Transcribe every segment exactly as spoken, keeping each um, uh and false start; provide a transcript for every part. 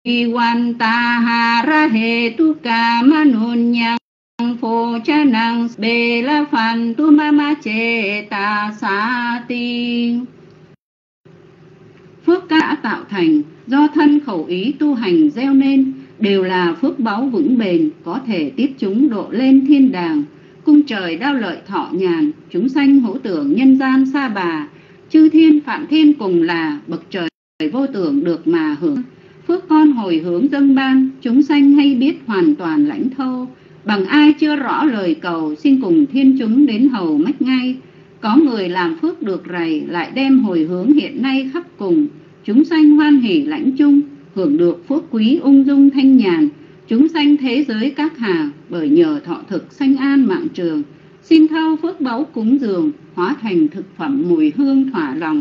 วันตาหาระเหตุกามนุญญังโภชนังเบลฟันตุมะมะเจตาสาติ. Phước đã tạo thành do thân khẩu ý tu hành gieo nên đều là phước báu vững bền, có thể tiếp chúng độ lên thiên đàng, cung trời đao lợi thọ nhàn, chúng sanh hữu tưởng nhân gian sa bà, chư thiên phạm thiên cùng là bậc trời vô tưởng được mà hưởng. Phước con hồi hướng dâng ban, chúng sanh hay biết hoàn toàn lãnh thâu, bằng ai chưa rõ lời cầu, xin cùng thiên chúng đến hầu mách ngay. Có người làm phước được rày, lại đem hồi hướng hiện nay khắp cùng, chúng sanh hoan hỷ lãnh chung, hưởng được phước quý ung dung thanh nhàn, chúng sanh thế giới các hà, bởi nhờ thọ thực sanh an mạng trường, xin thâu phước báu cúng dường, hóa thành thực phẩm mùi hương thỏa lòng.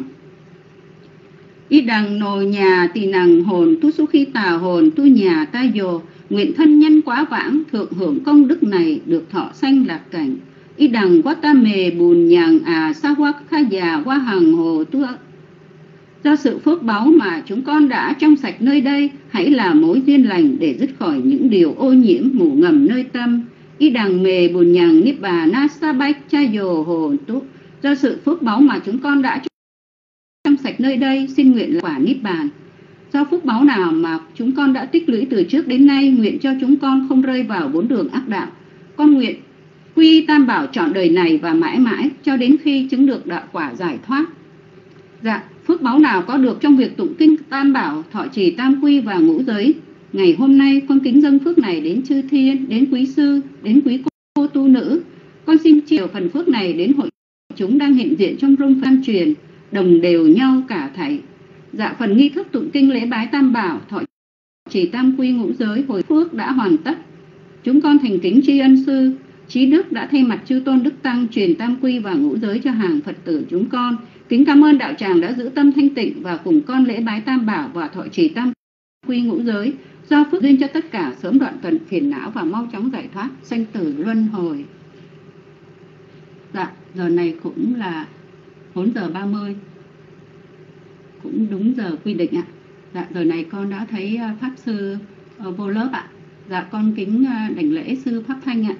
Y đằng nồi nhà tỳ nằng hồn, tu su khi tà hồn, tu nhà ta dồ, nguyện thân nhân quá vãng, thượng hưởng công đức này, được thọ sanh lạc cảnh. Y đằng quá ta mề bùn nhàng à sa hoa kha già hoa hằng hồ tu. Do sự phước báu mà chúng con đã trong sạch nơi đây, hãy là mối duyên lành để dứt khỏi những điều ô nhiễm mù ngầm nơi tâm. Y đằng mề bùn nhàng niết bà na sa bách cha dồ hồ tu. Do sự phước báu mà chúng con đã trong sạch nơi đây, xin nguyện là quả niết bàn. Do phước báu nào mà chúng con đã tích lũy từ trước đến nay, nguyện cho chúng con không rơi vào bốn đường ác đạo. Con nguyện quy tam bảo trọn đời này và mãi mãi cho đến khi chứng được đạo quả giải thoát. Dạ, phước báu nào có được trong việc tụng kinh tam bảo, thọ trì tam quy và ngũ giới. Ngày hôm nay con kính dâng phước này đến chư thiên, đến quý sư, đến quý cô tu nữ. Con xin chiều phần phước này đến hội chúng đang hiện diện trong rung phan truyền, đồng đều nhau cả thảy. Dạ, phần nghi thức tụng kinh lễ bái tam bảo, thọ trì tam quy ngũ giới hồi phước đã hoàn tất. Chúng con thành kính tri ân sư Trí Đức đã thay mặt chư tôn đức tăng truyền tam quy và ngũ giới cho hàng Phật tử chúng con. Kính cảm ơn đạo tràng đã giữ tâm thanh tịnh và cùng con lễ bái tam bảo và thọ trì tam quy ngũ giới. Do phước duyên cho tất cả sớm đoạn tận phiền não và mau chóng giải thoát sanh tử luân hồi. Dạ, giờ này cũng là bốn giờ ba mươi, cũng đúng giờ quy định ạ. Dạ, giờ này con đã thấy Pháp Sư vô lớp ạ. Dạ, con kính đảnh lễ Sư Pháp Thanh ạ.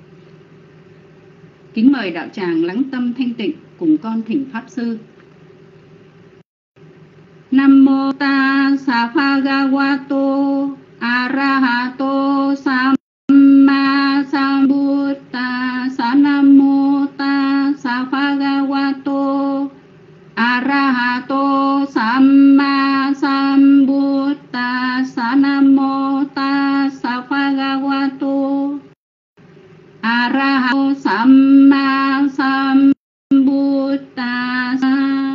Kính mời đạo tràng lắng tâm thanh tịnh cùng con thỉnh Pháp Sư. Nam mô ta sa pha ga wa to arahato samma sambuddhassa. Nam mô ta sa pha ga wa to arahato samma sambuddhassa. Nam mô ta sa pha ga wa to arahato samma sambuddhassa.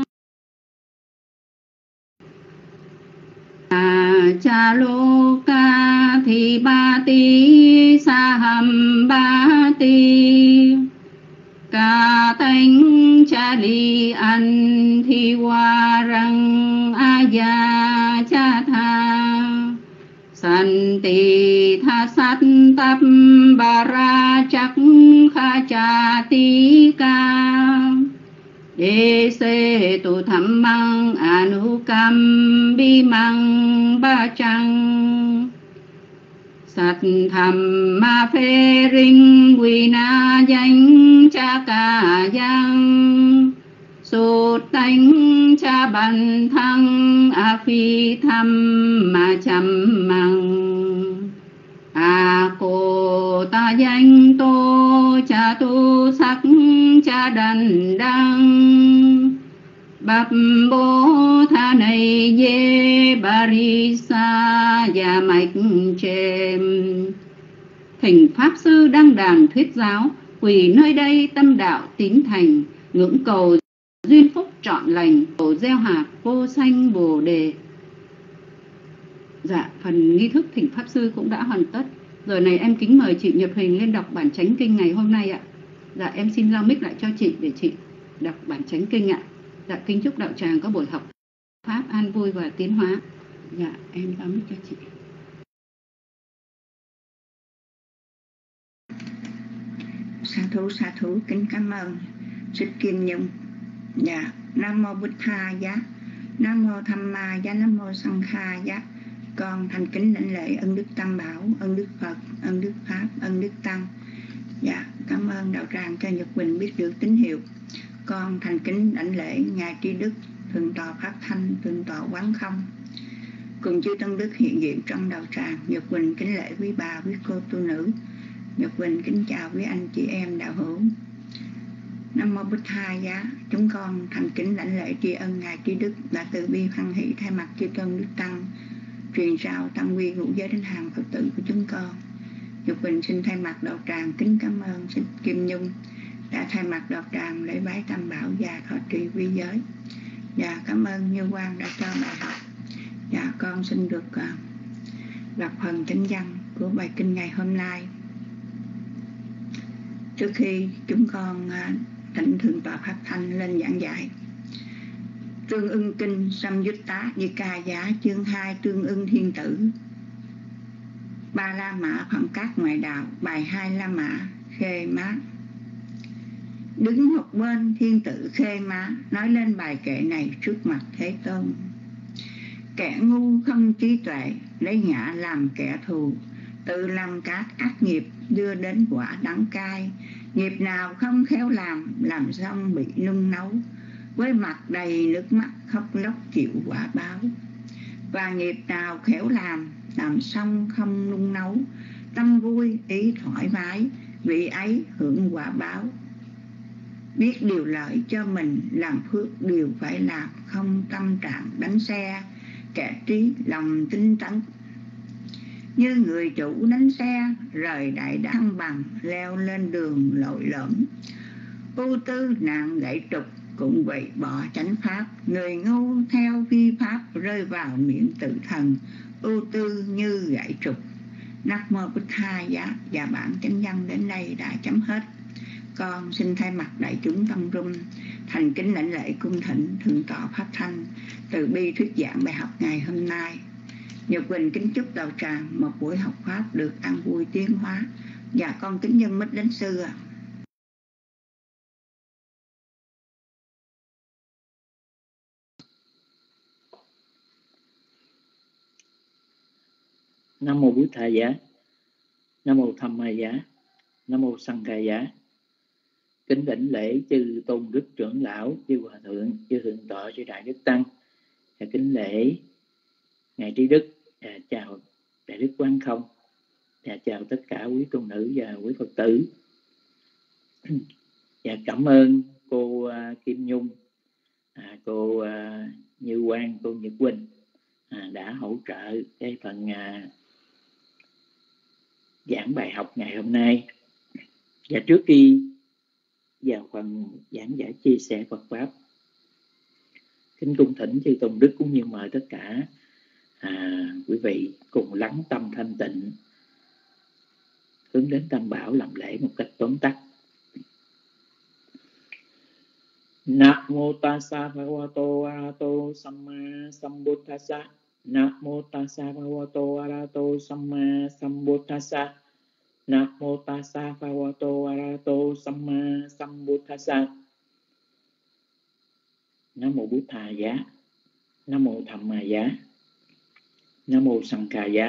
Cha lô ca thi ba ti sa hầm ba ti ca tánh cha li an thi hoa răng a ya cha tha san ti tha sát tập bà ra chắc kha cha ti ca đê xê tu tham mang anukam bi mang ba chăng sát tham ma phê rinh quy na danh cha ca yang sốt tánh cha bàn thăng a phi tham ma chăm mang a cô ta danh tô cha tu sắc cha đàn đăng bập bố tha này dê barisa ya mạch chêm. Thỉnh Pháp Sư đăng đàn thuyết giáo, quỳ nơi đây tâm đạo tín thành, ngưỡng cầu duyên phúc trọn lành, cầu gieo hạt vô sanh bồ đề. Dạ, phần nghi thức thỉnh Pháp Sư cũng đã hoàn tất. Giờ này em kính mời chị Nhật Huỳnh lên đọc bản chánh kinh ngày hôm nay ạ. Dạ, em xin giao mic lại cho chị để chị đọc bản chánh kinh ạ. Dạ, kính chúc đạo tràng có buổi học Pháp an vui và tiến hóa. Dạ, em giao mic cho chị. Sa thú, sa thú, kính cảm ơn Sư Kim Nhung. Dạ, Nam mô Bụt Tha giá, Nam mô Tham Ma giá, Nam mô Sang Kha giá, Con thành kính lãnh lễ ân đức Tam Bảo, ân đức Phật, ân đức Pháp, ân đức Tăng. Dạ, cảm ơn đạo tràng cho Nhật Quỳnh biết được tín hiệu. Con thành kính lãnh lễ ngài Tri Đức, thượng tọa Pháp Thanh, thượng tọa Quán Không, cùng chư tăng đức hiện diện trong đạo tràng. Nhật Quỳnh kính lễ quý bà, quý cô tu nữ. Nhật Quỳnh kính chào quý anh chị em đạo hữu. Nam mô Bích Tha Giá. Chúng con thành kính lãnh lễ tri ân ngài Tri Đức đã từ bi hoan hỷ thay mặt chư tôn đức tăng truyền giao tăng quy ngũ giới đến hàng Phật tử của chúng con. Nhật Quỳnh xin thay mặt đạo tràng kính cảm ơn Sư Kim Nhung đã thay mặt đạo tràng lễ bái Tam Bảo và thọ trì quy giới. Và cảm ơn Như Quang đã cho bài học. Và con xin được uh, đọc phần chánh văn của bài kinh ngày hôm nay. Trước khi chúng con uh, thỉnh thượng tọa Pháp Thanh lên giảng dạy, Tương ưng kinh Samyutta Nikaya chương hai Tương ưng thiên tử. Ba La Mã phẩm các ngoại đạo, bài hai La Mã Khê Mát. Đứng một bên thiên tử Khê Mát nói lên bài kệ này trước mặt Thế Tôn. Kẻ ngu không trí tuệ, lấy ngã làm kẻ thù, tự làm các ác nghiệp đưa đến quả đắng cay. Nghiệp nào không khéo làm, làm xong bị nung nấu, với mặt đầy nước mắt khóc lóc chịu quả báo. Và nghiệp nào khéo làm, làm xong không nung nấu, tâm vui ý thoải mái, vị ấy hưởng quả báo. Biết điều lợi cho mình, làm phước điều phải làm, không tâm trạng đánh xe, kẻ trí lòng tinh tấn. Như người chủ đánh xe, rời đại đăng bằng, leo lên đường lội lõm. Ưu tư nạn gãy trục, cũng vậy bỏ chánh pháp. Người ngu theo vi pháp, rơi vào miệng tự thần, ưu tư như gãy trục. Nam mô Bích Tha Giá. Và bản chánh văn đến đây đã chấm hết. Con xin thay mặt đại chúng tâm rung thành kính lãnh lễ cung thỉnh thượng tọa Pháp Thanh từ bi thuyết giảng bài học ngày hôm nay. Nhật Quỳnh kính chúc đạo tràng một buổi học pháp được an vui tiến hóa. Và con kính nhân mít đến sư ạ. Nam mô Bụt Thầy Giá, Nam mô Tham Ma Giá, Nam mô Sanh Ca Giá. Kính đảnh lễ chư tôn đức trưởng lão, chư hòa thượng, chư thượng tọa, chư đại đức tăng. Và kính lễ ngài Trí Đức. Và chào đại đức Quán Không. Và chào tất cả quý tôn nữ và quý Phật tử. Và cảm ơn cô uh, Kim Nhung, à, cô uh, Như Quang, cô Nhật Quỳnh à, đã hỗ trợ cái phần uh, giảng bài học ngày hôm nay. Và trước khi vào phần giảng giải chia sẻ Phật Pháp, kính cung thỉnh chư tôn đức cũng như mời tất cả à, quý vị cùng lắng tâm thanh tịnh, hướng đến Tam Bảo làm lễ một cách tóm tắt. Nam mô tassa bhagavato arahato samma sambuddhassa. Nam mô tassa bhagavato arahato samma sambuddhassa. Nam mô tassa bhagavato arahato samma sambuddhassa. Nam mô Bụt Thà Giá, Nam mô Tham Ma Giá, Nam mô Sanh Ca Giá.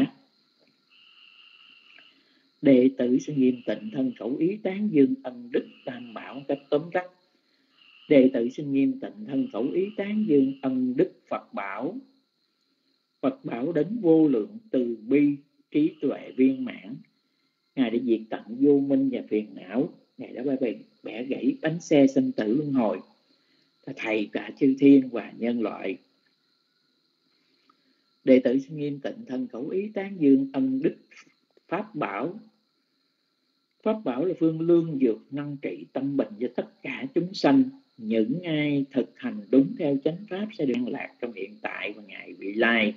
Đệ tử sẽ nghiêm tịnh thân khẩu ý tán dương ân đức Tam Bảo cách tóm tắt. Đệ tử xin nghiêm tịnh thân khẩu ý tán dương ân đức Phật Bảo. Phật Bảo đến vô lượng từ bi, trí tuệ viên mãn. Ngài đã diệt tận vô minh và phiền não. Ngài đã bẻ, bẻ gãy bánh xe sinh tử luân hồi, thầy cả chư thiên và nhân loại. Đệ tử xin nghiêm tịnh thân khẩu ý tán dương ân đức Pháp Bảo. Pháp Bảo là phương lương dược năng trị tâm bệnh cho tất cả chúng sanh. Những ai thực hành đúng theo chánh pháp sẽ được an lạc trong hiện tại và ngày vị lai.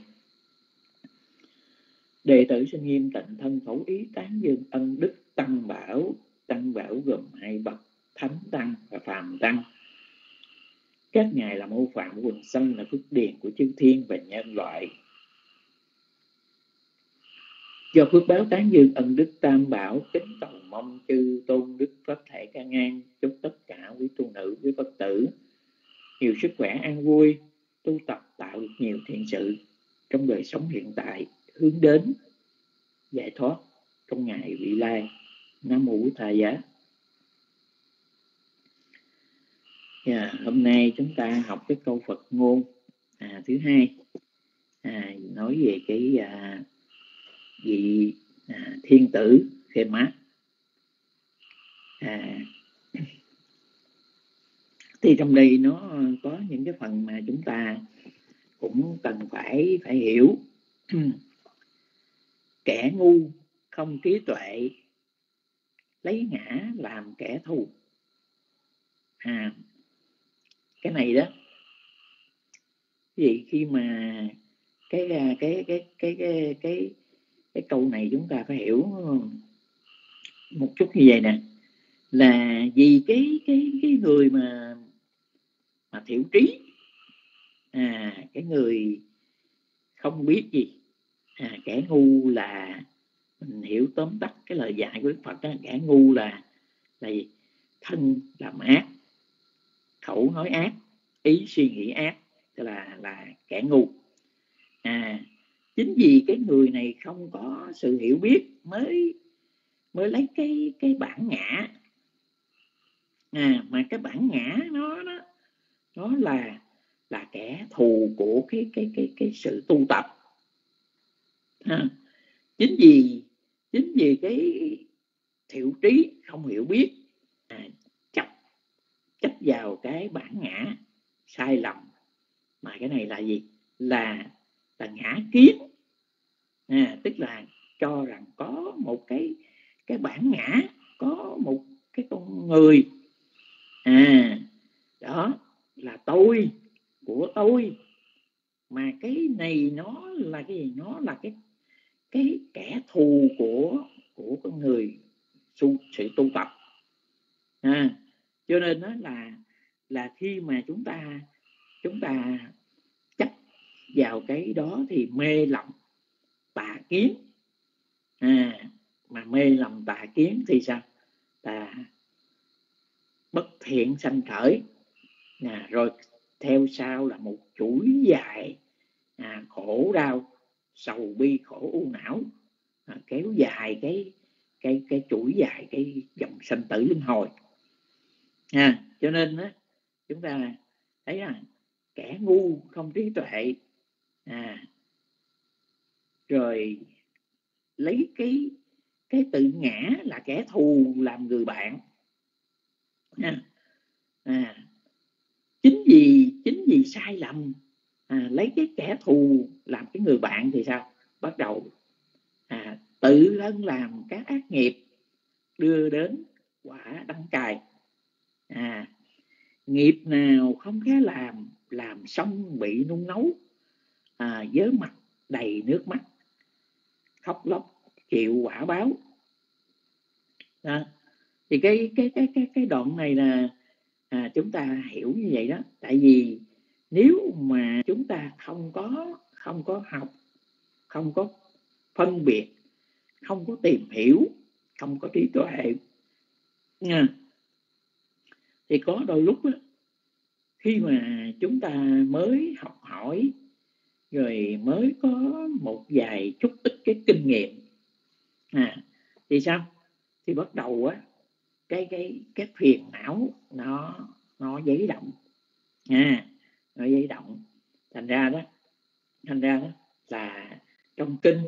Đệ tử xin nghiêm tịnh thân khẩu ý tán dương ân đức Tăng Bảo. Tăng Bảo gồm hai bậc, Thánh Tăng và Phàm Tăng. Các ngài là mô phạm quần sanh, là phước điền của chư thiên và nhân loại. Do phước báo tán dương ân đức Tam Bảo, kính cầu mong chư tôn đức pháp thể can ngang, chúc tất cả quý tu nữ, quý Phật tử nhiều sức khỏe an vui, tu tập tạo được nhiều thiện sự trong đời sống hiện tại hướng đến giải thoát trong ngày vị lai. Nam mô Bổn Thầy Giá. Yeah, hôm nay chúng ta học cái câu Phật ngôn à, thứ hai, à, nói về cái à, vị à, thiên tử Khemat. À, thì trong đây nó có những cái phần mà chúng ta cũng cần phải phải hiểu. Kẻ ngu không trí tuệ, lấy ngã làm kẻ thù. À, cái này đó, vì khi mà cái cái cái cái cái cái cái, cái câu này chúng ta phải hiểu một chút như vậy nè, là vì cái cái cái người mà mà thiểu trí, à, cái người không biết gì, à, kẻ ngu là mình hiểu tóm tắt cái lời dạy của Đức Phật đó, kẻ ngu là là gì? Thân làm ác, khẩu nói ác, ý suy nghĩ ác, tức là là kẻ ngu. À, chính vì cái người này không có sự hiểu biết mới mới lấy cái cái bản ngã, à, mà cái bản ngã nó nó nó là là kẻ thù của cái cái cái cái sự tu tập. À, chính vì chính vì cái thiểu trí không hiểu biết, à, chấp chấp vào cái bản ngã sai lầm, mà cái này là gì? Là là ngã kiến, à, tức là cho rằng có một cái cái bản ngã, có một cái con người, à, đó là tôi, của tôi, mà cái này nó là cái gì? Nó là cái cái kẻ thù của của con người su, sự tu tập. À, cho nên đó là là khi mà chúng ta chúng ta chấp vào cái đó thì mê lầm tà kiến. À, mà mê lầm tà kiến thì sao? Tà bất thiện sanh khởi, à, rồi theo sau là một chuỗi dài, à, khổ đau, sầu bi khổ u não, à, kéo dài cái cái cái chuỗi dài cái dòng sanh tử luân hồi. À, cho nên đó, chúng ta thấy là kẻ ngu không trí tuệ, à, rồi lấy cái cái tự ngã là kẻ thù làm người bạn. À, à, chính vì chính vì sai lầm, à, lấy cái kẻ thù làm cái người bạn thì sao? Bắt đầu à, tự thân làm các ác nghiệp đưa đến quả đắng cay. À, nghiệp nào không khá làm, làm xong bị nung nấu, à, vớ mặt đầy nước mắt, khóc lóc chịu quả báo. Đó. Thì cái cái cái cái cái đoạn này là, à, chúng ta hiểu như vậy đó. Tại vì nếu mà chúng ta không có không có học, không có phân biệt, không có tìm hiểu, không có trí tuệ, à, thì có đôi lúc đó, khi mà chúng ta mới học hỏi, rồi mới có một vài chút ít cái kinh nghiệm, à, thì sao? Thì bắt đầu á, cái cái cái phiền não nó nó dấy động, à, nó dấy động. Thành ra đó, thành ra đó là trong kinh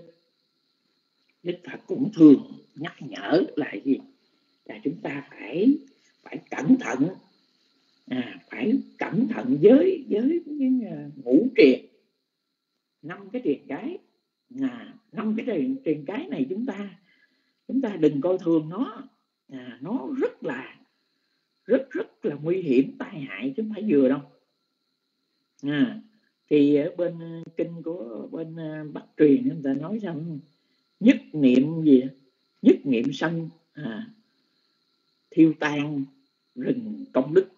Đức Phật cũng thường nhắc nhở là gì? Là chúng ta phải phải cẩn thận, à, phải cẩn thận với với những ngũ triền, năm cái triền cái, à, năm cái triền triền cái này chúng ta chúng ta đừng coi thường nó, à, nó rất là rất rất là nguy hiểm, tai hại chứ không phải vừa đâu. À, thì ở bên kinh của bên Bắc truyền người ta nói rằng nhất niệm gì? Nhất niệm sân, à, thiêu tan rừng công đức.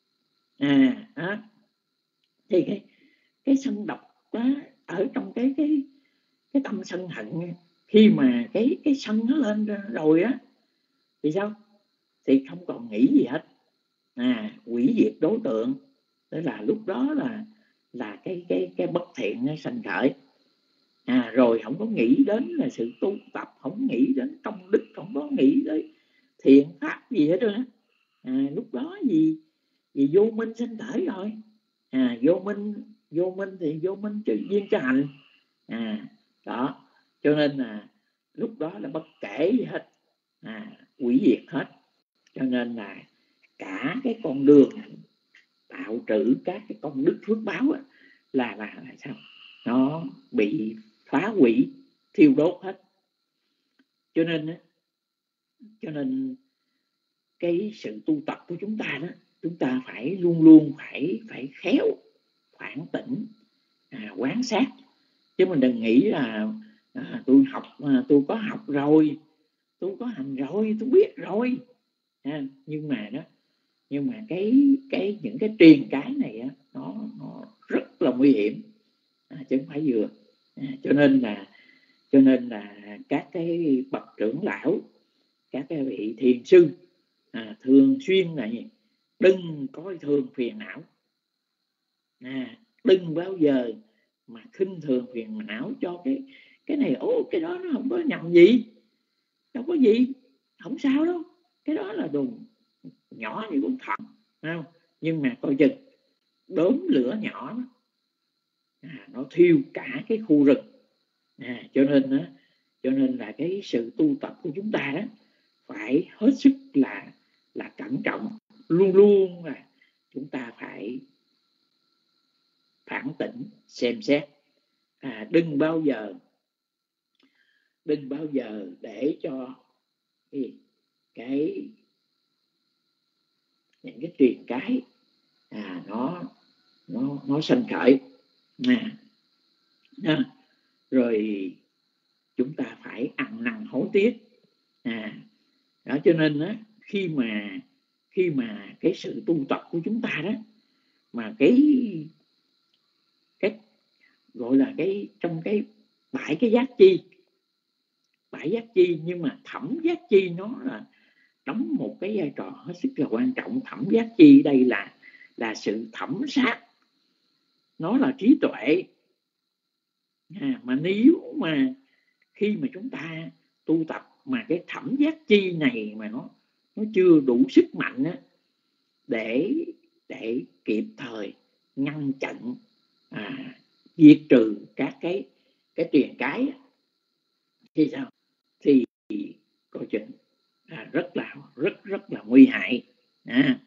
À, đó. Thì cái cái sân độc quá ở trong cái cái cái tâm sân hận, khi mà cái cái sân nó lên rồi á thì sao? Thì không còn nghĩ gì hết, à, hủy diệt đối tượng. Đó là lúc đó là là cái cái cái bất thiện nó sanh khởi. à, rồi không có nghĩ đến là sự tu tập, không nghĩ đến công đức, không có nghĩ đến thiện pháp gì hết á. À, lúc đó gì gì vô minh sinh khởi rồi. À, vô minh vô minh thì vô minh cho duyên cho hành. À, đó cho nên là lúc đó là bất kể gì hết, à, hủy diệt hết. Cho nên là cả cái con đường tạo trữ các cái công đức phước báo á, là, là là sao nó bị phá hủy, thiêu đốt hết. Cho nên á, cho nên cái sự tu tập của chúng ta đó, chúng ta phải luôn luôn phải phải khéo, phản tỉnh, à, quán sát. Chứ mình đừng nghĩ là à, tôi học à, tôi có học rồi, tôi có hành rồi, tôi biết rồi. À, nhưng mà đó nhưng mà cái cái những cái truyền cái này á, nó nó rất là nguy hiểm, à, chứ không phải vừa. À, cho nên là cho nên là các cái bậc trưởng lão, các cái vị thiền sư, à, thường xuyên là gì? Đừng coi thường phiền não, à, đừng bao giờ mà khinh thường phiền não cho cái cái này. Ô, cái đó nó không có nhầm gì, đâu có gì, không sao đâu, cái đó là đồ nhỏ như con thỏ, không? Nhưng mà coi chừng đốm lửa nhỏ, à, nó thiêu cả cái khu rừng. À, cho nên đó, cho nên là cái sự tu tập của chúng ta đó phải hết sức là là cẩn trọng, luôn luôn là chúng ta phải phản tỉnh, xem xét, à, đừng bao giờ đừng bao giờ để cho cái, cái những cái truyền cái à, nó nó nó sanh khởi. À, à, rồi chúng ta phải ăn năn hối tiếc. À, đó cho nên á, khi mà khi mà cái sự tu tập của chúng ta đó, mà cái cái gọi là cái trong cái bảy cái giác chi, bảy giác chi, nhưng mà thẩm giác chi nó là đóng một cái vai trò hết sức là quan trọng. Thẩm giác chi đây là là sự thẩm sát, nó là trí tuệ. À, mà nếu mà khi mà chúng ta tu tập mà cái thẩm giác chi này mà nó nó chưa đủ sức mạnh á, để để kịp thời ngăn chặn, à, diệt trừ các cái cái truyền cái, thì sao? Thì coi chừng à, rất là rất rất là nguy hại. À,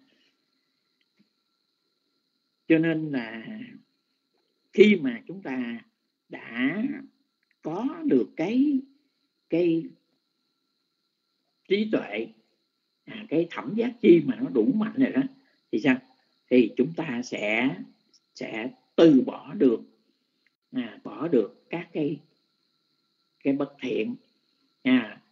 cho nên là khi mà chúng ta đã có được cái cái trí tuệ, à, cái thẩm giác chi mà nó đủ mạnh rồi đó, thì sao? Thì chúng ta sẽ sẽ từ bỏ được, à, bỏ được các cái cái bất thiện. À,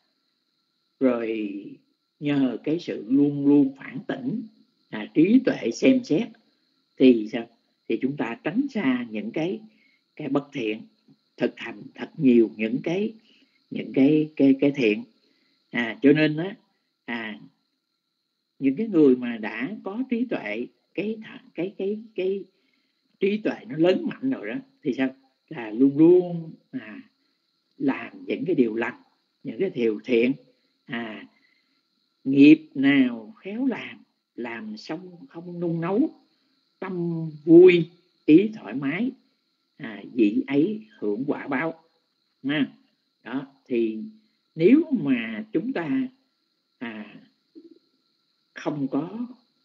rồi nhờ cái sự luôn luôn phản tỉnh, à, trí tuệ xem xét, thì sao? Thì chúng ta tránh xa những cái cái bất thiện, thực hành thật nhiều những cái những cái cái cái thiện. À, cho nên á, à, những cái người mà đã có trí tuệ, cái cái cái cái trí tuệ nó lớn mạnh rồi đó, thì sao? Là luôn luôn à, làm những cái điều lành, những cái điều thiện. À, nghiệp nào khéo làm, làm xong không nung nấu, tâm vui ý thoải mái, à, vị ấy hưởng quả báo. À, đó thì nếu mà chúng ta à, không có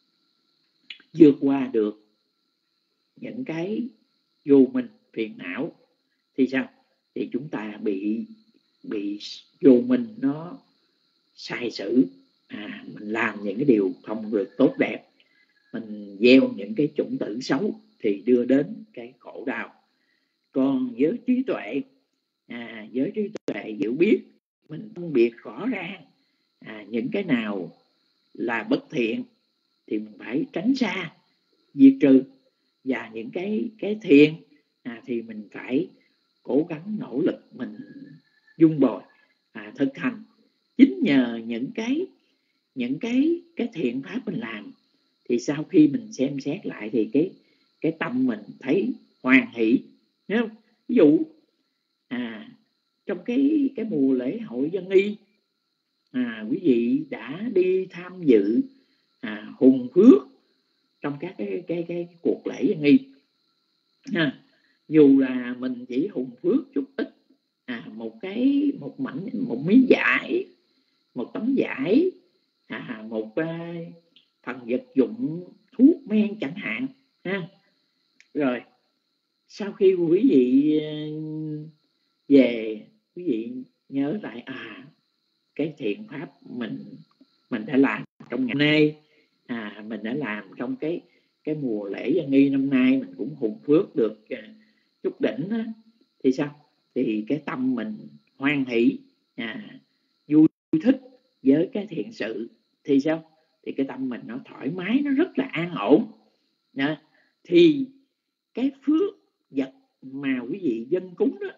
vượt qua được những cái vô minh phiền não, thì sao? Thì chúng ta bị bị vô minh nó sai sử, à, mình làm những cái điều không được tốt đẹp, mình gieo những cái chủng tử xấu thì đưa đến cái khổ đau. Còn với trí tuệ, à, với trí tuệ hiểu biết, mình phân biệt rõ ràng, à, những cái nào là bất thiện thì mình phải tránh xa, diệt trừ, và những cái cái thiện, à, thì mình phải cố gắng nỗ lực mình dung bồi, à, thực hành. Chính nhờ những cái những cái cái thiện pháp mình làm, thì sau khi mình xem xét lại thì cái cái tâm mình thấy hoàn hỷ. Thấy không? Ví dụ à, trong cái cái mùa lễ hội Dân Y, à, quý vị đã đi tham dự à, hùng phước trong các cái cái cái cuộc lễ Dân Y. À, dù là mình chỉ hùng phước chút ít, à, một cái một mảnh một miếng vải, một tấm vải, à, một uh, phần vật dụng thuốc men chẳng hạn ha. Rồi sau khi quý vị về, quý vị nhớ lại à cái thiện pháp mình mình đã làm trong ngày nay, à mình đã làm trong cái cái mùa lễ Dân Y năm nay, mình cũng hùng phước được uh, chút đỉnh đó, thì sao? Thì cái tâm mình hoan hỷ, à, vui thích với cái thiện sự, thì sao? Thì cái tâm mình nó thoải mái, nó rất là an ổn đó. Thì cái phước vật mà quý vị dân cúng đó,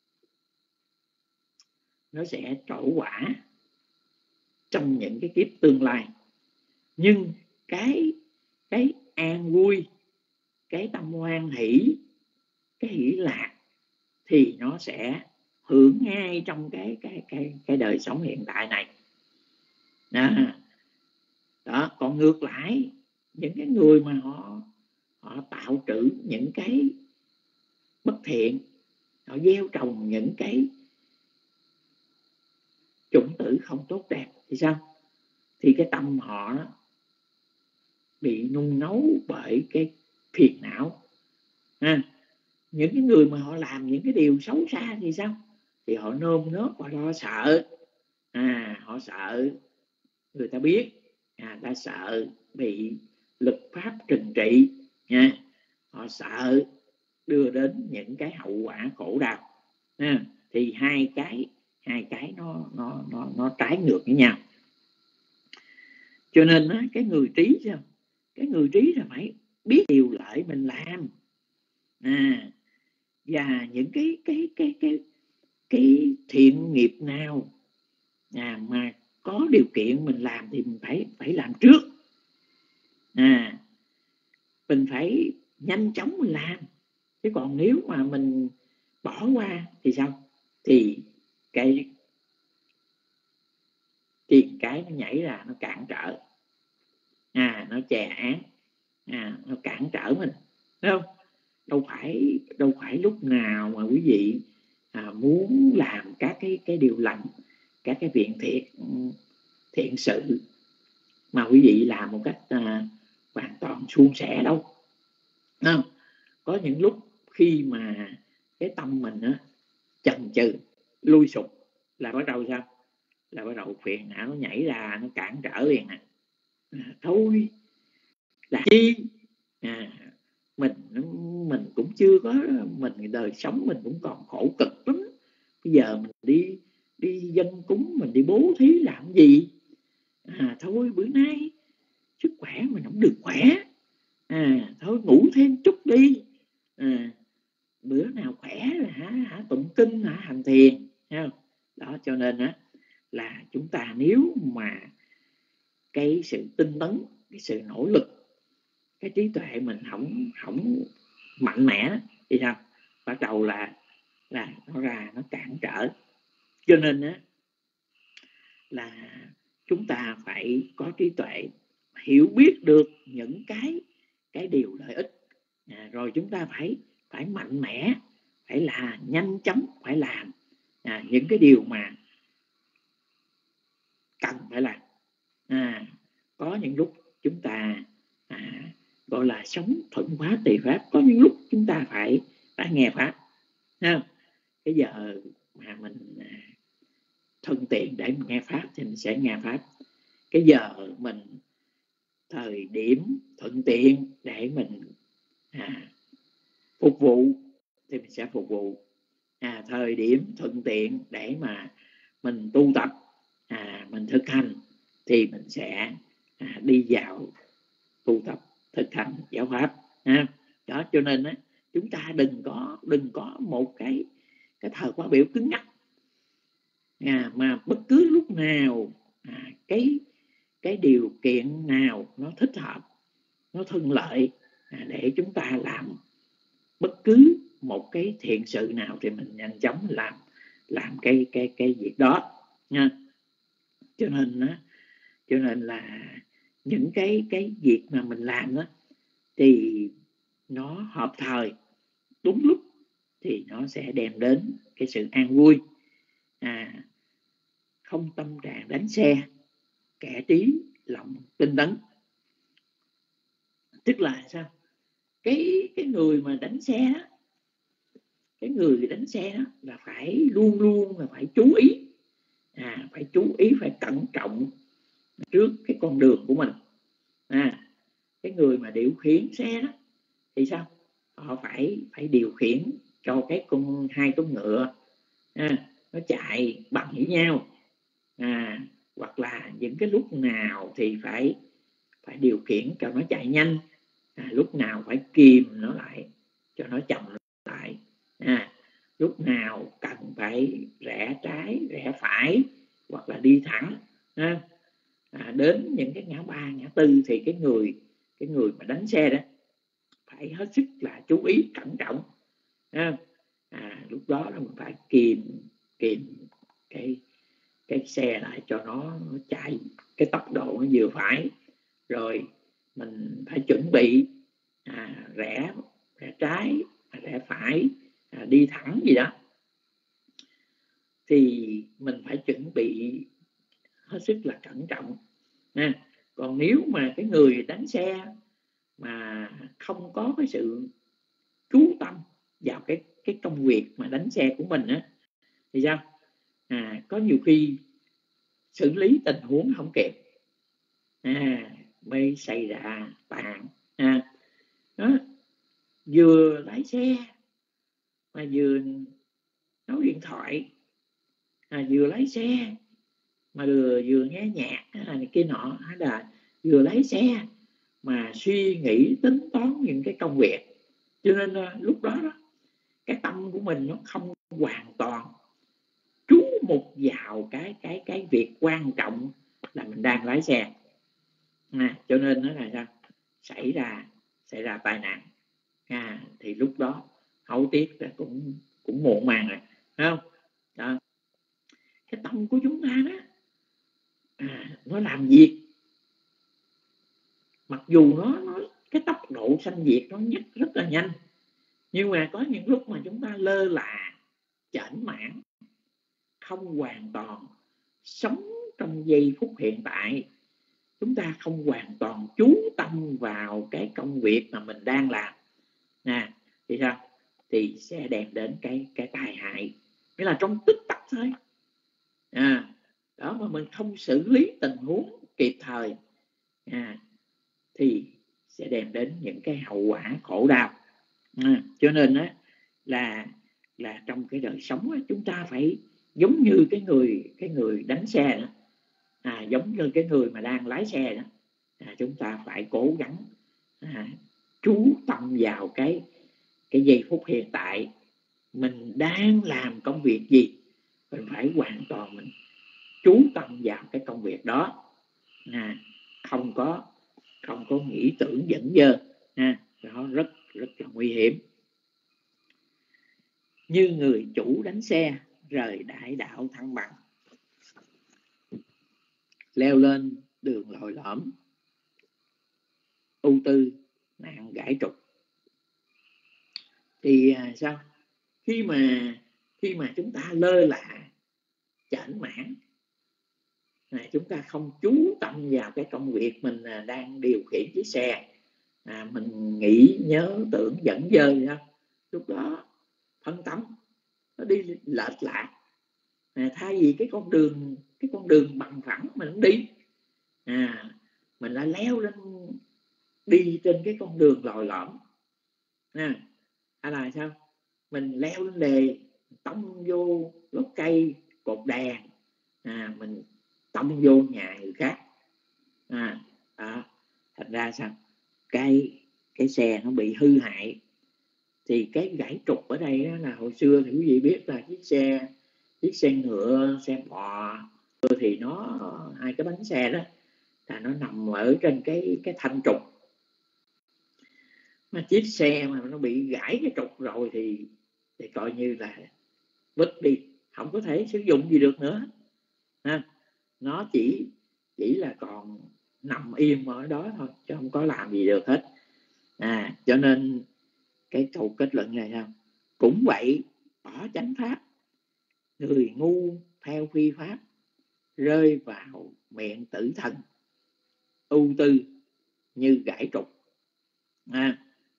nó sẽ trổ quả trong những cái kiếp tương lai. Nhưng cái cái an vui, cái tâm hoan hỷ, cái hỷ lạc thì nó sẽ hưởng ngay trong cái cái cái cái đời sống hiện tại này đó. Đó, còn ngược lại, những cái người mà họ họ tạo trữ những cái bất thiện, họ gieo trồng những cái chủng tử không tốt đẹp, thì sao? Thì cái tâm họ đó bị nung nấu bởi cái phiền não. À, những cái người mà họ làm những cái điều xấu xa thì sao? Thì họ nơm nớp và lo sợ. À, họ sợ người ta biết, à, ta sợ bị lực pháp trừng trị nha. Họ sợ đưa đến những cái hậu quả khổ đau. À, thì hai cái hai cái nó nó nó nó trái ngược với nhau. Cho nên á, cái người trí sao? Cái người trí là phải biết điều lợi mình làm. À, và những cái cái cái cái cái thiện nghiệp nào à, mà có điều kiện mình làm thì mình phải phải làm trước. À, mình phải nhanh chóng mình làm. Chứ còn nếu mà mình bỏ qua thì sao? Thì cái tiền cái nó nhảy ra, nó cản trở, à, nó chè án, à, nó cản trở mình, thấy không? Đâu phải đâu phải lúc nào mà quý vị à, muốn làm các cái cái điều lành, các cái việc thiện thiện sự mà quý vị làm một cách à, hoàn toàn suôn sẻ đâu. Không? Có những lúc khi mà cái tâm mình á, chần chừ, lui sụp là bắt đầu sao? Là bắt đầu phiền não nó nhảy ra, nó cản trở liền à. À, thôi là chi à, mình mình cũng chưa có, mình đời sống mình cũng còn khổ cực lắm, bây giờ mình đi đi dân cúng, mình đi bố thí làm gì? À, thôi bữa nay sức khỏe mình không được khỏe, à, thôi ngủ thêm chút đi, à, bữa nào khỏe là hả, hả tụng kinh, hả hành thiền, thấy không? Đó, cho nên á là chúng ta nếu mà cái sự tinh tấn, cái sự nỗ lực, cái trí tuệ mình không không mạnh mẽ thì sao? Bắt đầu là là nó ra, nó cản trở. Cho nên á là chúng ta phải có trí tuệ, hiểu biết được những cái cái điều lợi ích, à, rồi chúng ta phải phải mạnh mẽ, phải là nhanh chóng, phải làm à, những cái điều mà cần phải làm. À, có những lúc chúng ta à, gọi là sống thuận hóa tỳ pháp, có những lúc chúng ta phải phải nghe pháp. Không? Cái giờ mà mình thuận tiện để mình nghe pháp thì mình sẽ nghe pháp. Cái giờ mình thời điểm thuận tiện để mình à, phục vụ thì mình sẽ phục vụ. À, thời điểm thuận tiện để mà mình tu tập, à, mình thực hành thì mình sẽ à, đi vào tu tập, thực hành giáo pháp. À, đó, cho nên á, chúng ta đừng có đừng có một cái cái thời khóa biểu cứng nhắc, à, mà bất cứ lúc nào à, cái cái điều kiện nào nó thích hợp, nó thuận lợi à, để chúng ta làm bất cứ một cái thiện sự nào thì mình nhanh chóng làm làm cái cái cái việc đó nha. Cho nên á, cho nên là những cái cái việc mà mình làm đó thì nó hợp thời, đúng lúc thì nó sẽ đem đến cái sự an vui. À, không tâm trạng đánh xe, kẻ trí lòng tinh tấn. Tức là sao? Cái cái người mà đánh xe đó, cái người đánh xe đó là phải luôn luôn là phải chú ý, à, phải chú ý, phải cẩn trọng trước cái con đường của mình. À, cái người mà điều khiển xe đó thì sao? Họ phải phải điều khiển cho cái con hai con ngựa, à, nó chạy bằng với nhau, à, hoặc là những cái lúc nào thì phải phải điều khiển cho nó chạy nhanh, à, lúc nào phải kìm nó lại cho nó chậm lại, à, lúc nào cần phải rẽ trái rẽ phải hoặc là đi thẳng, à, à, đến những cái ngã ba ngã tư thì cái người cái người mà đánh xe đó phải hết sức là chú ý cẩn trọng, à, à, lúc đó là mình phải kìm kìm cái cái xe lại cho nó, nó chạy cái tốc độ nó vừa phải, rồi mình phải chuẩn bị, à, rẽ rẽ trái rẽ phải, à, đi thẳng gì đó thì mình phải chuẩn bị hết sức là cẩn trọng, à, còn nếu mà cái người đánh xe mà không có cái sự chú tâm vào cái cái công việc mà đánh xe của mình á thì sao? À, có nhiều khi xử lý tình huống không kịp, à, mới xảy ra tàn, à, đó, vừa lái xe mà vừa nói điện thoại, à, vừa lái xe mà vừa vừa nghe nhạc à, này kia nọ, hay là vừa lái xe mà suy nghĩ tính toán những cái công việc, cho nên uh, lúc đó, đó cái tâm của mình nó không hoàn toàn trú mục vào cái cái cái việc quan trọng là mình đang lái xe, à, cho nên nó là sao? xảy ra xảy ra tai nạn, à, thì lúc đó hối tiếc là cũng cũng muộn màng rồi, phải không? Đó. Cái tâm của chúng ta đó, à, nó làm việc mặc dù nó, nó cái tốc độ sanh diệt nó nhất rất là nhanh, nhưng mà có những lúc mà chúng ta lơ là, chểnh mảng, không hoàn toàn sống trong giây phút hiện tại, chúng ta không hoàn toàn chú tâm vào cái công việc mà mình đang làm, à, thì sao? Thì sẽ đem đến cái cái tai hại, nghĩa là trong tích tắc thôi, à, đó, mà mình không xử lý tình huống kịp thời, à, thì sẽ đem đến những cái hậu quả khổ đau, à, cho nên á là là trong cái đời sống á, chúng ta phải giống như cái người cái người đánh xe đó, à, giống như cái người mà đang lái xe đó, à, chúng ta phải cố gắng, à, chú tâm vào cái cái giây phút hiện tại mình đang làm công việc gì, mình phải hoàn toàn mình chú tâm vào cái công việc đó, à, không có không có nghĩ tưởng dẫn dơ, à, đó rất rất là nguy hiểm. Như người chủ đánh xe rời đại đạo thăng bằng, leo lên đường lồi lõm, ưu tư nạn gãi trục. Thì à, sao? Khi mà khi mà chúng ta lơ là, chểnh mảng, à, chúng ta không chú tâm vào cái công việc mình à, đang điều khiển chiếc xe, à, mình nghĩ nhớ tưởng dẫn dơ gì đó, lúc đó phân tâm nó đi lệch lạc, à, thay vì cái con đường cái con đường bằng phẳng mình không đi, à, mình lại leo lên đi trên cái con đường lồi lõm, à, hay là sao? Mình leo lên lề, tông vô gốc cây cột đèn, à, mình tông vô nhà người khác, à, à, thành ra sao? Cái cái xe nó bị hư hại. Thì cái gãy trục ở đây đó là hồi xưa thì quý vị biết là chiếc xe chiếc xe ngựa, xe bò thì nó hai cái bánh xe đó là nó nằm ở trên cái cái thanh trục, mà chiếc xe mà nó bị gãy cái trục rồi thì thì coi như là vứt đi, không có thể sử dụng gì được nữa ha. Nó chỉ chỉ là còn nằm im ở đó thôi chứ không có làm gì được hết. À, cho nên cái câu kết luận này không, cũng vậy, bỏ chánh pháp, người ngu theo phi pháp, rơi vào miệng tử thần, ưu tư như gãy trục. À,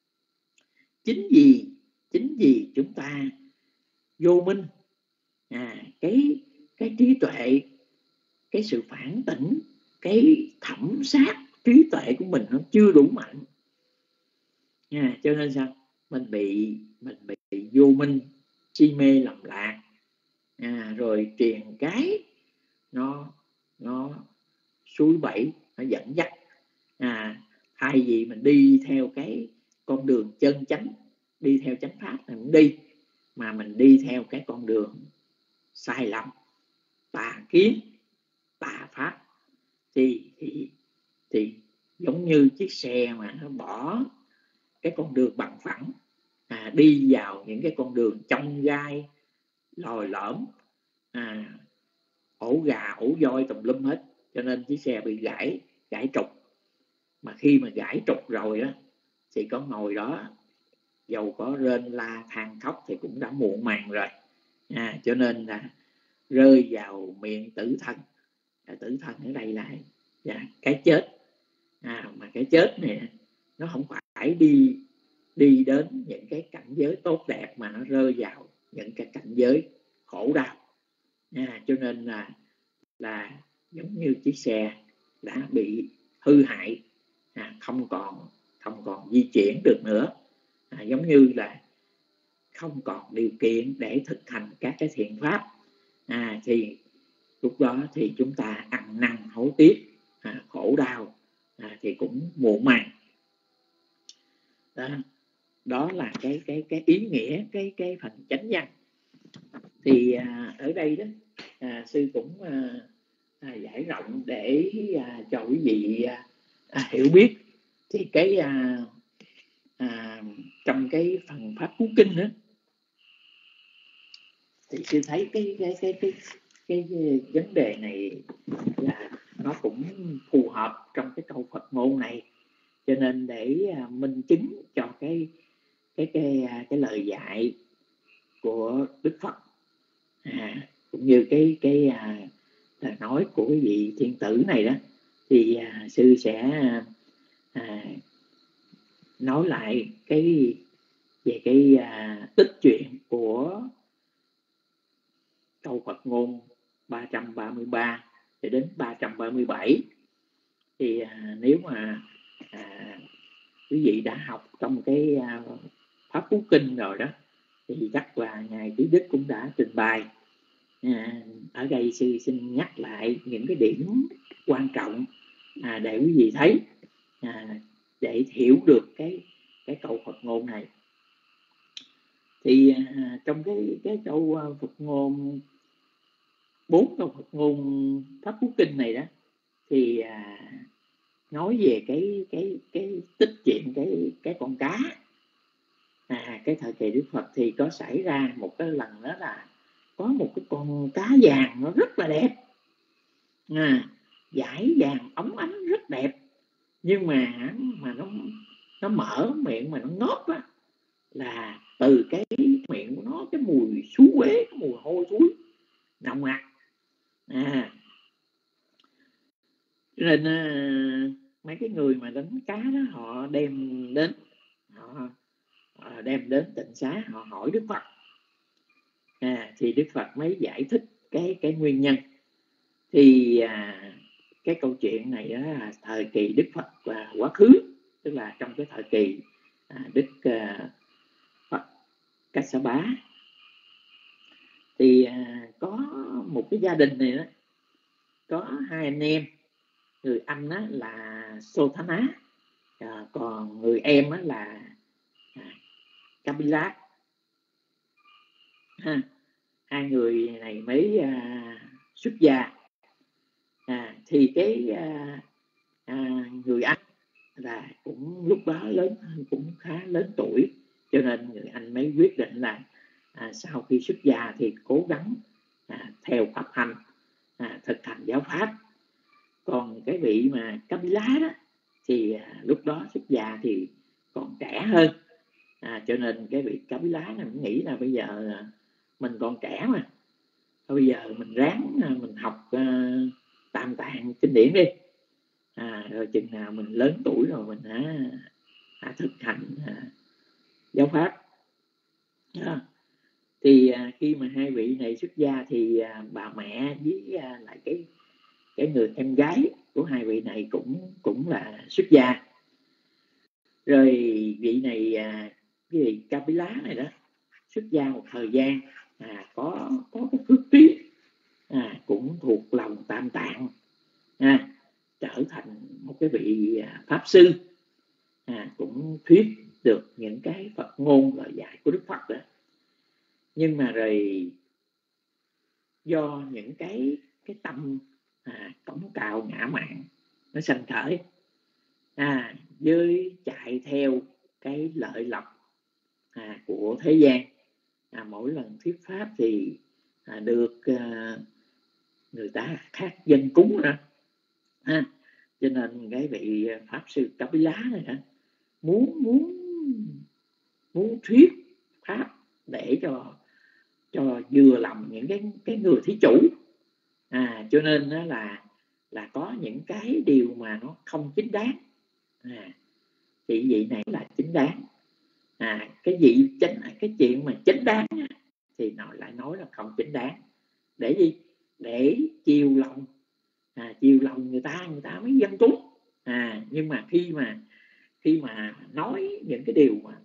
chính vì chính vì chúng ta vô minh, à, cái cái trí tuệ, cái sự phản tỉnh, cái thẩm sát trí tuệ của mình nó chưa đủ mạnh, à, cho nên sao mình bị mình bị vô minh, si mê lầm lạc, à, rồi truyền cái nó nó suối bẫy, nó dẫn dắt, à, thay vì mình đi theo cái con đường chân chánh, đi theo chánh pháp mình đi, mà mình đi theo cái con đường sai lầm, tà kiến, tà pháp, thì thì thì giống như chiếc xe mà nó bỏ cái con đường bằng phẳng, à, đi vào những cái con đường trong gai lồi lõm, à, ổ gà ổ voi tùm lum hết, cho nên chiếc xe bị gãy gãy trục. Mà khi mà gãy trục rồi á thì có ngồi đó dầu có rên la than khóc thì cũng đã muộn màng rồi, à, cho nên là rơi vào miệng tử thần. À, tử thần ở đây là dạ, cái chết, à, mà cái chết này nó không phải đi đi đến những cái cảnh giới tốt đẹp, mà nó rơi vào những cái cảnh giới khổ đau, à, cho nên là là giống như chiếc xe đã bị hư hại, à, không còn không còn di chuyển được nữa, à, giống như là không còn điều kiện để thực hành các cái thiện pháp, à, thì lúc đó thì chúng ta ăn năn hối tiếc, à, khổ đau, à, thì cũng muộn màng. Đó, đó là cái cái cái ý nghĩa cái cái phần chánh văn. Thì à, ở đây đó, à, sư cũng à, à, giải rộng để à, cho quý vị à, hiểu biết. Thì cái à, à, trong cái phần pháp cú kinh đó, thì sư thấy cái cái cái cái cái, cái vấn đề này là nó cũng phù hợp trong cái câu Phật ngôn này, cho nên để à, minh chứng cho cái cái cái cái lời dạy của Đức Phật, à, cũng như cái cái à, là nói của cái vị thiên tử này đó, thì à, sư sẽ à, nói lại cái về cái à, tích truyện của câu Phật ngôn ba trăm ba mươi ba cho đến ba trăm ba mươi bảy. Thì à, nếu mà à, quý vị đã học trong cái à, pháp cú kinh rồi đó, thì chắc là ngài Trí Đức cũng đã trình bày. À, ở đây sư xin nhắc lại những cái điểm quan trọng, à, để quý vị thấy, à, để hiểu được cái cái câu Phật ngôn này. Thì à, trong cái cái câu Phật ngôn, bốn câu Phật ngôn pháp cú kinh này đó, thì à, nói về cái cái cái tích chuyện cái cái con cá. À, cái thời kỳ Đức Phật thì có xảy ra một cái lần đó là có một cái con cá vàng nó rất là đẹp, à, dải vàng óng ánh rất đẹp, nhưng mà mà nó nó mở miệng mà nó ngóp á, là từ cái miệng của nó cái mùi xú uế, cái mùi hôi thối nồng nặc, à, nên à, mấy cái người mà đánh cá đó họ đem đến họ, họ đem đến tịnh xá, họ hỏi Đức Phật, à, thì Đức Phật mới giải thích cái cái nguyên nhân. Thì à, cái câu chuyện này đó là thời kỳ Đức Phật và quá khứ, tức là trong cái thời kỳ à, Đức à, Phật Kassapa. Thì à, có một cái gia đình này đó, có hai anh em, người anh đó là Sothana, à, còn người em đó là à, Kapila. Ha, hai người này mới à, xuất gia. À, thì cái à, à, người anh là cũng lúc đó lớn cũng khá lớn tuổi, cho nên người anh mới quyết định là à, sau khi xuất gia thì cố gắng à, theo pháp hành, à, thực hành giáo pháp. Còn cái vị mà Kapila đó thì à, lúc đó xuất gia thì còn trẻ hơn, à, cho nên cái vị Kapila này mình nghĩ là bây giờ mình còn trẻ mà, thôi bây giờ mình ráng mình học uh, tam tạng kinh điển đi, à, rồi chừng nào mình lớn tuổi rồi mình hả à, thực hành à, giáo pháp. À, thì à, khi mà hai vị này xuất gia thì à, bà mẹ với à, lại cái cái người em gái của hai vị này cũng cũng là xuất gia. Rồi vị này à, cái vị Kapila này đó xuất gia một thời gian, à, có có cái phước trí, à, cũng thuộc lòng tam tạng, à, trở thành một cái vị à, pháp sư, à, cũng thuyết được những cái Phật ngôn lời dạy của Đức Phật đó. Nhưng mà rồi do những cái cái tâm à, cống cào ngã mạn nó sanh khởi, à, với chạy theo cái lợi lộc à, của thế gian, à, mỗi lần thuyết pháp thì à, được à, người ta khác dân cúng nữa, à, cho nên cái vị pháp sư Kapila này đó, muốn muốn muốn thuyết pháp để cho cho vừa lòng những cái cái người thí chủ, à, cho nên đó là là có những cái điều mà nó không chính đáng, à, thì vị này là chính đáng, à, cái vị chính cái chuyện mà chính đáng thì nó lại nói là không chính đáng, để gì để chiều lòng, à, chiều lòng người ta người ta mới dân cúng, à, nhưng mà khi mà khi mà nói những cái điều mà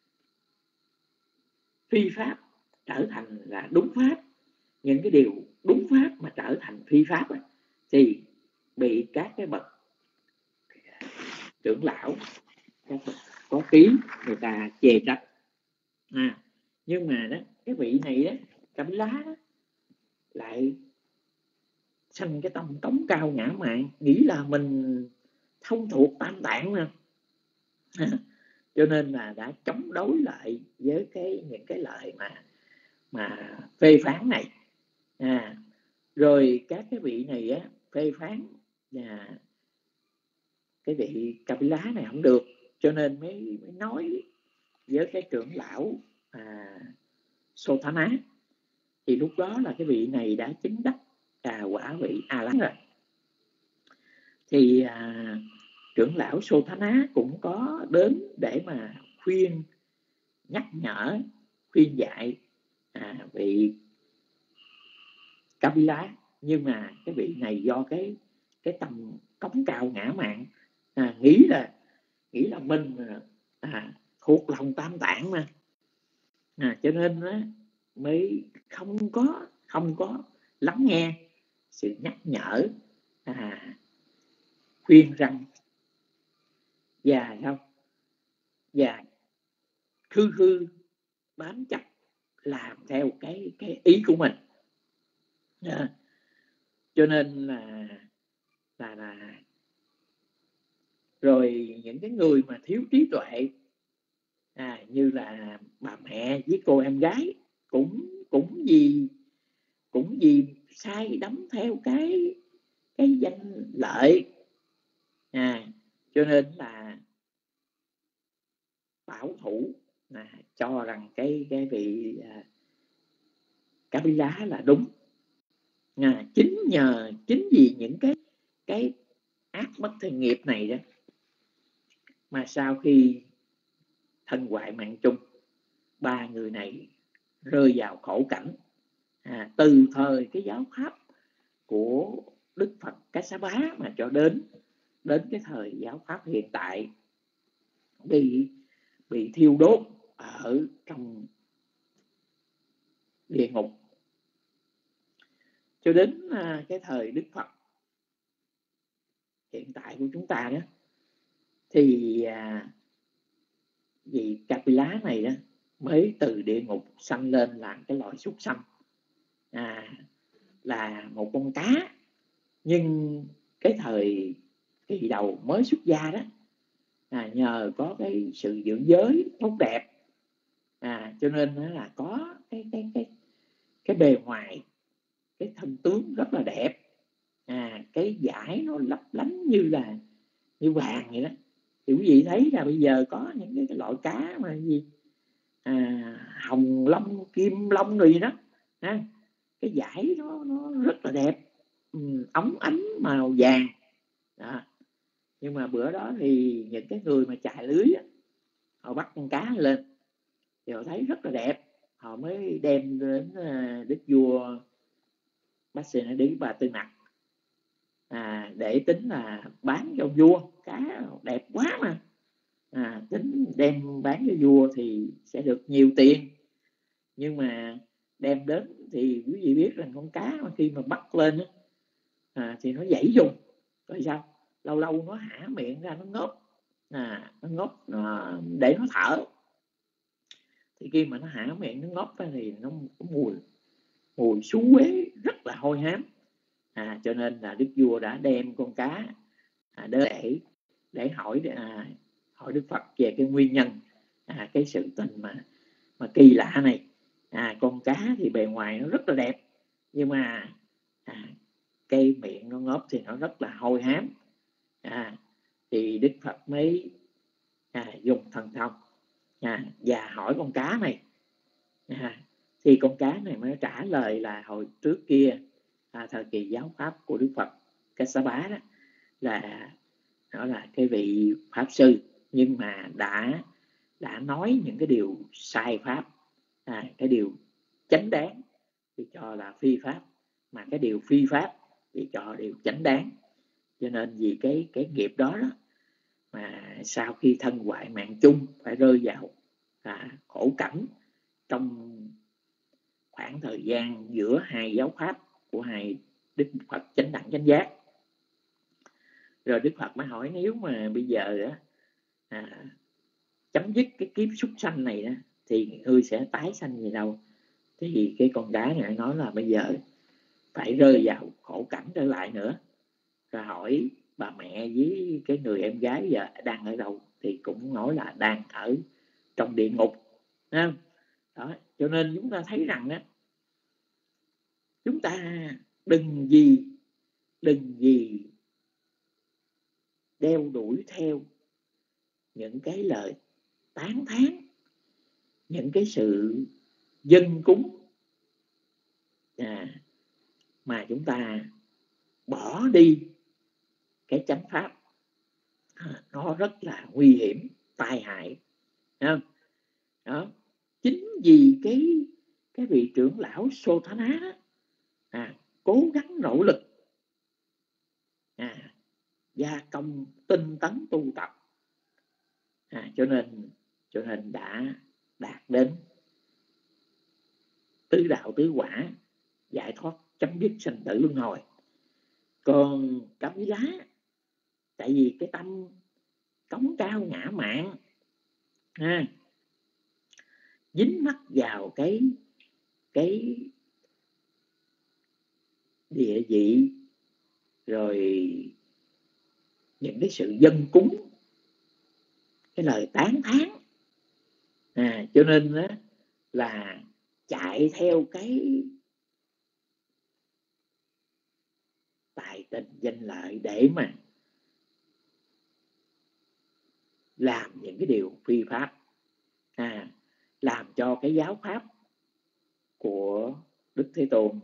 phi pháp trở thành là đúng pháp, những cái điều đúng pháp mà trở thành phi pháp ấy, thì bị các cái bậc trưởng lão, các bậc có ký người ta chê trách, à, nhưng mà đó cái vị này đó Kapila đó lại sanh cái tâm cống cao ngã mạn, nghĩ là mình thông thuộc tam tạng nè, à, cho nên là đã chống đối lại với cái những cái lời mà mà phê phán này, à, rồi các cái vị này á phê phán là cái vị Kapila này không được, cho nên mới, mới nói với cái trưởng lão à, Sothana. Thì lúc đó là cái vị này đã chứng đắc à, quả vị A Lán rồi. Thì à, trưởng lão Sothana cũng có đến để mà khuyên nhắc nhở, khuyên dạy à, vị Kapila, nhưng mà cái vị này do cái cái tầm cống cao ngã mạn, à, nghĩ là nghĩ là mình à, thuộc lòng tam tạng mà, à, cho nên á, mới không có không có lắng nghe sự nhắc nhở, à, khuyên răn, và không và khư khư bám chấp làm theo cái cái ý của mình, à, cho nên là là là rồi những cái người mà thiếu trí tuệ, à, như là bà mẹ với cô em gái cũng cũng vì cũng vì sai đắm theo cái cái danh lợi, à, cho nên là bảo thủ, à, cho rằng cái cái vị à, Kapila là đúng, à, chính nhờ chính vì những cái cái ác bất thiện nghiệp này đó mà sau khi thân hoại mạng chung, ba người này rơi vào khổ cảnh, à, từ thời cái giáo pháp của Đức Phật Kassapa mà cho đến đến cái thời giáo pháp hiện tại bị bị thiêu đốt ở trong địa ngục. Cho đến à, cái thời Đức Phật hiện tại của chúng ta đó, thì à, vị Kapila này đó mới từ địa ngục sanh lên làm cái loài súc sanh, à, là một con cá. Nhưng cái thời kỳ đầu mới xuất gia đó à, nhờ có cái sự giữ giới tốt đẹp, à, cho nên là có cái cái cái cái bề ngoài, cái thân tướng rất là đẹp, à, cái vải nó lấp lánh như là như vàng vậy đó. Thì quý vị thấy là bây giờ có những cái, cái loại cá mà gì à, hồng long, kim long rồi gì đó, ha, cái vải nó nó rất là đẹp, ừ, óng ánh màu vàng đó. Nhưng mà bữa đó thì những cái người mà chài lưới á, họ bắt con cá lên thì họ thấy rất là đẹp, họ mới đem đến uh, đức vua Bát Sĩ Đế Bà Tư Nặc, à, để tính là bán cho vua, cá đẹp quá mà, à, tính đem bán cho vua thì sẽ được nhiều tiền. Nhưng mà đem đến thì quý vị biết rằng con cá mà khi mà bắt lên á, à, thì nó dãy dùng, rồi sao lâu lâu nó hả miệng ra, nó ngốp, à, nó ngốp nó để nó thở. Thì khi mà nó hả miệng nó ngốp ra thì nó có mùi mùi xú uế rất là hôi hám, à, cho nên là đức vua đã đem con cá à, để để hỏi à, hỏi Đức Phật về cái nguyên nhân, à, cái sự tình mà mà kỳ lạ này. À, con cá thì bề ngoài nó rất là đẹp, nhưng mà à, cây miệng nó ngốp thì nó rất là hôi hám, à, thì Đức Phật mới à, dùng thần thông à, và hỏi con cá này, à, thì con cá này mới trả lời là hồi trước kia à, thời kỳ giáo pháp của Đức Phật Kassapa đó, là đó là cái vị pháp sư nhưng mà đã đã nói những cái điều sai pháp, à, cái điều chánh đáng thì cho là phi pháp, mà cái điều phi pháp thì cho điều chánh đáng. Cho nên vì cái cái nghiệp đó đó mà sau khi thân hoại mạng chung phải rơi vào à, khổ cảnh trong khoảng thời gian giữa hai giáo pháp của hai Đức Phật chánh đẳng chánh giác. Rồi Đức Phật mới hỏi nếu mà bây giờ à, chấm dứt cái kiếp súc sanh này đó, thì ngươi sẽ tái sanh gì đâu? Thì cái con cá này nói là bây giờ phải rơi vào khổ cảnh trở lại nữa. Rồi hỏi bà mẹ với cái người em gái giờ đang ở đâu, thì cũng nói là đang ở trong địa ngục. Đó. Cho nên chúng ta thấy rằng đó, chúng ta đừng gì đừng gì đeo đuổi theo những cái lời tán thán, những cái sự dâng cúng à, mà chúng ta bỏ đi cái chánh pháp, à, nó rất là nguy hiểm, tai hại. Đó. Đó. Chính vì cái cái vị trưởng lão Sothana à, cố gắng nỗ lực à, gia công tinh tấn tu tập, à, cho nên cho nên đã đạt đến tứ đạo tứ quả, giải thoát chấm dứt sanh tử luân hồi. Còn Cam Lá, tại vì cái tâm cống cao ngã mạn, ha, dính mắc vào cái cái địa vị, rồi những cái sự dâng cúng, cái lời tán thán, à, cho nên đó là chạy theo cái tài tình danh lợi để mà làm những cái điều phi pháp, à, làm cho cái giáo pháp của Đức Thế Tôn,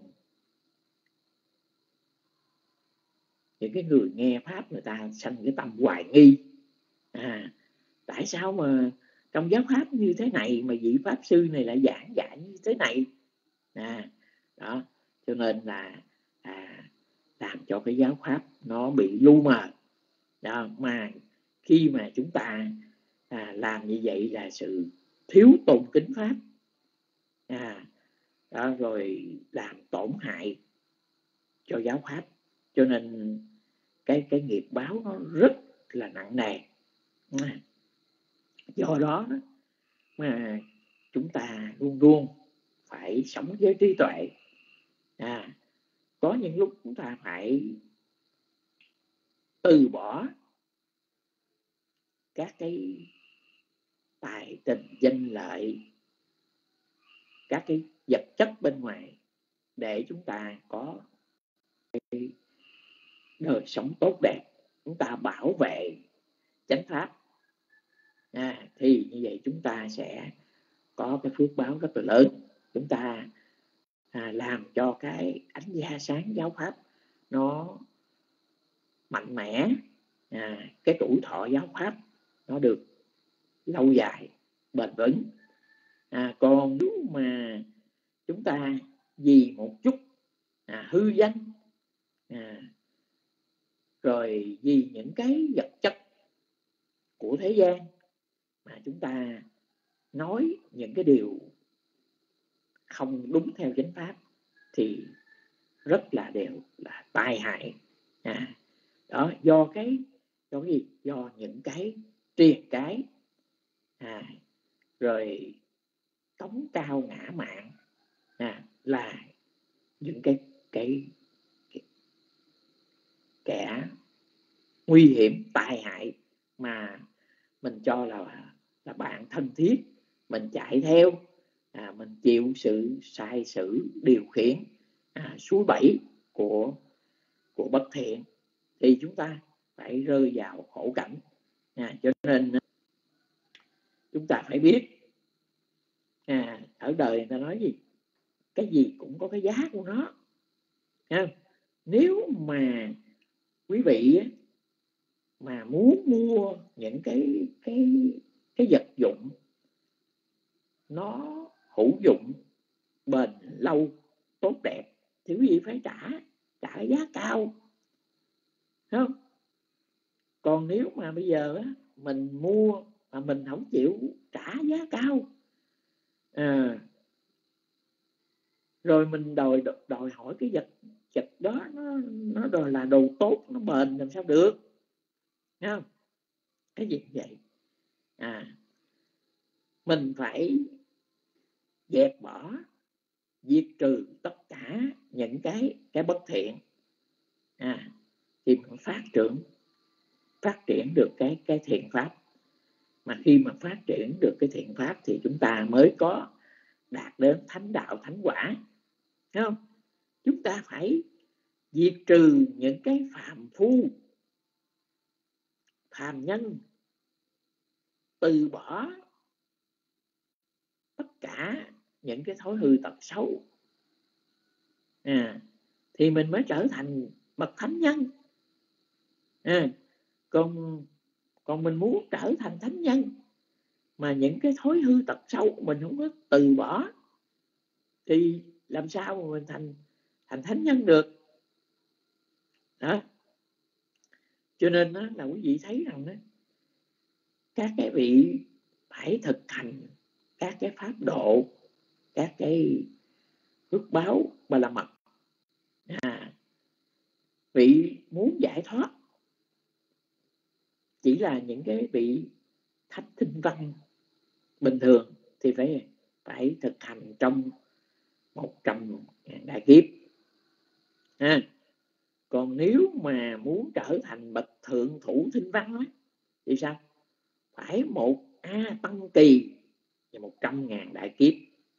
những cái người nghe pháp người ta sanh cái tâm hoài nghi, à, tại sao mà trong giáo pháp như thế này mà vị pháp sư này lại giảng dạy như thế này, à, đó, cho nên là à, làm cho cái giáo pháp nó bị lu mờ. Đó, mà khi mà chúng ta à, làm như vậy là sự thiếu tôn kính pháp, à, đó, rồi làm tổn hại cho giáo pháp, cho nên cái cái nghiệp báo nó rất là nặng nề. Do đó mà chúng ta luôn luôn phải sống với trí tuệ, à, có những lúc chúng ta phải từ bỏ các cái tài tình danh lợi, các cái vật chất bên ngoài để chúng ta có cái đời sống tốt đẹp, chúng ta bảo vệ chánh pháp, à, thì như vậy chúng ta sẽ có cái phước báo rất là lớn. Chúng ta à, làm cho cái ánh gia sáng giáo pháp nó mạnh mẽ, à, cái tuổi thọ giáo pháp nó được lâu dài, bền vững. À, còn nếu mà chúng ta vì một chút à, hư danh, à, rồi vì những cái vật chất của thế gian mà chúng ta nói những cái điều không đúng theo chánh pháp thì rất là đều là tai hại. À, đó, do cái do cái gì? Do những cái truyền cái, à, rồi cống cao ngã mạn, à, là những cái cái, cái kẻ nguy hiểm tai hại mà mình cho là là bạn thân thiết, mình chạy theo, à, mình chịu sự sai sử điều khiển, à, suối bẫy của của bất thiện, thì chúng ta phải rơi vào khổ cảnh. À, cho nên chúng ta phải biết, à, ở đời người ta nói gì, cái gì cũng có cái giá của nó. À, nếu mà quý vị mà muốn mua những cái cái cái vật dụng nó hữu dụng, bền lâu, tốt đẹp, thì quý vị phải trả trả giá cao, không? Còn nếu mà bây giờ á, mình mua mà mình không chịu trả giá cao, à, rồi mình đòi đòi hỏi cái vật vật đó nó nó đòi là đồ tốt, nó bền, làm sao được, không? Cái gì vậy? À, mình phải dẹp bỏ, diệt trừ tất cả những cái cái bất thiện, à, thì mình phát triển phát triển được cái cái thiện pháp. Mà khi mà phát triển được cái thiện pháp thì chúng ta mới có đạt đến thánh đạo, thánh quả, thấy không? Chúng ta phải diệt trừ những cái phàm phu, phàm nhân, từ bỏ tất cả những cái thói hư tật xấu, à, thì mình mới trở thành bậc thánh nhân. À, còn còn mình muốn trở thành thánh nhân mà những cái thói hư tật xấu mình không có từ bỏ thì làm sao mà mình thành thành thánh nhân được? Đó. Cho nên đó, là quý vị thấy rằng đó, các cái vị phải thực hành các cái pháp độ, các cái phước báo ba la mật. À, vị muốn giải thoát chỉ là những cái vị thánh tinh văn bình thường thì phải phải thực hành trong một trăm ngàn đại kiếp. À, còn nếu mà muốn trở thành bậc thượng thủ tinh văn ấy, thì sao? Phải một A tăng kỳ và một trăm ngàn đại kiếp.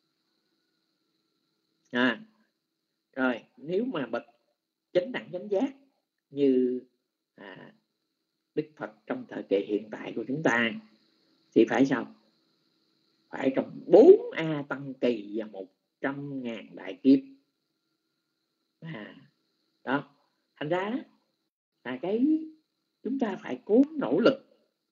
À, rồi nếu mà bậc chánh đẳng chánh giác như à, Đức Phật trong thời kỳ hiện tại của chúng ta thì phải sao? Phải trong bốn A tăng kỳ và một trăm ngàn đại kiếp. À, đó. Thành ra đó, là cái chúng ta phải cố nỗ lực.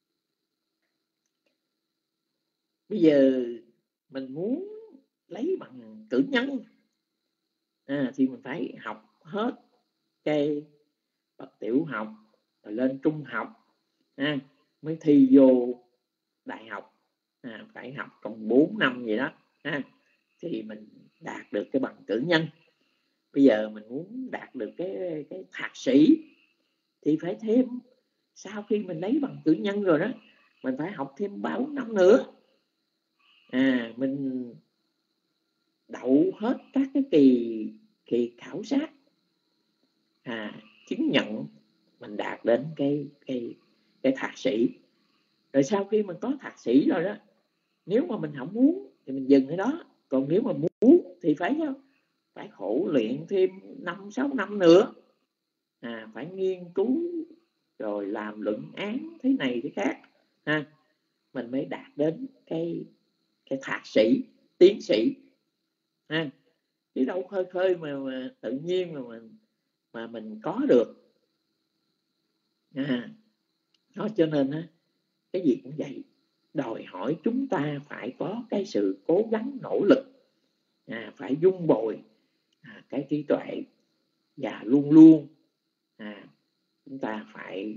Bây giờ mình muốn lấy bằng cử nhân, à, thì mình phải học hết cái bậc tiểu học rồi lên trung học, à, mới thi vô đại học, à, phải học trong bốn năm vậy đó, à, thì mình đạt được cái bằng cử nhân. Bây giờ mình muốn đạt được cái cái thạc sĩ thì phải thêm, sau khi mình lấy bằng cử nhân rồi đó, mình phải học thêm ba bốn năm nữa, à, mình đậu hết các cái kỳ kỳ khảo sát, à, chứng nhận mình đạt đến cái cái cái thạc sĩ. Rồi sau khi mình có thạc sĩ rồi đó, nếu mà mình không muốn thì mình dừng ở đó. Còn nếu mà muốn thì phải phải khổ luyện thêm năm sáu năm nữa, à, phải nghiên cứu rồi làm luận án thế này thế khác, ha, mình mới đạt đến cái cái thạc sĩ, tiến sĩ, ha. Chứ đâu khơi khơi mà, mà tự nhiên mà mình mà mình có được, à. Đó, cho nên á, cái gì cũng vậy, đòi hỏi chúng ta phải có cái sự cố gắng nỗ lực, à, phải dung bồi à, cái trí tuệ, và luôn luôn à, chúng ta phải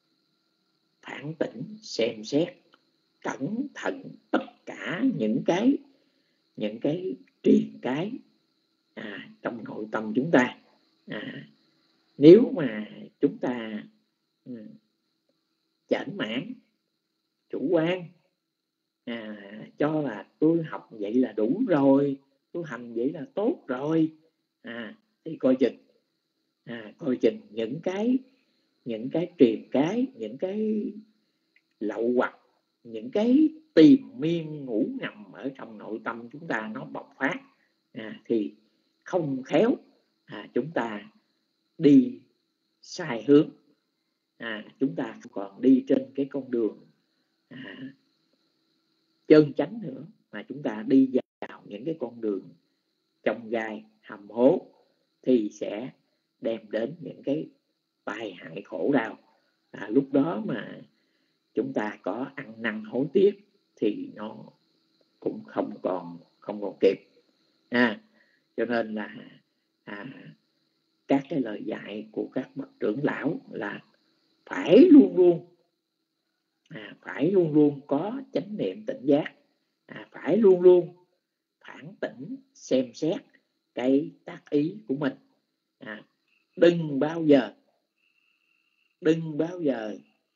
phản tỉnh, xem xét cẩn thận tất cả những cái những cái truyền cái à, trong nội tâm chúng ta. À, nếu mà chúng ta ừ, chểnh mãn, chủ quan, à, cho là tôi học vậy là đủ rồi, tôi hành vậy là tốt rồi, à, thì coi chừng, à, coi chừng những cái những cái truyền cái, những cái lậu hoặc, những cái tìm miên ngủ ngầm ở trong nội tâm chúng ta nó bộc phát, à, thì không khéo à, chúng ta đi sai hướng, à, chúng ta không còn đi trên cái con đường à, chân chánh nữa, mà chúng ta đi vào những cái con đường trong gai hầm hố, thì sẽ đem đến những cái tai hại khổ đau. À, lúc đó mà chúng ta có ăn năn hối tiếc thì nó cũng không còn không còn kịp, à, cho nên là à, các cái lời dạy của các bậc trưởng lão là phải luôn luôn à, phải luôn luôn có chánh niệm tỉnh giác, à, phải luôn luôn phản tỉnh xem xét cái tác ý của mình, à, đừng bao giờ đừng bao giờ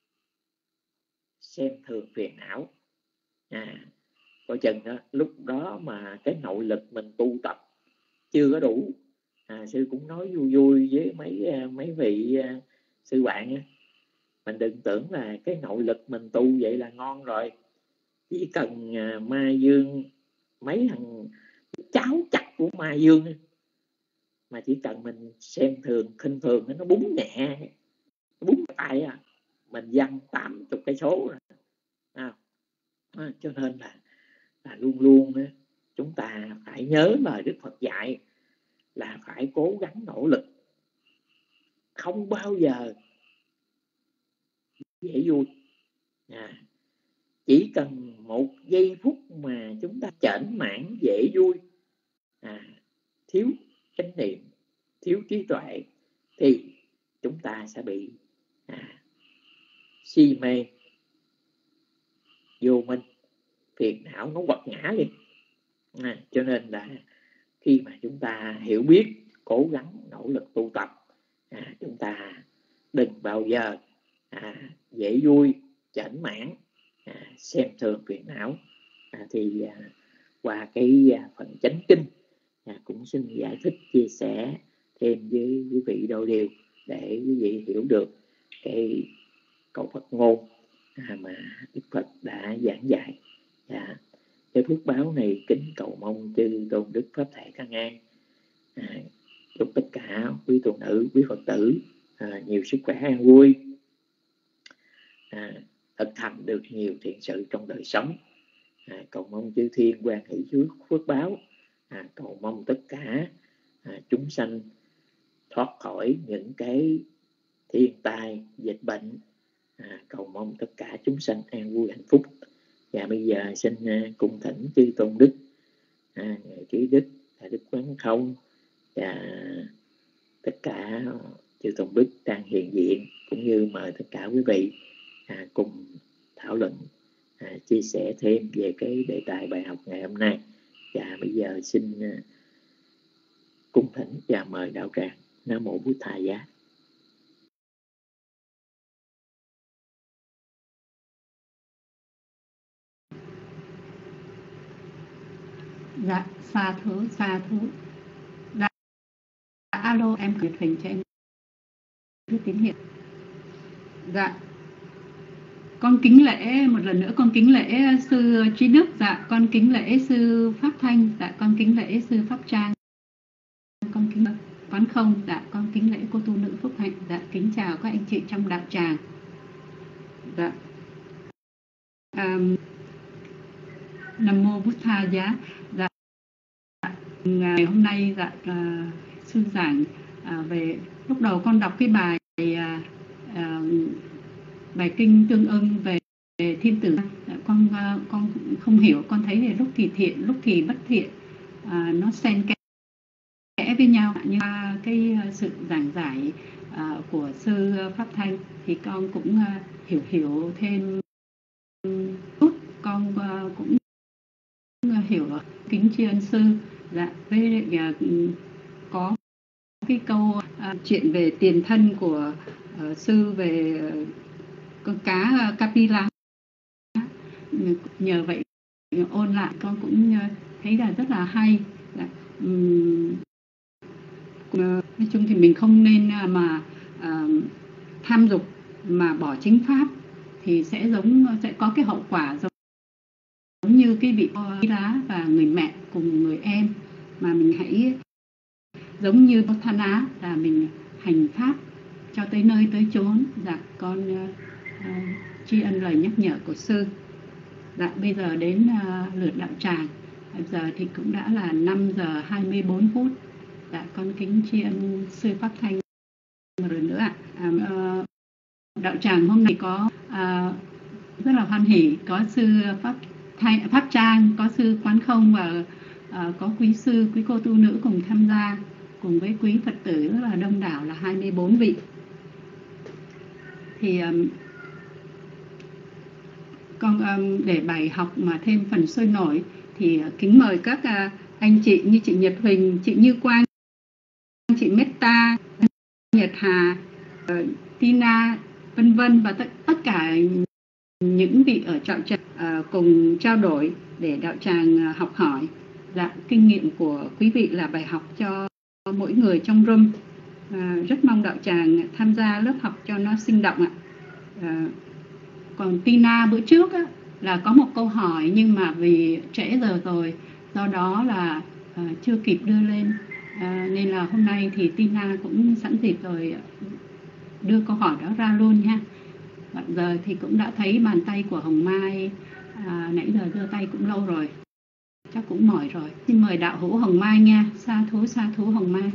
xem thường phiền não, à, coi chừng đó, lúc đó mà cái nội lực mình tu tập chưa có đủ. À, sư cũng nói vui vui với mấy mấy vị uh, sư bạn, mình đừng tưởng là cái nội lực mình tu vậy là ngon rồi, chỉ cần uh, ma dương, mấy thằng cháo chặt của ma dương mà chỉ cần mình xem thường, khinh thường nó búng nhẹ, búng tay à, mình văng tám chục cây số rồi, à, à, cho nên là, là luôn luôn á, chúng ta phải nhớ lời Đức Phật dạy là phải cố gắng nỗ lực, không bao giờ dễ vui, à, chỉ cần một giây phút mà chúng ta chểnh mãn dễ vui, à, thiếu chánh niệm, thiếu trí tuệ, thì chúng ta sẽ bị à, si mê, vô minh, phiền não nó quật ngã liền, à, cho nên là khi mà chúng ta hiểu biết, cố gắng nỗ lực tu tập, à, chúng ta đừng bao giờ à, dễ vui, chểnh mãn, à, xem thường phiền não. À, thì à, qua cái à, phần chánh kinh à, cũng xin giải thích chia sẻ thêm với quý vị đôi điều để quý vị hiểu được cái câu Phật ngôn à, mà Đức Phật đã giảng dạy. À, cái phước báo này kính cầu mong chư tôn đức pháp thể căn an, à, chúc tất cả quý tu nữ, quý Phật tử à, nhiều sức khỏe an vui, à, thực hành được nhiều thiện sự trong đời sống, à, cầu mong chư thiên quan hỷ phước phước báo, à, cầu mong tất cả à, chúng sanh thoát khỏi những cái thiên tai dịch bệnh, à, cầu mong tất cả chúng sanh an vui hạnh phúc. Và bây giờ xin uh, cung thỉnh chư tôn đức, à, ngài trí đức, đại đức Quán Thông và tất cả chư tôn đức đang hiện diện, cũng như mời tất cả quý vị à, cùng thảo luận, à, chia sẻ thêm về cái đề tài bài học ngày hôm nay. Và bây giờ xin uh, cung thỉnh và mời đạo tràng. Nam mô Bụt Thầy Giá. Dạ, xa thứ, xa thứ. Dạ, alo, em gửi hình cho em biết tín hiệu. Dạ, con kính lễ một lần nữa, con kính lễ sư Trí Đức, dạ con kính lễ sư Pháp Thanh, dạ con kính lễ sư Pháp Trang, con kính Quán Không, dạ con kính lễ cô tu nữ Phúc Hạnh, dạ kính chào các anh chị trong đạo tràng. Dạ. Um, Nam mô Bụt Tha Giá. Dạ. Ngày hôm nay dạ uh, sư giảng uh, về, lúc đầu con đọc cái bài uh, uh, bài kinh tương ưng về, về thiên tử. Dạ, con uh, con không hiểu, con thấy là lúc thì thiện, lúc thì bất thiện, uh, nó xen kẽ kẽ với nhau. Nhưng mà cái sự giảng giải uh, của sư Pháp Thanh thì con cũng uh, hiểu hiểu thêm chút. Con uh, cũng uh, hiểu kính tri ân sư. Dạ, với uh, có cái câu uh, chuyện về tiền thân của uh, sư về uh, con cá uh, Kapila. Nhờ vậy ôn lại con cũng uh, thấy là rất là hay. Dạ. Um, nói chung thì mình không nên mà uh, tham dục mà bỏ chính pháp, thì sẽ giống sẽ có cái hậu quả giống, giống như cái vị lá và người mẹ cùng người em, mà mình hãy giống như Than Á là mình hành pháp cho tới nơi tới chốn. Dạ con uh, uh, tri ân lời nhắc nhở của sư. Dạ bây giờ đến uh, lượt đạo tràng. Bây giờ thì cũng đã là năm giờ hai mươi bốn phút. Dạ con kính tri ân sư Pháp Thanh một lần nữa ạ. À, uh, đạo tràng hôm nay có uh, rất là hoan hỉ, có sư Pháp Thanh, Pháp Trang, có sư Quán Không và uh, có quý sư, quý cô tu nữ cùng tham gia, cùng với quý Phật tử rất là đông đảo là hai mươi bốn vị. Thì um, con um, để bài học mà thêm phần sôi nổi thì uh, kính mời các uh, anh chị như chị Nhật Huỳnh, chị Như Quang, chị Meta, Nhật Hà, uh, Tina, vân vân và tất, tất cả những vị ở đạo tràng uh, cùng trao đổi để đạo tràng uh, học hỏi. Dạ, kinh nghiệm của quý vị là bài học cho mỗi người trong room. Uh, rất mong đạo tràng tham gia lớp học cho nó sinh động ạ. Uh, còn Tina bữa trước á, là có một câu hỏi nhưng mà vì trễ giờ rồi, do đó là uh, chưa kịp đưa lên. Uh, nên là hôm nay thì Tina cũng sẵn dịp rồi đưa câu hỏi đó ra luôn nha. Bây giờ thì cũng đã thấy bàn tay của Hồng Mai, à, nãy giờ đưa tay cũng lâu rồi, chắc cũng mỏi rồi. Xin mời đạo hữu Hồng Mai nha. Sa thú, sa thú Hồng Mai.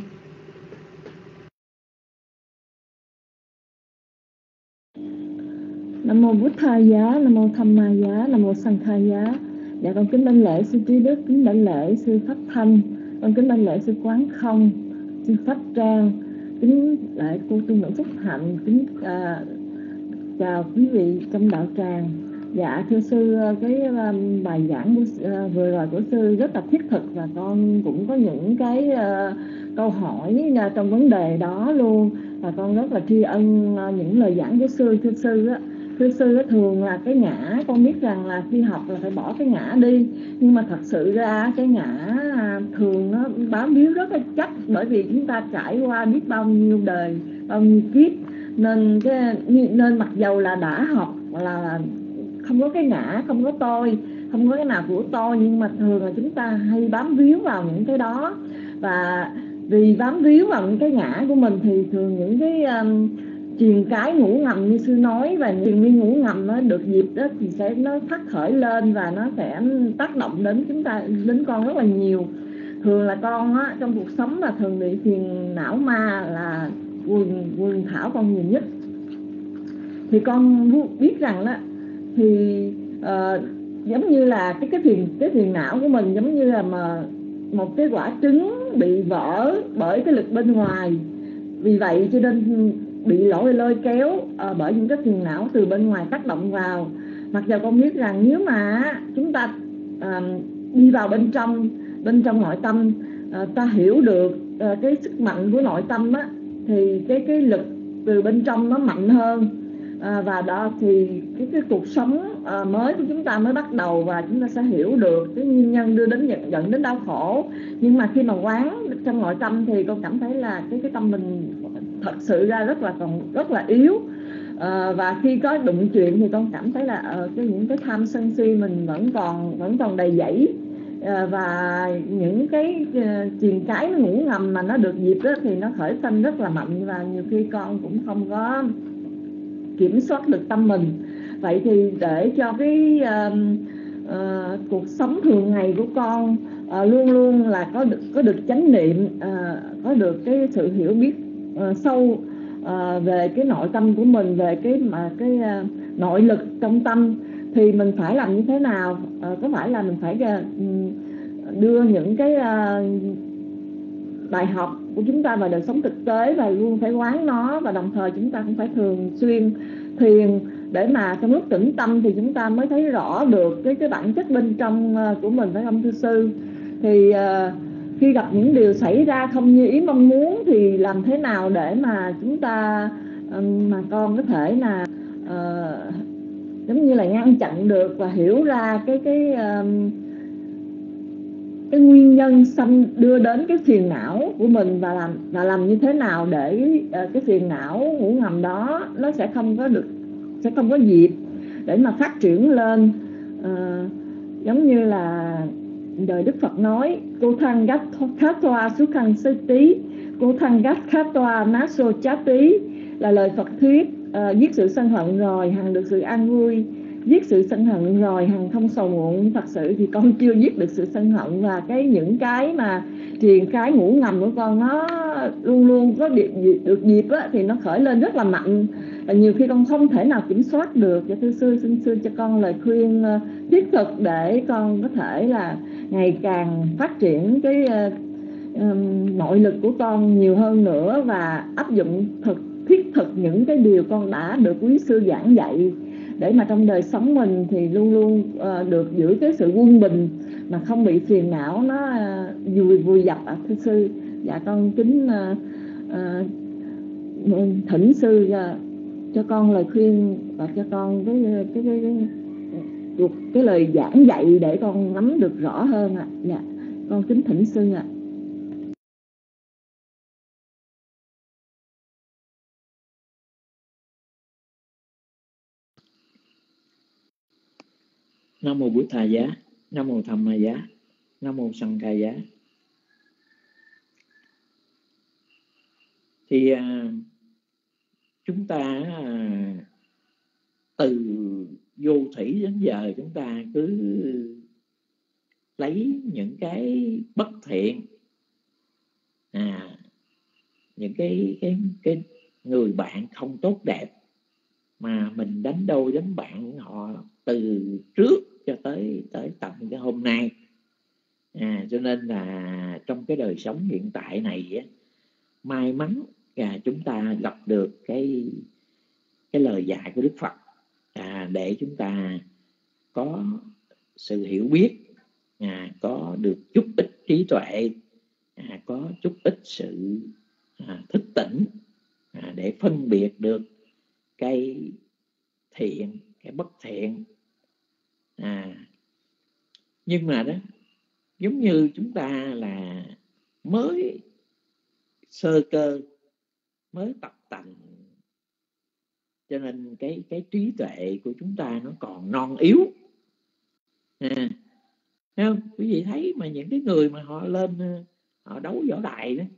Nam mô Bụt Tha Giá, Nam mô Tham Ma Giá, Nam mô Sang Tha Giá. Dạ con kính đảnh lễ sư Trí Đức, kính đảnh lễ sư Pháp Thanh, con kính đảnh lễ sư Quán Không, sư Pháp Trang, kính lễ cô tu nữ Phúc Hạnh, kính à, chào quý vị trong đạo tràng. Dạ thưa sư, cái um, bài giảng của, uh, vừa rồi của sư rất là thiết thực, và con cũng có những cái uh, câu hỏi uh, trong vấn đề đó luôn, và con rất là tri ân uh, những lời giảng của sư. Thưa sư á, thưa sư á, thường là cái ngã, con biết rằng là khi học là phải bỏ cái ngã đi, nhưng mà thật sự ra cái ngã uh, thường nó bám víu rất là chắc, bởi vì chúng ta trải qua biết bao nhiêu đời, bao nhiêu kiếp, nên cái nên mặc dầu là đã học là không có cái ngã, không có tôi, không có cái nào của tôi, nhưng mà thường là chúng ta hay bám víu vào những cái đó. Và vì bám víu vào những cái ngã của mình thì thường những cái um, truyền cái ngủ ngầm như sư nói, và truyền nguyên ngủ ngầm nó được dịp đó thì sẽ nó phát khởi lên, và nó sẽ tác động đến chúng ta, đến con rất là nhiều. Thường là con á, trong cuộc sống là thường bị phiền não ma là quần quần thảo con nhiều nhất. Thì con biết rằng đó thì uh, giống như là cái cái phiền cái phiền não của mình giống như là mà một cái quả trứng bị vỡ bởi cái lực bên ngoài, vì vậy cho nên bị lôi lôi kéo uh, bởi những cái phiền não từ bên ngoài tác động vào. Mặc dù con biết rằng nếu mà chúng ta uh, đi vào bên trong bên trong nội tâm, uh, ta hiểu được uh, cái sức mạnh của nội tâm á, thì cái cái lực từ bên trong nó mạnh hơn. À, và đó thì cái, cái cuộc sống à, mới của chúng ta mới bắt đầu, và chúng ta sẽ hiểu được cái nguyên nhân đưa đến dẫn, dẫn đến đau khổ. Nhưng mà khi mà quán trong nội tâm thì con cảm thấy là cái cái tâm mình thật sự ra rất là còn rất là yếu. à, và khi có đụng chuyện thì con cảm thấy là à, cái những cái tham sân si mình vẫn còn vẫn còn đầy dẫy, à, và những cái truyền cái nó ngủ ngầm mà nó được dịp đó, thì nó khởi sanh rất là mạnh, và nhiều khi con cũng không có kiểm soát được tâm mình. Vậy thì để cho cái uh, uh, cuộc sống thường ngày của con uh, luôn luôn là có được có được chánh niệm, uh, có được cái sự hiểu biết uh, sâu uh, về cái nội tâm của mình, về cái mà cái uh, nội lực trong tâm, thì mình phải làm như thế nào? Uh, có phải là mình phải uh, đưa những cái uh, bài học của chúng ta vào đời sống thực tế và luôn phải quán nó, và đồng thời chúng ta cũng phải thường xuyên thiền để mà trong lúc tĩnh tâm thì chúng ta mới thấy rõ được cái cái bản chất bên trong của mình, phải không thưa sư? Thì uh, khi gặp những điều xảy ra không như ý mong muốn thì làm thế nào để mà chúng ta um, mà con có thể là uh, giống như là ngăn chặn được và hiểu ra cái cái um, cái nguyên nhân sanh đưa đến cái phiền não của mình, và làm và làm như thế nào để uh, cái phiền não ngủ ngầm đó nó sẽ không có được sẽ không có dịp để mà phát triển lên. Uh, giống như là đời Đức Phật nói cô thăng gát khát toa xuất khăn sơ tí, cô thăng gát khát toa nát xô chá tí, là lời Phật thuyết. Uh, giết sự sân hận rồi hằng được sự an vui, giết sự sân hận rồi hằng không sầu muộn. Thật sự thì con chưa giết được sự sân hận, và cái những cái mà truyền cái ngủ ngầm của con nó luôn luôn có được, được dịp á, thì nó khởi lên rất là mạnh, và nhiều khi con không thể nào kiểm soát được. Và thưa sư, xin sư cho con lời khuyên uh, thiết thực để con có thể là ngày càng phát triển cái uh, um, nội lực của con nhiều hơn nữa, và áp dụng thực thiết thực những cái điều con đã được quý sư giảng dạy, để mà trong đời sống mình thì luôn luôn uh, được giữ cái sự quân bình mà không bị phiền não nó uh, vùi vùi dập ạ. À, thưa sư, dạ con kính uh, uh, thỉnh sư uh, cho con lời khuyên và cho con cái cái cái cái, cái, cái lời giảng dạy để con nắm được rõ hơn ạ. À. Dạ con kính thỉnh sư ạ. À. Nam mô Bụt Thà Giá, Nam mô Tham Ma Giá, Nam mô Sanh Kha Giá. Thì à, chúng ta à, từ vô thủy đến giờ chúng ta cứ lấy những cái bất thiện, à, những cái cái cái người bạn không tốt đẹp mà mình đánh đôi đánh bạn họ từ trước cho tới tới tận cái hôm nay. À, cho nên là trong cái đời sống hiện tại này á, may mắn là chúng ta gặp được cái cái lời dạy của Đức Phật, à, để chúng ta có sự hiểu biết, à, có được chút ít trí tuệ, à, có chút ít sự à, thức tỉnh, à, để phân biệt được cái thiện, cái bất thiện. À, nhưng mà đó, giống như chúng ta là mới sơ cơ, mới tập tành, cho nên cái cái trí tuệ của chúng ta nó còn non yếu. À, thấy không? Quý vị thấy mà những cái người mà họ lên họ đấu võ đài đó,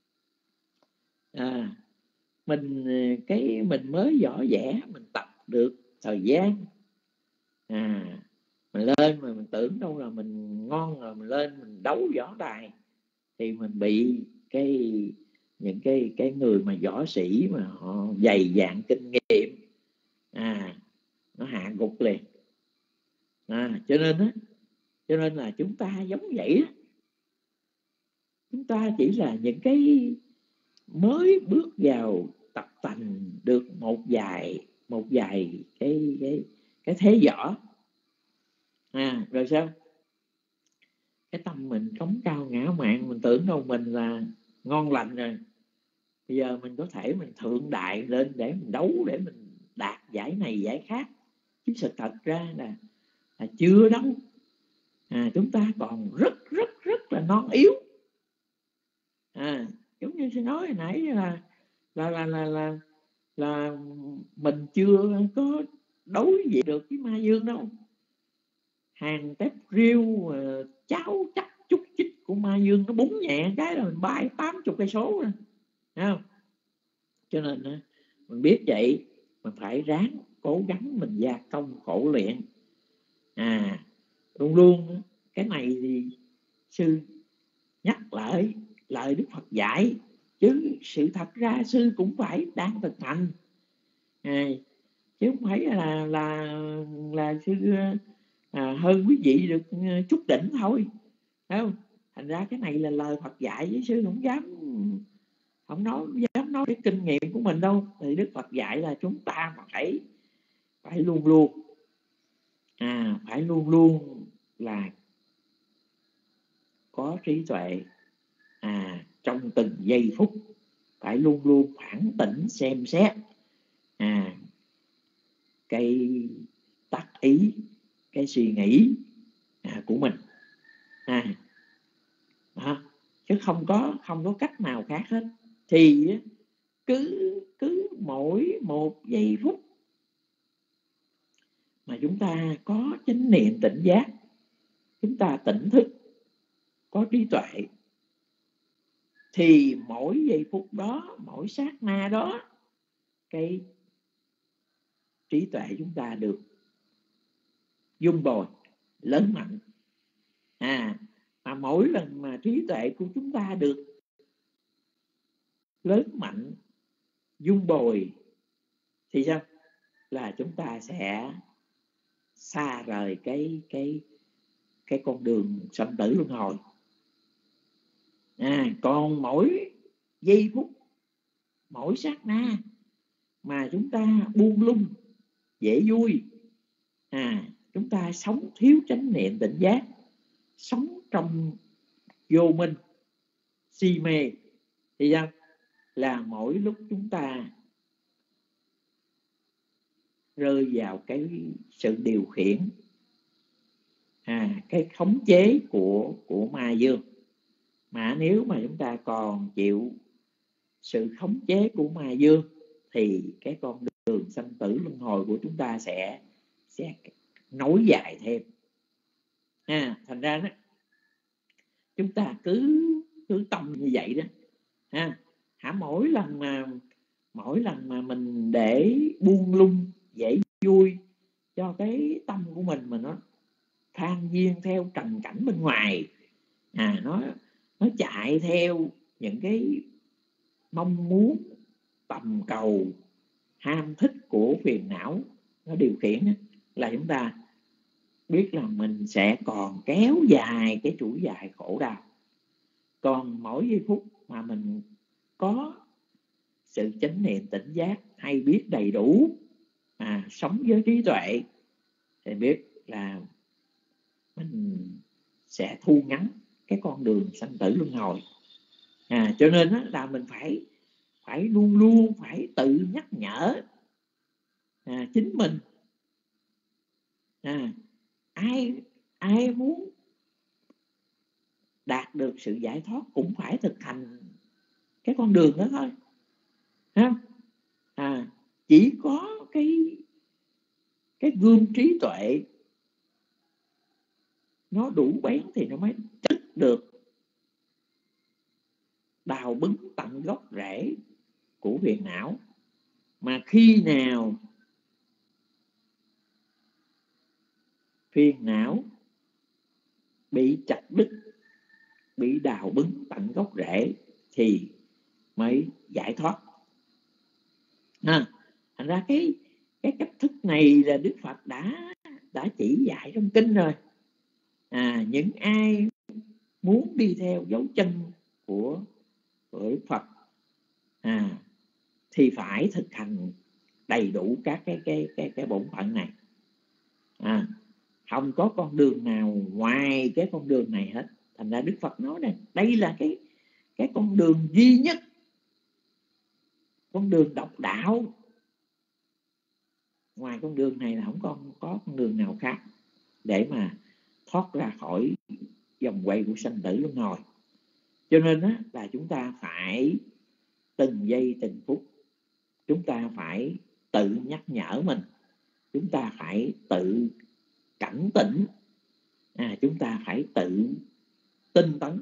à, mình cái mình mới võ vẽ, mình tập được thời gian, à, mình lên mà mình tưởng đâu là mình ngon rồi, mình lên mình đấu võ đài thì mình bị cái những cái cái người mà võ sĩ mà họ dày dạn kinh nghiệm, à, nó hạ gục liền. À, cho nên á, cho nên là chúng ta giống vậy á, chúng ta chỉ là những cái mới bước vào tập tành được một vài một vài cái cái cái thế võ, à, rồi sao cái tâm mình cống cao ngã mạn, mình tưởng đâu mình là ngon lành rồi, bây giờ mình có thể mình thượng đại lên để mình đấu, để mình đạt giải này giải khác, chứ sự thật ra là là chưa đâu. À, chúng ta còn rất rất rất là non yếu. À, giống như tôi nói hồi nãy là là là là, là là mình chưa có đối diện được với ma dương đâu. Hàng tép riêu cháo chắc chút chích của ma dương nó búng nhẹ cái là mình bay tám chục cây số rồi, thấy không? Cho nên mình biết vậy, mình phải ráng cố gắng mình gia công khổ luyện. À luôn luôn cái này thì sư nhắc lại lời Đức Phật dạy, chứ sự thật ra sư cũng phải đang thực hành, à, chứ không phải là là là sư à, hơn quý vị được chút đỉnh thôi, thấy không? Thành ra cái này là lời Phật dạy, với sư không dám không nói dám nói cái kinh nghiệm của mình đâu. Thì Đức Phật dạy là chúng ta phải phải luôn luôn à phải luôn luôn là có trí tuệ, à trong từng giây phút phải luôn luôn phản tỉnh xem xét à cái tác ý, cái suy nghĩ à, của mình, à, à chứ không có không có cách nào khác hết. Thì cứ cứ mỗi một giây phút mà chúng ta có chánh niệm tỉnh giác, chúng ta tỉnh thức, có trí tuệ, thì mỗi giây phút đó, mỗi sát na đó, cái trí tuệ chúng ta được dung bồi lớn mạnh. À mà mỗi lần mà trí tuệ của chúng ta được lớn mạnh, dung bồi, thì sao? Là chúng ta sẽ xa rời cái cái cái con đường sanh tử luân hồi. À còn mỗi giây phút, mỗi sát na mà chúng ta buông lung, dễ vui, à chúng ta sống thiếu chánh niệm tỉnh giác, sống trong vô minh, si mê, thì sao? Là mỗi lúc chúng ta rơi vào cái sự điều khiển, à cái khống chế của của ma dương. Mà nếu mà chúng ta còn chịu sự khống chế của ma dương thì cái con đường sanh tử luân hồi của chúng ta sẽ sẽ nối dài thêm. À thành ra đó, chúng ta cứ cứ tâm như vậy đó, ha. Hả mỗi lần mà mỗi lần mà mình để buông lung, dễ vui cho cái tâm của mình mà nó than duyên theo trần cảnh bên ngoài, à nó nó chạy theo những cái mong muốn, tầm cầu, ham thích của phiền não nó điều khiển, là chúng ta biết là mình sẽ còn kéo dài cái chuỗi dài khổ đau. Còn mỗi giây phút mà mình có sự chánh niệm tỉnh giác, hay biết đầy đủ, à, sống với trí tuệ, thì biết là mình sẽ thu ngắn cái con đường sanh tử luân hồi. À, cho nên là mình phải phải luôn luôn phải tự nhắc nhở à, chính mình. À, ai ai muốn đạt được sự giải thoát cũng phải thực hành cái con đường đó thôi, ha. À, chỉ có cái cái gươm trí tuệ nó đủ bén thì nó mới chích được, đào bứng tận gốc rễ của phiền não. Mà khi nào phiền não bị chặt đứt, bị đào bứng tận gốc rễ thì mới giải thoát. À, thành ra cái cái cách thức này là Đức Phật đã đã chỉ dạy trong kinh rồi. À, những ai muốn đi theo dấu chân của, của Đức Phật à, thì phải thực hành đầy đủ các cái cái cái cái bổn phận này. À, không có con đường nào ngoài cái con đường này hết. Thành ra Đức Phật nói đây, đây là cái cái con đường duy nhất, con đường độc đạo. Ngoài con đường này là không có, có con đường nào khác để mà thoát ra khỏi vòng quay của sanh tử luân hồi. Cho nên đó, là chúng ta phải từng giây từng phút chúng ta phải tự nhắc nhở mình, chúng ta phải tự cảnh tỉnh, à, chúng ta phải tự tinh tấn.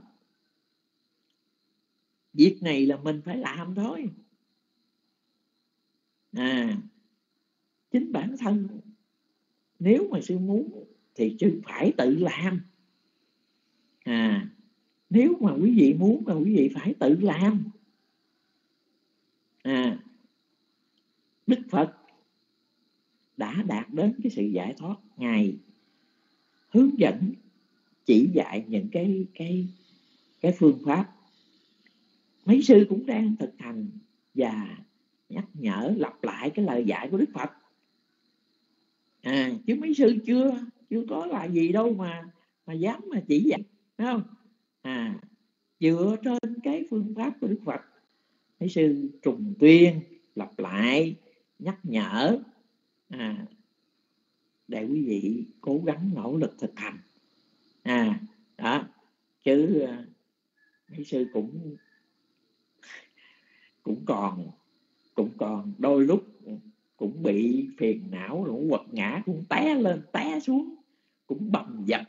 Việc này là mình phải làm thôi. À, chính bản thân nếu mà sư muốn thì sư phải tự làm. À, nếu mà quý vị muốn mà quý vị phải tự làm. À, Đức Phật đã đạt đến cái sự giải thoát, Ngài hướng dẫn chỉ dạy những cái cái cái phương pháp. Mấy sư cũng đang thực hành và nhắc nhở lặp lại cái lời dạy của Đức Phật. À, chứ mấy sư chưa chưa có là gì đâu mà mà dám mà chỉ dạy, phải không? À, dựa trên cái phương pháp của Đức Phật, mấy sư trùng tuyên lặp lại nhắc nhở, à, để quý vị cố gắng nỗ lực thực hành. À, đó, chứ mấy sư cũng cũng còn cũng còn đôi lúc cũng bị phiền não, cũng quật ngã, cũng té lên té xuống, cũng bầm dập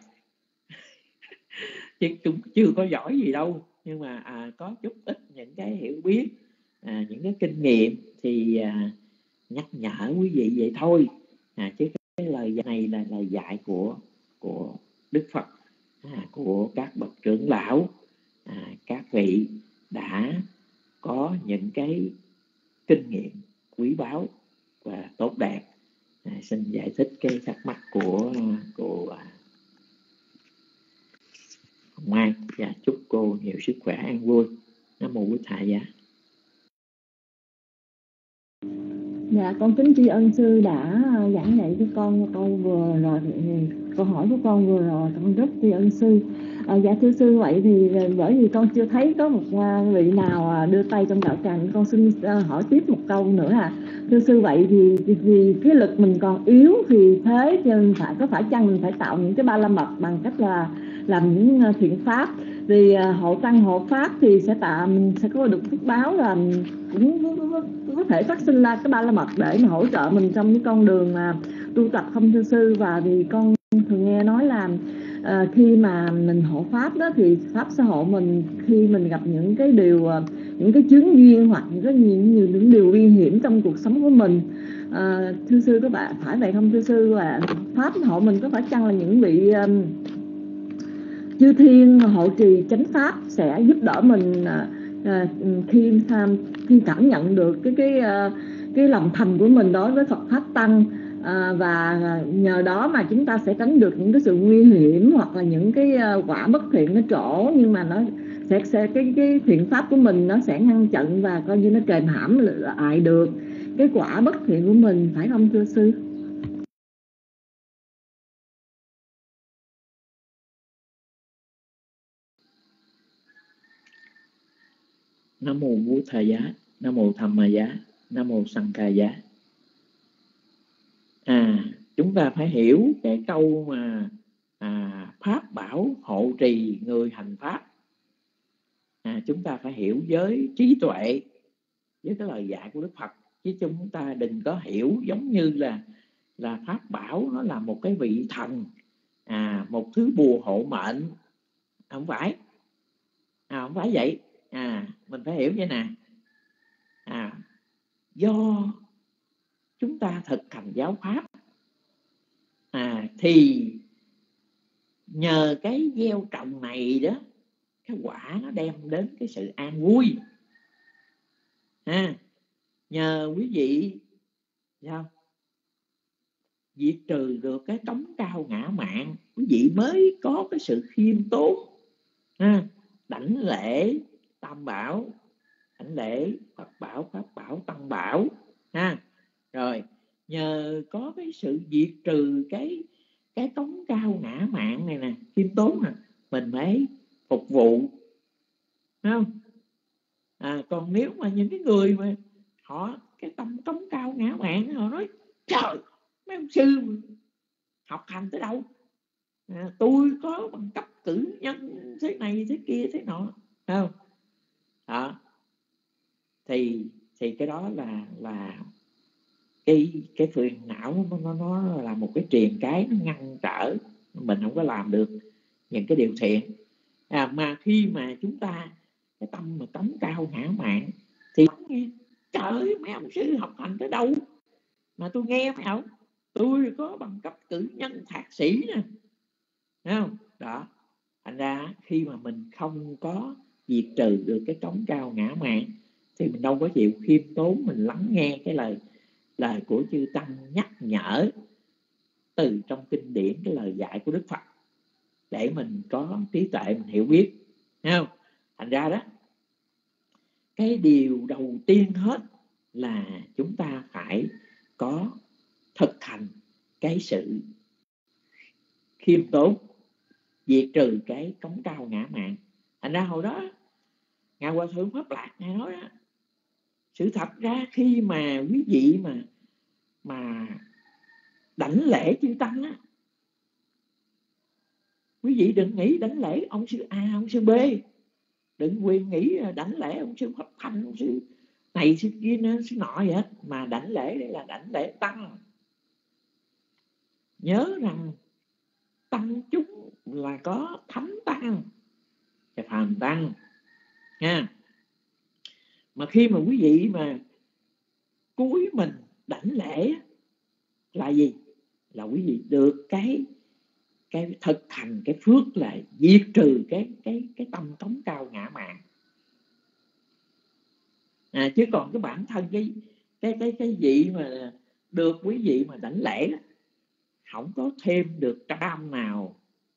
chứ cũng chưa có giỏi gì đâu, nhưng mà à, có chút ít những cái hiểu biết, à, những cái kinh nghiệm thì à, nhắc nhở quý vị vậy thôi. À, chứ cái lời dạy này là lời dạy của của Đức Phật, à, của các bậc trưởng lão, à, các vị đã có những cái kinh nghiệm quý báu và tốt đẹp. À, xin giải thích cái thắc mắc của của Mai, và chúc cô nhiều sức khỏe an vui. Nam mô Bổn Thầy Giá. Dạ, con kính tri ân sư đã giảng dạy cho con câu vừa rồi, câu hỏi của con vừa rồi, con rất tri ân sư. À, dạ thưa sư, vậy thì bởi vì con chưa thấy có một vị nào đưa tay trong đạo tràng, con xin hỏi tiếp một câu nữa à. Thưa sư, vậy thì vì cái lực mình còn yếu, vì thế nên phải có phải chăng mình phải tạo những cái ba la mật bằng cách là làm những thiện pháp, vì hộ tăng hộ pháp thì sẽ tạo mình sẽ có được phước báo, là cũng có thể phát sinh ra cái ba la mật để mà hỗ trợ mình trong cái con đường mà tu tập, không thưa sư? Và vì con thường nghe nói là à, khi mà mình hộ pháp đó thì pháp sẽ hộ mình khi mình gặp những cái điều, những cái chướng duyên hoặc những cái những, những, những điều nguy hiểm trong cuộc sống của mình. À, thưa sư, các bạn phải vậy không thưa sư? Và pháp hộ mình có phải chăng là những vị um, chư thiên hộ trì chánh pháp sẽ giúp đỡ mình à, à, khi khi cảm nhận được cái cái cái lòng thành của mình đối với Phật pháp tăng, à, và nhờ đó mà chúng ta sẽ tránh được những cái sự nguy hiểm hoặc là những cái quả bất thiện ở chỗ, nhưng mà nó sẽ sẽ cái cái thiện pháp của mình nó sẽ ngăn chặn và coi như nó kềm hãm lại được cái quả bất thiện của mình, phải không thưa sư? Nam mô Bổn Thầy Giá, Nam mô Tham Ma Giá, Nam mô Sanh Ca Giá. À, chúng ta phải hiểu cái câu mà à, pháp bảo hộ trì người hành pháp. À, chúng ta phải hiểu với trí tuệ, với cái lời dạy của Đức Phật, chứ chúng ta đừng có hiểu giống như là là pháp bảo nó là một cái vị thần, à, một thứ bùa hộ mệnh. Không phải, à, không phải vậy. À, mình phải hiểu như nè. À, do chúng ta thực hành giáo pháp, à, thì nhờ cái gieo trồng này đó, cái quả nó đem đến cái sự an vui. À, nhờ quý vị sao diệt trừ được cái cống cao ngã mạn, quý vị mới có cái sự khiêm tốn, à, đảnh lễ tam bảo, đảnh lễ Phật bảo, pháp bảo, tăng bảo, ha. Rồi nhờ có cái sự diệt trừ cái cái cống cao ngã mạn này nè, khiêm tốn nè, mình mới phục vụ, thấy không? À, còn nếu mà những cái người mà họ cái tâm cống cao ngã mạn, họ nói trời, mấy ông sư học hành tới đâu, à, tôi có bằng cấp cử nhân thế này thế kia thế nọ, thấy không? Đó thì thì cái đó là là cái cái phiền não nó, nó nó là một cái triền cái nó ngăn trở mình không có làm được những cái điều thiện. À, mà khi mà chúng ta cái tâm mà cống cao ngã mạn thì nghe, trời ơi, mấy ông sư học hành tới đâu mà tôi nghe mấy ông, tôi có bằng cấp cử nhân thạc sĩ nè, thấy không? Đó, thành ra khi mà mình không có diệt trừ được cái cống cao ngã mạn thì mình đâu có chịu khiêm tốn, mình lắng nghe cái lời lời của chư tăng nhắc nhở từ trong kinh điển, cái lời dạy của Đức Phật để mình có trí tuệ, mình hiểu biết, thấy không? Thành ra đó, cái điều đầu tiên hết là chúng ta phải có thực hành cái sự khiêm tốn, diệt trừ cái cống cao ngã mạn. Thành ra hồi đó Ngài Hòa Thượng Pháp Lạc Ngài nói đó, sự thật ra khi mà quý vị mà mà đảnh lễ chư tăng á, quý vị đừng nghĩ đảnh lễ ông sư A, ông sư B, đừng quyền nghĩ đảnh lễ ông sư Pháp Thanh, ông sư này sư kia sư nọ vậy hết, mà đảnh lễ đây là đảnh lễ tăng. Nhớ rằng tăng chúng là có thánh tăng và phàm tăng nha. Mà khi mà quý vị mà cúi mình đảnh lễ là gì? Là quý vị được cái cái thực hành cái phước là diệt trừ cái cái cái tâm cống cao ngã mạn. À, chứ còn cái bản thân cái cái cái cái vị mà được quý vị mà đảnh lễ đó, không có thêm được trăm nào,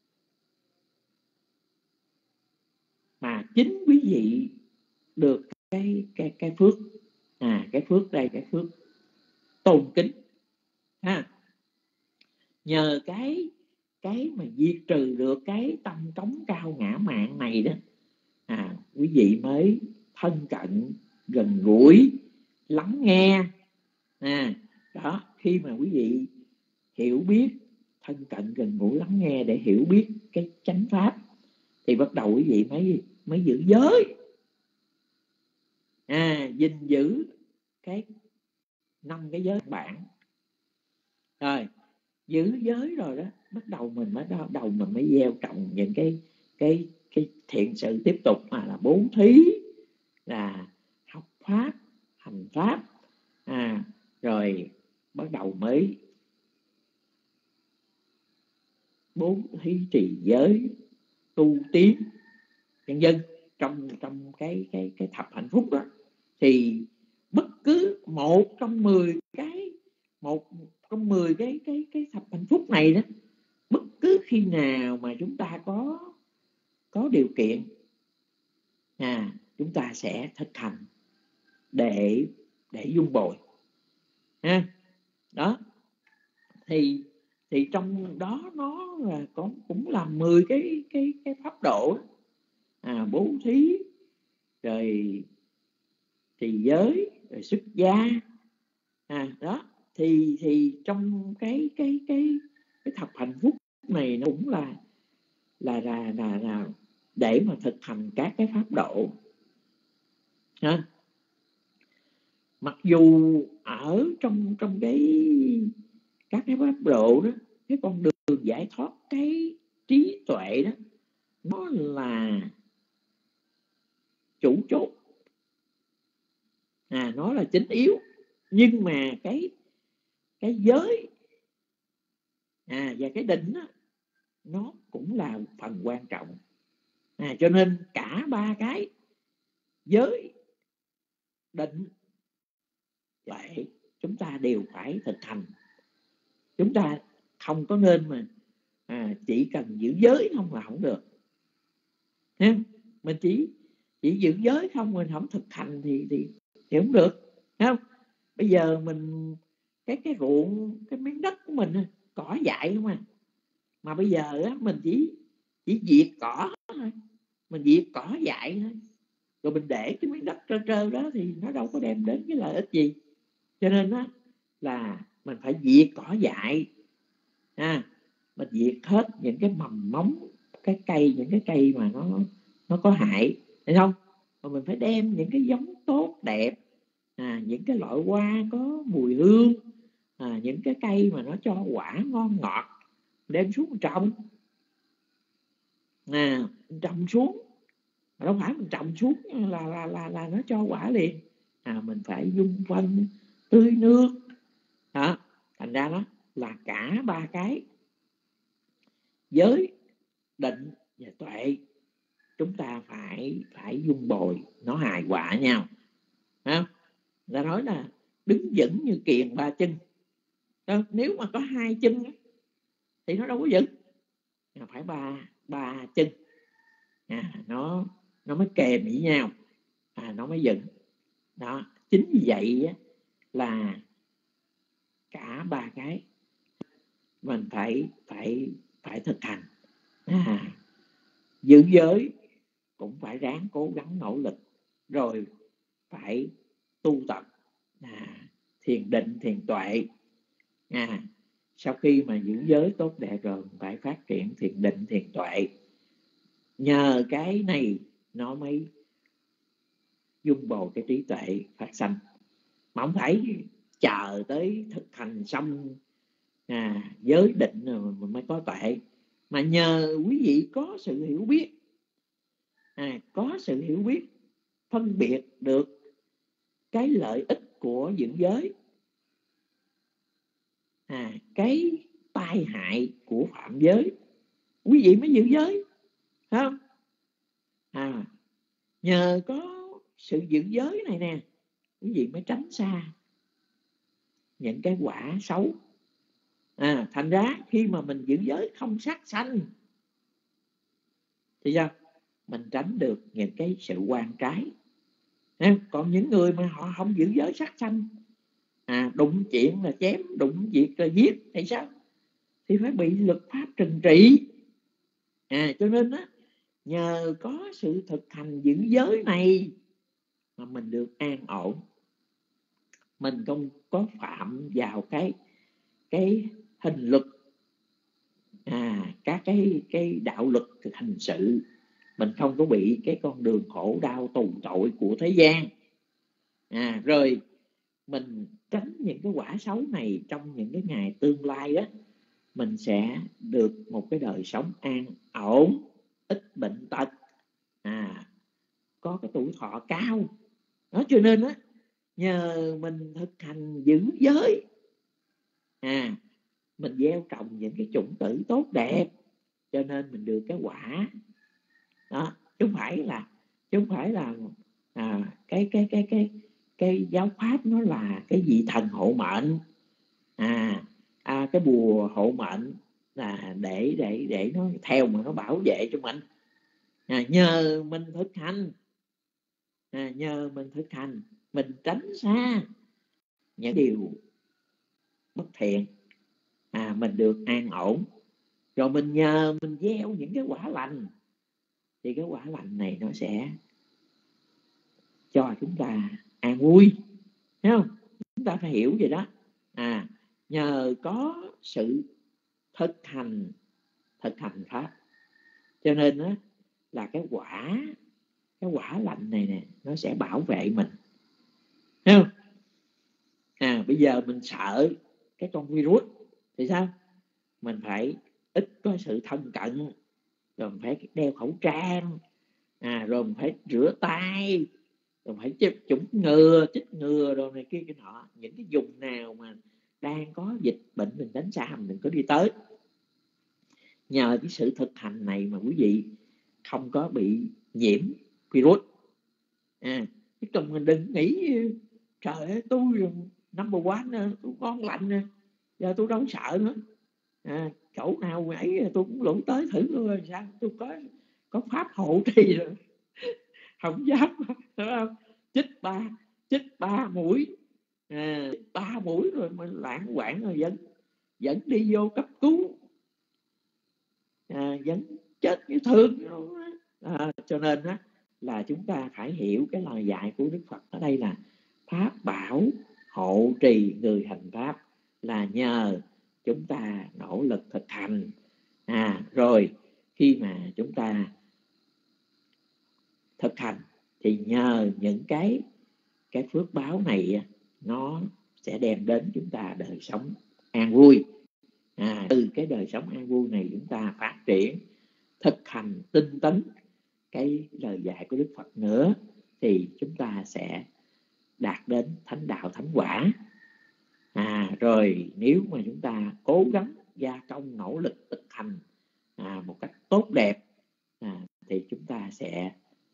mà chính quý vị được cái cái cái phước. À, cái phước đây, cái phước tôn kính ha. Nhờ cái cái mà diệt trừ được cái tâm cống cao ngã mạn này đó, à, quý vị mới thân cận, gần gũi, lắng nghe. À, đó, khi mà quý vị hiểu biết, thân cận, gần gũi, lắng nghe để hiểu biết cái chánh pháp thì bắt đầu quý vị mới mới giữ giới. À, gìn giữ cái năm cái giới bản. Rồi giữ giới rồi đó, bắt đầu mình mới bắt đầu mình mới gieo trồng những cái cái cái thiện sự tiếp tục, mà là bố thí, là học pháp, hành pháp. À, rồi bắt đầu mới bố thí, trì giới, tu tiến, nhân dân. Trong trong cái cái cái thập hạnh phúc đó thì bất cứ một trong mười cái một trong mười cái cái cái thập hạnh phúc này đó, bất cứ khi nào mà chúng ta có có điều kiện, à, chúng ta sẽ thực hành để để dung bồi ha. Đó thì thì trong đó nó là có cũng là mười cái cái cái pháp độ. À, bố thí, rồi trì giới, rồi xuất gia. À, đó thì thì trong cái cái cái cái thập hạnh phúc này nó cũng là là là là, là để mà thực hành các cái pháp độ ha. Mặc dù ở trong trong cái các cái pháp độ đó, cái con đường giải thoát cái trí tuệ đó, nó là chủ chốt, à, nó là chính yếu, nhưng mà cái cái giới, à, và cái định đó, nó cũng là phần quan trọng. À, cho nên cả ba cái giới, định, tuệ chúng ta đều phải thực hành. Chúng ta không có nên mà à, chỉ cần giữ giới không là không được. Nên mình chỉ chỉ giữ giới không, mình không thực hành thì thì, thì không được, thấy không? Bây giờ mình cái cái ruộng, cái miếng đất của mình cỏ dại không à, mà bây giờ á, mình chỉ chỉ diệt cỏ thôi, mình diệt cỏ dại thôi, rồi mình để cái miếng đất trơ trơ đó thì nó đâu có đem đến cái lợi ích gì. Cho nên á là mình phải diệt cỏ dại, à, mình diệt hết những cái mầm móng, cái cây, những cái cây mà nó nó có hại, thấy không? Mà mình phải đem những cái giống tốt đẹp, à, những cái loại hoa có mùi hương, à, những cái cây mà nó cho quả ngon ngọt đem xuống trồng, à, trồng xuống, đâu phải mình trồng xuống là là là là nó cho quả liền, à, mình phải dung phân tưới nước đó. Thành ra đó là cả ba cái giới, định và tuệ chúng ta phải phải dung bồi nó hài hòa nhau, không? Ta nói là đứng vững như kiền ba chân. Đó, nếu mà có hai chân thì nó đâu có vững, phải ba ba chân, à, nó nó mới kèm với nhau, à, nó mới vững. Đó, chính vì vậy là cả ba cái mình phải phải phải thực hành. À, giữ giới cũng phải ráng cố gắng nỗ lực, rồi phải tu tập à, thiền định thiền tuệ. À, sau khi mà giữ giới tốt đẹp rồi phải phát triển thiền định thiền tuệ, nhờ cái này nó mới dung bồi cái trí tuệ phát sanh, mà không phải chờ tới thực hành xong à, giới định rồi mới có tuệ, mà nhờ quý vị có sự hiểu biết, à, có sự hiểu biết phân biệt được cái lợi ích của giữ giới, à, cái tai hại của phạm giới, quý vị mới giữ giới, không? À, nhờ có sự giữ giới này nè, quý vị mới tránh xa những cái quả xấu. À, thành ra khi mà mình giữ giới không sát sanh thì sao? Mình tránh được những cái sự oan trái. À, còn những người mà họ không giữ giới sát sanh, à, đụng chuyện là chém, đụng việc là giết thì sao? Thì phải bị luật pháp trừng trị. À, cho nên á, nhờ có sự thực hành giữ giới này mà mình được an ổn, mình không có phạm vào cái cái hình luật, à, các cái cái đạo luật hành sự, mình không có bị cái con đường khổ đau tù tội của thế gian. À, rồi mình tránh những cái quả xấu này, trong những cái ngày tương lai á, mình sẽ được một cái đời sống an ổn, ít bệnh tật, à, có cái tuổi thọ cao. Đó, cho nên á, nhờ mình thực hành giữ giới, à, mình gieo trồng những cái chủng tử tốt đẹp, cho nên mình được cái quả đó. Chứ không phải là chứ không phải là à, cái cái cái cái cái giáo pháp nó là cái vị thần hộ mệnh, à, à cái bùa hộ mệnh là để để để nó theo mà nó bảo vệ cho mình. À, nhờ mình thực hành, à, nhờ mình thực hành mình tránh xa những điều bất thiện, à, mình được an ổn, rồi mình nhờ mình gieo những cái quả lành, thì cái quả lành này nó sẽ cho chúng ta an vui, thấy không? Chúng ta phải hiểu vậy đó. À, nhờ có sự thực hành thực hành pháp, cho nên đó, là cái quả cái quả lành này nè nó sẽ bảo vệ mình, thấy không? À, bây giờ mình sợ cái con virus thì sao? Mình phải ít có sự thân cận, rồi mình phải đeo khẩu trang, à, rồi mình phải rửa tay, rồi phải chích chủng ngừa, chích ngừa rồi này kia cái nọ. Những cái vùng nào mà đang có dịch bệnh mình tránh xa, mình đừng có đi tới. Nhờ cái sự thực hành này mà quý vị không có bị nhiễm virus. À, chứ còn mình đừng nghĩ trời ơi tôi number one, tôi ngon lành, giờ tôi đâu sợ nữa. À, chỗ nào ấy tôi cũng lũ tới thử rồi sao? Tôi có có pháp hộ trì rồi, không dám, đúng không? Chích ba chích ba mũi, à, ba mũi rồi mà lạng quạng rồi vẫn vẫn đi vô cấp cứu, à, vẫn chết như thường. À, cho nên á, là chúng ta phải hiểu cái lời dạy của Đức Phật ở đây là pháp bảo hộ trì người hành pháp, là nhờ chúng ta nỗ lực thực hành. À, rồi khi mà chúng ta thực hành thì nhờ những cái cái phước báo này nó sẽ đem đến chúng ta đời sống an vui. À, từ cái đời sống an vui này chúng ta phát triển thực hành tinh tấn cái lời dạy của Đức Phật nữa, thì chúng ta sẽ đạt đến thánh đạo thánh quả. À, rồi nếu mà chúng ta cố gắng gia công nỗ lực thực hành à, một cách tốt đẹp à, thì chúng ta sẽ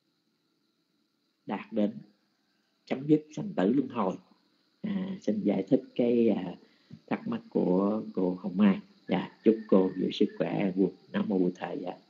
đạt đến chấm dứt sanh tử luân hồi. À, xin giải thích cái à, thắc mắc của cô Hồng Mai. Dạ, chúc cô giữ sức khỏe. Nam mô Bụt Thầy. Dạ.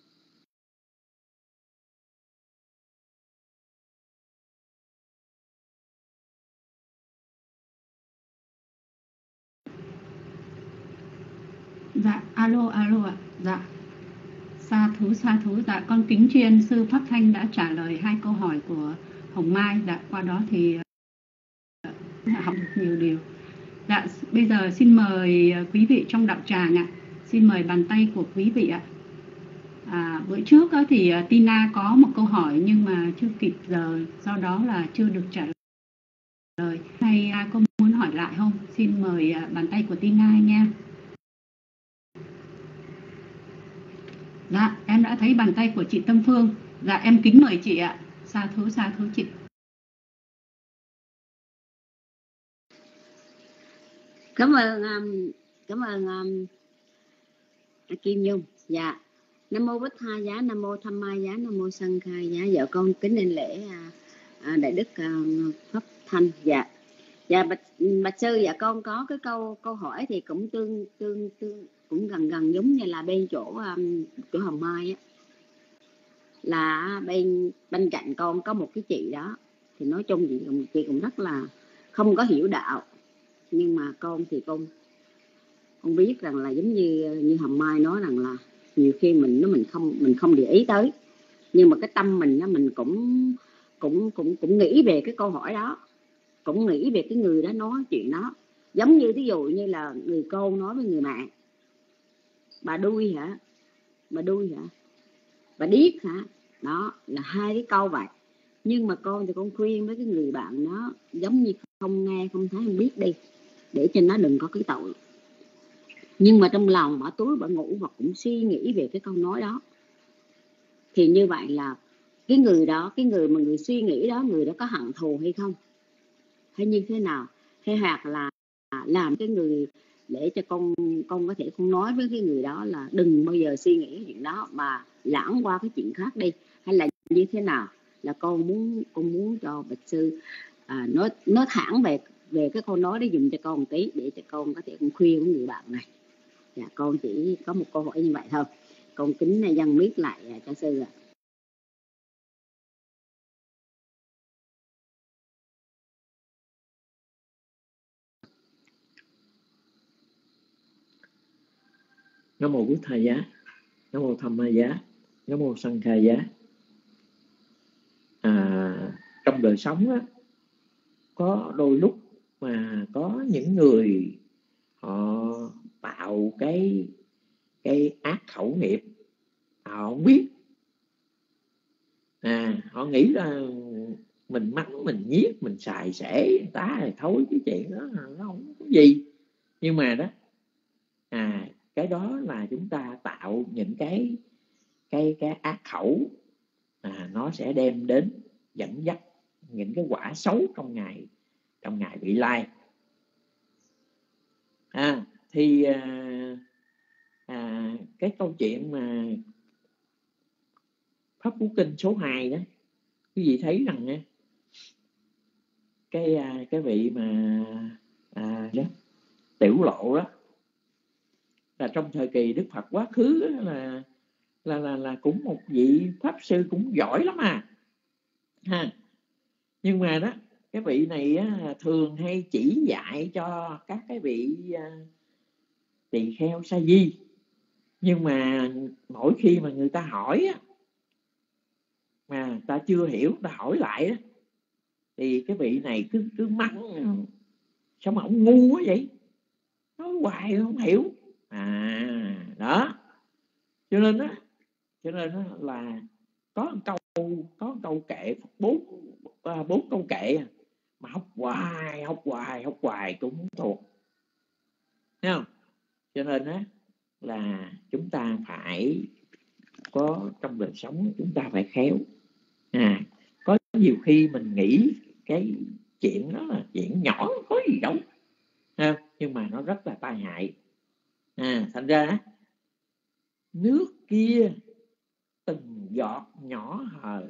Dạ, alo, alo ạ. Dạ, sa thú, sa thú. Dạ, con kính tri sư Pháp Thanh đã trả lời hai câu hỏi của Hồng Mai. Dạ, qua đó thì học được nhiều điều. Dạ, bây giờ xin mời quý vị trong đạo tràng ạ. Xin mời bàn tay của quý vị ạ. À, bữa trước thì Tina có một câu hỏi nhưng mà chưa kịp giờ, do đó là chưa được trả lời. Hay ai có muốn hỏi lại không? Xin mời bàn tay của Tina nha. Dạ, em đã thấy bàn tay của chị Tâm Phương. Dạ, em kính mời chị ạ. Sa thú, sa thú chị. Cảm ơn um, cảm ơn um, Kim Nhung. Dạ, Nam mô Bích Tha Giá, Nam mô Tham Ma Giá, Nam mô Sanh Khai Giá. Dạ con kính lên lễ à, à, đại đức à, Pháp Thanh. Dạ, dạ bạch, bạch sư, dạ con có cái câu câu hỏi thì cũng tương tương tương cũng gần gần giống như là bên chỗ um, chỗ Hồng Mai á, là bên bên cạnh con có một cái chị đó, thì nói chung chị cũng, chị cũng rất là không có hiểu đạo, nhưng mà con thì con con biết rằng là giống như như Hồng Mai nói rằng là nhiều khi mình nó mình không mình không để ý tới, nhưng mà cái tâm mình nó mình cũng cũng cũng cũng nghĩ về cái câu hỏi đó, cũng nghĩ về cái người đó nói chuyện đó. Giống như ví dụ như là người cô nói với người bạn, bà đuôi hả, bà đuôi hả, bà điếc hả, đó là hai cái câu vậy. Nhưng mà con thì con khuyên với cái người bạn nó giống như không nghe không thấy không biết đi, để cho nó đừng có cái tội. Nhưng mà trong lòng bỏ túi bỏ ngủ và cũng suy nghĩ về cái câu nói đó, thì như vậy là cái người đó, cái người mà người suy nghĩ đó, người đó có hận thù hay không, hay như thế nào, hay hoặc là làm cái người để cho con con có thể không nói với cái người đó là đừng bao giờ suy nghĩ chuyện đó mà lãng qua cái chuyện khác đi, hay là như thế nào. Là con muốn con muốn cho bạch sư à, nói nói thẳng về về cái câu nói đó dùm cho con một tí, để cho con có thể con khuyên với người bạn này. Dạ, con chỉ có một câu hỏi như vậy thôi. Con kính dâng mic lại cho sư ạ. Nam mô Bụt Thầy Giá, Nam mô Tham Ma Giá, Nam mô Sanh Khai Giá. À, trong đời sống á, có đôi lúc mà có những người họ tạo cái cái ác khẩu nghiệp, họ không biết. À, họ nghĩ là mình mắng, mình nhiếc, mình xài xể người ta thì thôi, cái chuyện đó nó không có gì. Nhưng mà đó, à, cái đó là chúng ta tạo những cái cái cái ác khẩu, à, nó sẽ đem đến dẫn dắt những cái quả xấu trong ngày trong ngày vị lai. À, thì à, à, cái câu chuyện mà Pháp Cú Kinh số hai đó, quý vị thấy rằng á, cái cái vị mà à, đó, Tiểu Lộ đó, là trong thời kỳ Đức Phật quá khứ đó, là là là là cũng một vị pháp sư cũng giỏi lắm à ha. Nhưng mà đó, cái vị này á, thường hay chỉ dạy cho các cái vị uh, tỳ kheo sa di. Nhưng mà mỗi khi mà người ta hỏi á, mà người ta chưa hiểu, người ta hỏi lại á, thì cái vị này cứ cứ mắng, sao mà ông ngu quá vậy, nói hoài không hiểu. À đó, cho nên á, cho nên á là có một câu có một câu kệ bốn bốn câu kệ mà học hoài học hoài học hoài cũng không thuộc, thấy không? Cho nên á là chúng ta phải có trong đời sống chúng ta phải khéo. À, có nhiều khi mình nghĩ cái chuyện đó là chuyện nhỏ có gì đâu, à, nhưng mà nó rất là tai hại. À, thành ra nước kia từng giọt nhỏ hờ,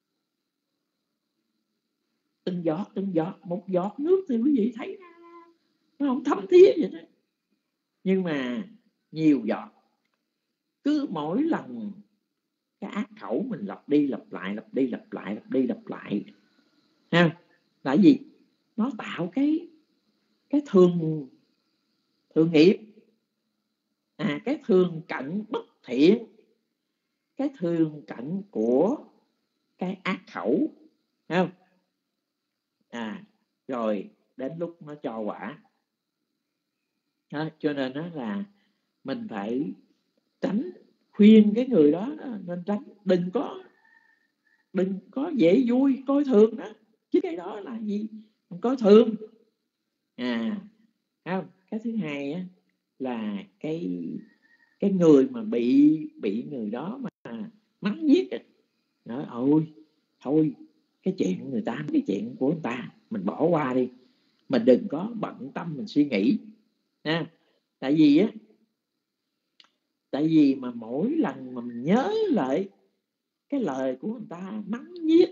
từng giọt từng giọt, một giọt nước thì quý vị thấy nó không thấm thía vậy đó, nhưng mà nhiều giọt, cứ mỗi lần cái ác khẩu mình lặp đi lặp lại lặp đi lặp lại lặp đi lặp lại ha, là gì? Nó tạo cái cái thường thường nghiệp, à, cái thường cận bất thiện, cái thường cận của cái ác khẩu, không? À, rồi đến lúc nó cho quả. Đó, cho nên đó là mình phải tránh, khuyên cái người đó, đó nên tránh, đừng có đừng có dễ vui coi thường đó, chứ cái đó là gì? Mình coi thường. À, không? Cái thứ hai á, là cái cái người mà bị bị người đó mà mắng giết à, nói ôi thôi cái chuyện người ta, cái chuyện của người ta mình bỏ qua đi, mình đừng có bận tâm mình suy nghĩ ha. Tại vì á, tại vì mà mỗi lần mà mình nhớ lại cái lời của người ta mắng giết,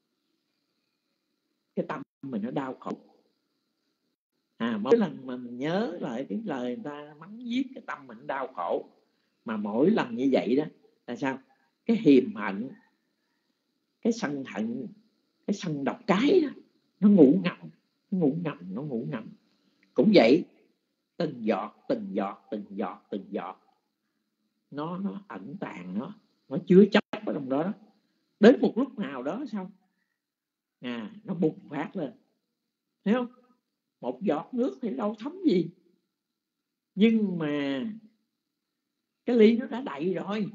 cái tâm mình nó đau khổ. À, mỗi lần mà mình nhớ lại cái lời người ta mắng giết, cái tâm mình đau khổ. Mà mỗi lần như vậy đó là sao? Cái hiềm hận, cái sân hận, cái sân độc cái đó, nó ngủ ngầm, nó ngủ ngầm, nó ngủ ngầm. Cũng vậy, từng giọt, từng giọt, từng giọt, từng giọt, nó nó ẩn tàng, nó nó chứa chấp ở trong đó, đó. Đến một lúc nào đó sao? À, nó bùng phát lên, thấy không? Một giọt nước thì đâu thấm gì, nhưng mà cái ly nó đã đầy rồi.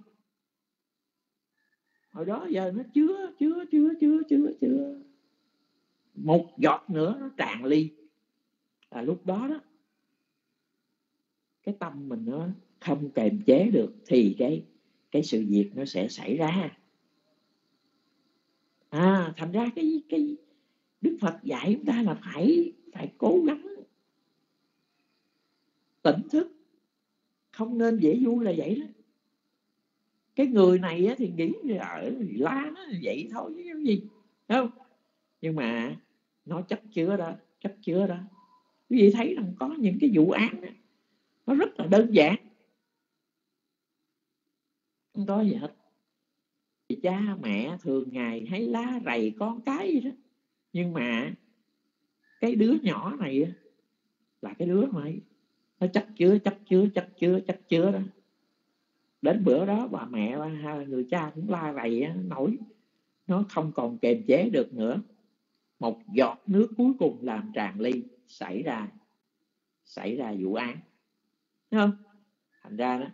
Hồi đó giờ nó chứa chứa chứa chứa chứa chứa một giọt nữa nó tràn ly, là lúc đó đó cái tâm mình nó không kềm chế được thì cái cái sự việc nó sẽ xảy ra. À, thành ra cái cái Đức Phật dạy chúng ta là phải phải cố gắng tỉnh thức, không nên dễ vui là vậy đó. Cái người này á, thì nghĩ ở la nó vậy thôi chứ cái gì, không? Nhưng mà nó chất chứa đó, chất chứa đó. Quý vị thấy rằng có những cái vụ án đó, nó rất là đơn giản, không có gì hết. Cha mẹ thường ngày hay la rầy con cái gì đó, nhưng mà cái đứa nhỏ này là cái đứa mà nó chất chứa chất chứa chất chứa chất chứa đó. Đến bữa đó bà mẹ người cha cũng la rầy nổi, nó không còn kềm chế được nữa, một giọt nước cuối cùng làm tràn ly, xảy ra xảy ra vụ án, thấy không? Thành ra đó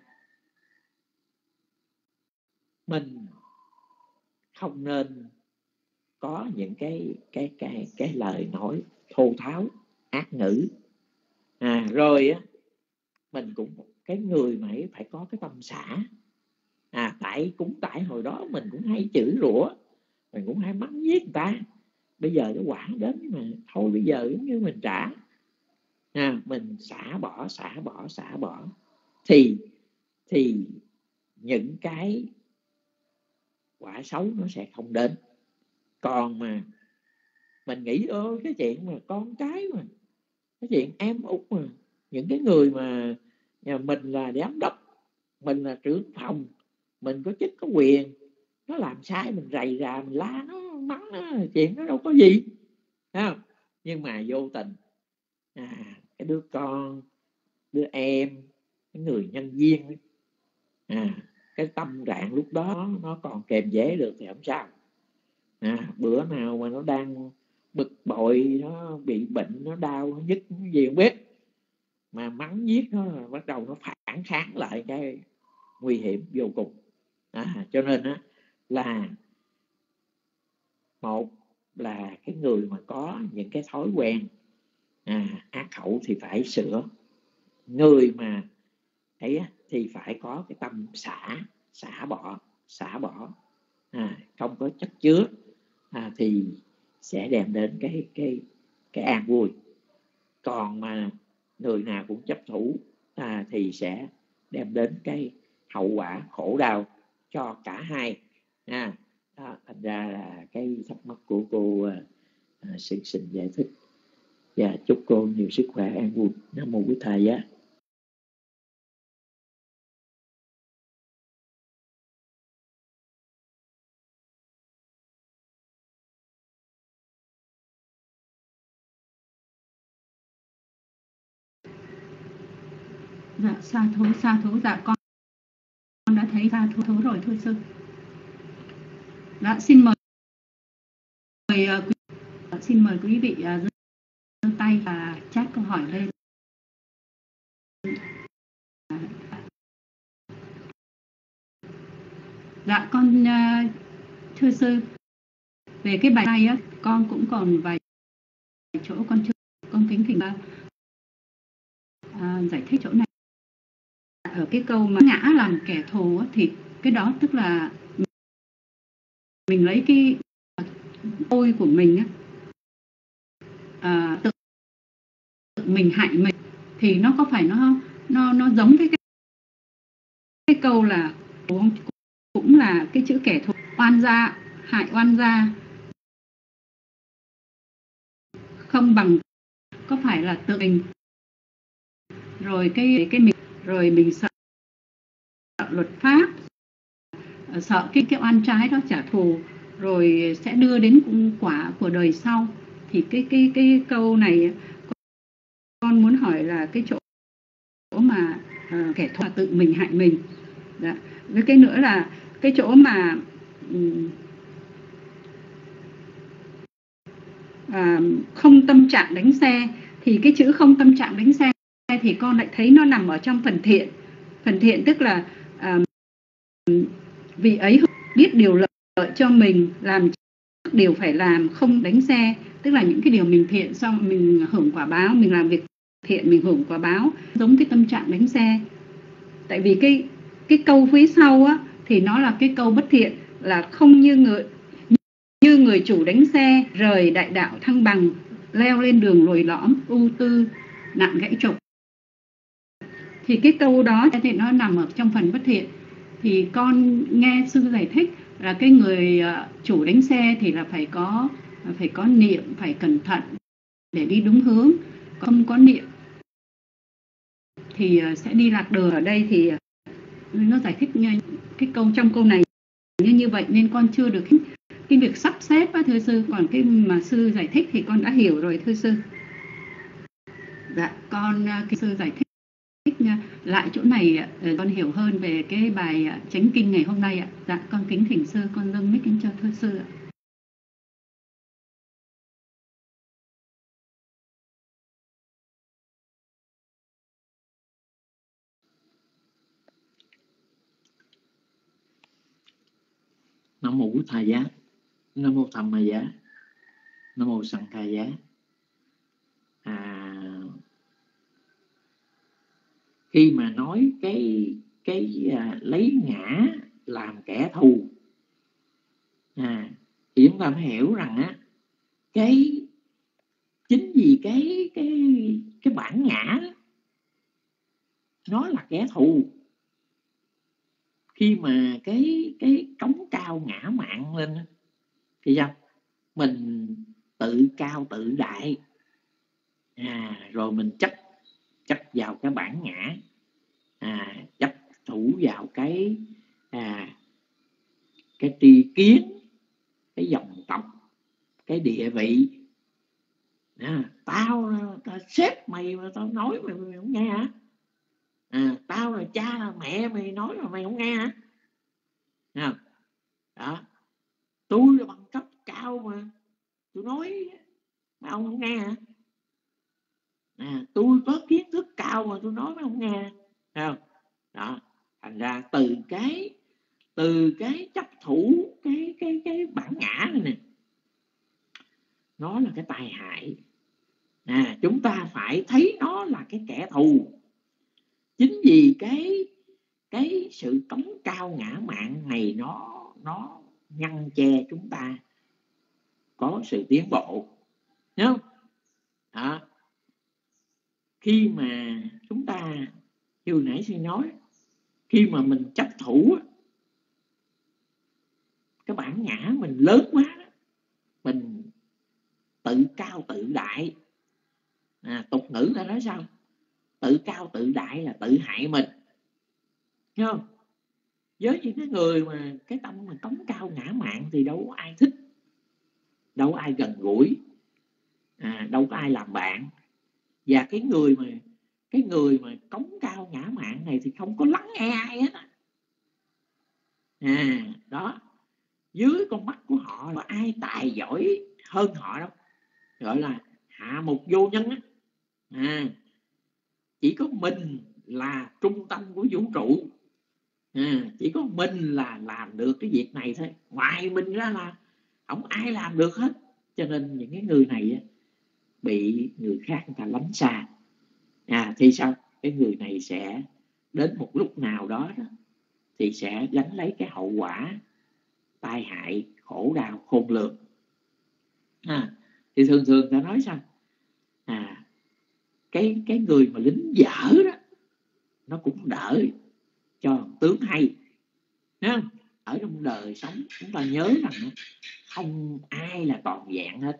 mình không nên có những cái cái cái cái lời nói thô tháo, ác ngữ. À, rồi á mình cũng cái người mà phải có cái tâm xả. À, tại cũng tại hồi đó mình cũng hay chửi rủa, mình cũng hay mắng giết người ta. Bây giờ nó quả đến mà thôi, bây giờ giống như mình trả. À, mình xả bỏ xả bỏ xả bỏ thì thì những cái quả xấu nó sẽ không đến. Còn mà mình nghĩ ơi cái chuyện mà con cái mà, cái chuyện em út mà, những cái người mà nhà mình là giám đốc, mình là trưởng phòng, mình có chức có quyền, nó làm sai mình rầy rà, mình la nó, mắng nó, chuyện nó đâu có gì, thấy không? Nhưng mà vô tình à, cái đứa con, đứa em, cái người nhân viên, à, cái tâm trạng lúc đó nó còn kềm chế được thì không sao. À, bữa nào mà nó đang bực bội, nó bị bệnh, nó đau, nó nhức, cái gì không biết, mà mắng giết nó là bắt đầu nó phản kháng lại, cái nguy hiểm vô cùng. À, cho nên á, là một là cái người mà có những cái thói quen à, ác khẩu thì phải sửa. Người mà ấy thì phải có cái tâm xả xả bỏ xả bỏ à, không có chất chứa à, thì sẽ đem đến cái cái cái an vui. Còn mà người nào cũng chấp thủ à, thì sẽ đem đến cái hậu quả khổ đau cho cả hai à. Đó, thành ra là cái thắc mắc của cô à, xin xin giải thích và chúc cô nhiều sức khỏe an vui. Nam mô Bổn Thầy Giá. Dạ sa thú sa thú dạ con con đã thấy sa thú, thú rồi thưa sư. Dạ xin mời, mời uh, quý, xin mời quý vị uh, giơ tay và chat câu hỏi lên. Dạ con uh, thưa sư, về cái bài này á con cũng còn vài chỗ con chưa, con kính thỉnh uh, giải thích chỗ này. Ở cái câu mà ngã làm kẻ thù á, thì cái đó tức là mình lấy cái tôi của mình á, à, tự, tự mình hại mình, thì nó có phải nó nó nó giống với cái, cái câu là cũng là cái chữ kẻ thù, oan gia hại oan gia không bằng, có phải là tự mình rồi cái cái mình rồi mình sợ, sợ luật pháp, sợ cái cái oan trái đó trả thù rồi sẽ đưa đến quả của đời sau. Thì cái cái cái câu này con muốn hỏi là cái chỗ mà uh, kẻ thù là tự mình hại mình. Dạ. Với cái nữa là cái chỗ mà um, uh, không tâm trạng đánh xe, thì cái chữ không tâm trạng đánh xe thì con lại thấy nó nằm ở trong phần thiện. Phần thiện tức là uh, vì ấy biết điều lợi cho mình, làm điều phải làm, không đánh xe, tức là những cái điều mình thiện xong mình hưởng quả báo, mình làm việc thiện mình hưởng quả báo, giống cái tâm trạng đánh xe. Tại vì cái cái câu phía sau á thì nó là cái câu bất thiện, là không như người như người chủ đánh xe rời đại đạo thăng bằng, leo lên đường lồi lõm ưu tư nặng gãy trục. Thì cái câu đó thì nó nằm ở trong phần bất thiện. Thì con nghe sư giải thích là cái người chủ đánh xe thì là phải có phải có niệm, phải cẩn thận để đi đúng hướng, không có niệm thì sẽ đi lạc đường. Ở đây thì nó giải thích cái câu trong câu này như như vậy nên con chưa được cái việc sắp xếp á, thưa sư. Còn cái mà sư giải thích thì con đã hiểu rồi thưa sư. Dạ con cái sư giải thích lại chỗ này con hiểu hơn về cái bài chánh kinh ngày hôm nay ạ. Dạ con kính thỉnh sư, con dâng mic kính cho thưa sư ạ. Nam mô Bổn Thầy Giá. Nam mô Tham Ma Giá. Nam mô Sanh Khai Giá. À, khi mà nói cái cái à, lấy ngã làm kẻ thù à, thì chúng ta phải hiểu rằng á, cái chính vì cái cái cái bản ngã đó, nó là kẻ thù. Khi mà cái cái cống cao ngã mạn lên thì sao? Mình tự cao tự đại à, rồi mình chấp chấp vào cái bản ngã à, chấp thủ vào cái à, cái tri kiến, cái dòng tộc, cái địa vị à, tao, tao xếp mày mà tao nói mày, mày không nghe hả? À, tao là cha là mẹ mày nói mà mày không nghe hả? À, đó, tôi là bằng cấp cao mà tôi nói mà ông không nghe hả? À, tôi có kiến thức cao mà tôi nói mà không nghe, không? Đó, thành ra từ cái từ cái chấp thủ cái cái cái bản ngã này nè, nó là cái tai hại. À, chúng ta phải thấy nó là cái kẻ thù. Chính vì cái cái sự cống cao ngã mạn này nó nó ngăn che chúng ta có sự tiến bộ, nhớ không? À, khi mà chúng ta như nãy sư nói, khi mà mình chấp thủ cái bản ngã mình lớn quá, mình tự cao tự đại. À, tục ngữ ta nói sao? Tự cao tự đại là tự hại mình, thấy không? Với những cái người mà cái tâm mà cống cao ngã mạn thì đâu có ai thích, đâu có ai gần gũi, à, đâu có ai làm bạn. Và cái người mà cái người mà cống cao ngã mạn này thì không có lắng nghe ai hết. À, đó, dưới con mắt của họ là ai tài giỏi hơn họ đâu, gọi là hạ mục vô nhân á. À, chỉ có mình là trung tâm của vũ trụ. À, chỉ có mình là làm được cái việc này thôi, ngoài mình ra là không ai làm được hết. Cho nên những cái người này bị người khác người ta lánh xa. À, thì sao? Cái người này sẽ đến một lúc nào đó, đó thì sẽ gánh lấy cái hậu quả tai hại, khổ đau khôn lường. À, thì thường thường ta nói sao? À, cái cái người mà lính dở đó nó cũng đỡ cho tướng hay. Thấy không? Ở trong đời sống chúng ta nhớ rằng không ai là toàn vẹn hết.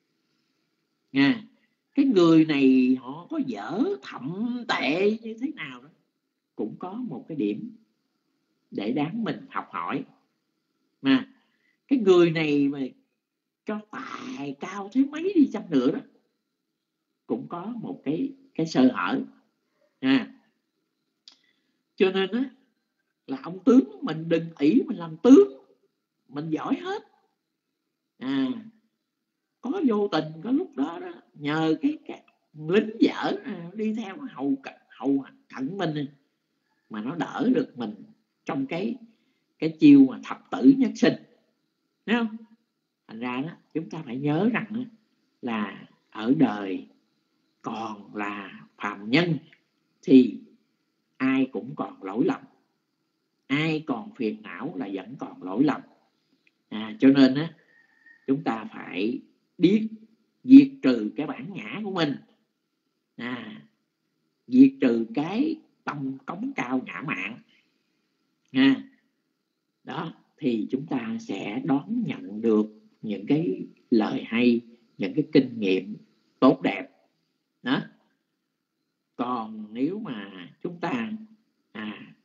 À, cái người này họ có dở thậm tệ như thế nào đó cũng có một cái điểm để đáng mình học hỏi. Mà cái người này mà cho tài cao thế mấy đi chăng nữa đó cũng có một cái cái sơ hở. À, cho nên á là ông tướng mình đừng ỷ mình làm tướng mình giỏi hết. À, có vô tình có lúc đó, đó nhờ cái, cái lính dở đi theo hầu hầu cận mình mà nó đỡ được mình trong cái cái chiêu mà thập tử nhất sinh. Thấy không? Thành ra đó chúng ta phải nhớ rằng là ở đời còn là phàm nhân thì ai cũng còn lỗi lầm, ai còn phiền não là vẫn còn lỗi lầm. À, cho nên á chúng ta phải biết diệt trừ cái bản ngã của mình. À, diệt trừ cái tâm cống cao ngã mạn. À, đó thì chúng ta sẽ đón nhận được những cái lời hay, những cái kinh nghiệm tốt đẹp đó. Còn nếu mà chúng ta à,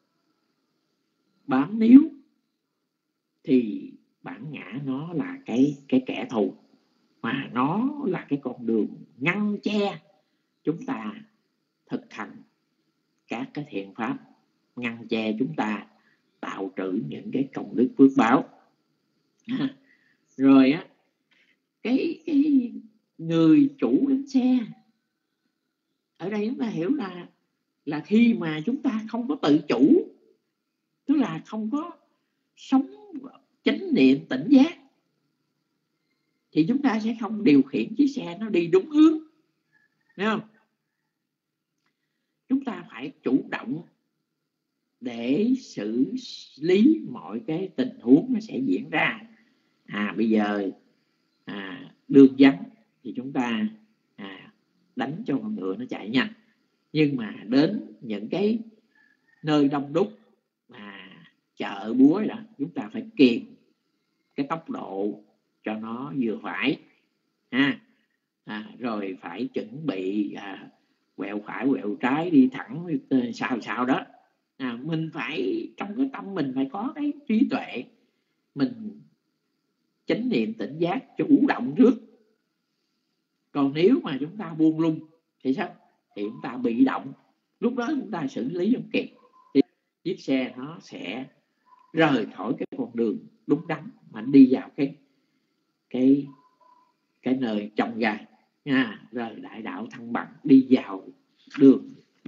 bám níu thì bản ngã nó là cái cái kẻ thù, mà nó là cái con đường ngăn che chúng ta thực hành các cái thiện pháp, ngăn che chúng ta tạo trữ những cái công đức phước báo. À, rồi á cái cái người chủ bánh xe ở đây chúng ta hiểu là là khi mà chúng ta không có tự chủ, tức là không có sống chánh niệm tỉnh giác, thì chúng ta sẽ không điều khiển chiếc xe nó đi đúng hướng. Thấy không? Chúng ta phải chủ động để xử lý mọi cái tình huống nó sẽ diễn ra. À, bây giờ à, đường vắng thì chúng ta à, đánh cho con ngựa nó chạy nhanh. Nhưng mà đến những cái nơi đông đúc mà chợ búa đó, chúng ta phải kiềm cái tốc độ cho nó vừa phải. À, à, rồi phải chuẩn bị à, quẹo phải quẹo trái, đi thẳng sao sao đó. À, mình phải trong cái tâm mình phải có cái trí tuệ, mình chánh niệm tỉnh giác chủ động trước. Còn nếu mà chúng ta buông lung thì sao? Thì chúng ta bị động, lúc đó chúng ta xử lý không kịp thì chiếc xe nó sẽ rời khỏi cái con đường đúng đắn mà đi vào cái cái cái nơi trồng gai nha, rời đại đạo thăng bằng đi vào đường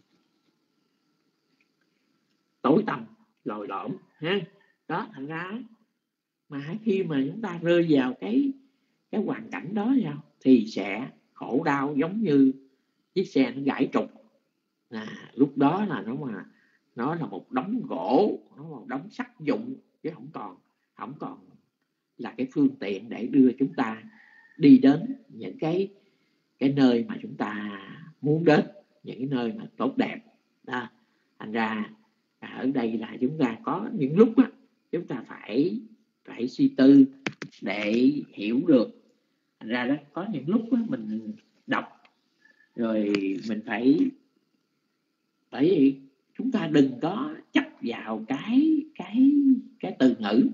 tối tăm lồi lõm ha. Đó, thành ra mà khi mà chúng ta rơi vào cái cái hoàn cảnh đó sao thì sẽ khổ đau giống như chiếc xe nó gãy trục. À, lúc đó là nó mà nó là một đống gỗ, nó là một đống sắt vụn, chứ không còn không còn là cái phương tiện để đưa chúng ta đi đến những cái cái nơi mà chúng ta muốn đến, những cái nơi mà tốt đẹp đó. Thành ra ở đây là chúng ta có những lúc á, chúng ta phải phải suy tư để hiểu được. Thành ra đó có những lúc á, mình đọc rồi mình phải bởi vì chúng ta đừng có chấp vào cái cái cái từ ngữ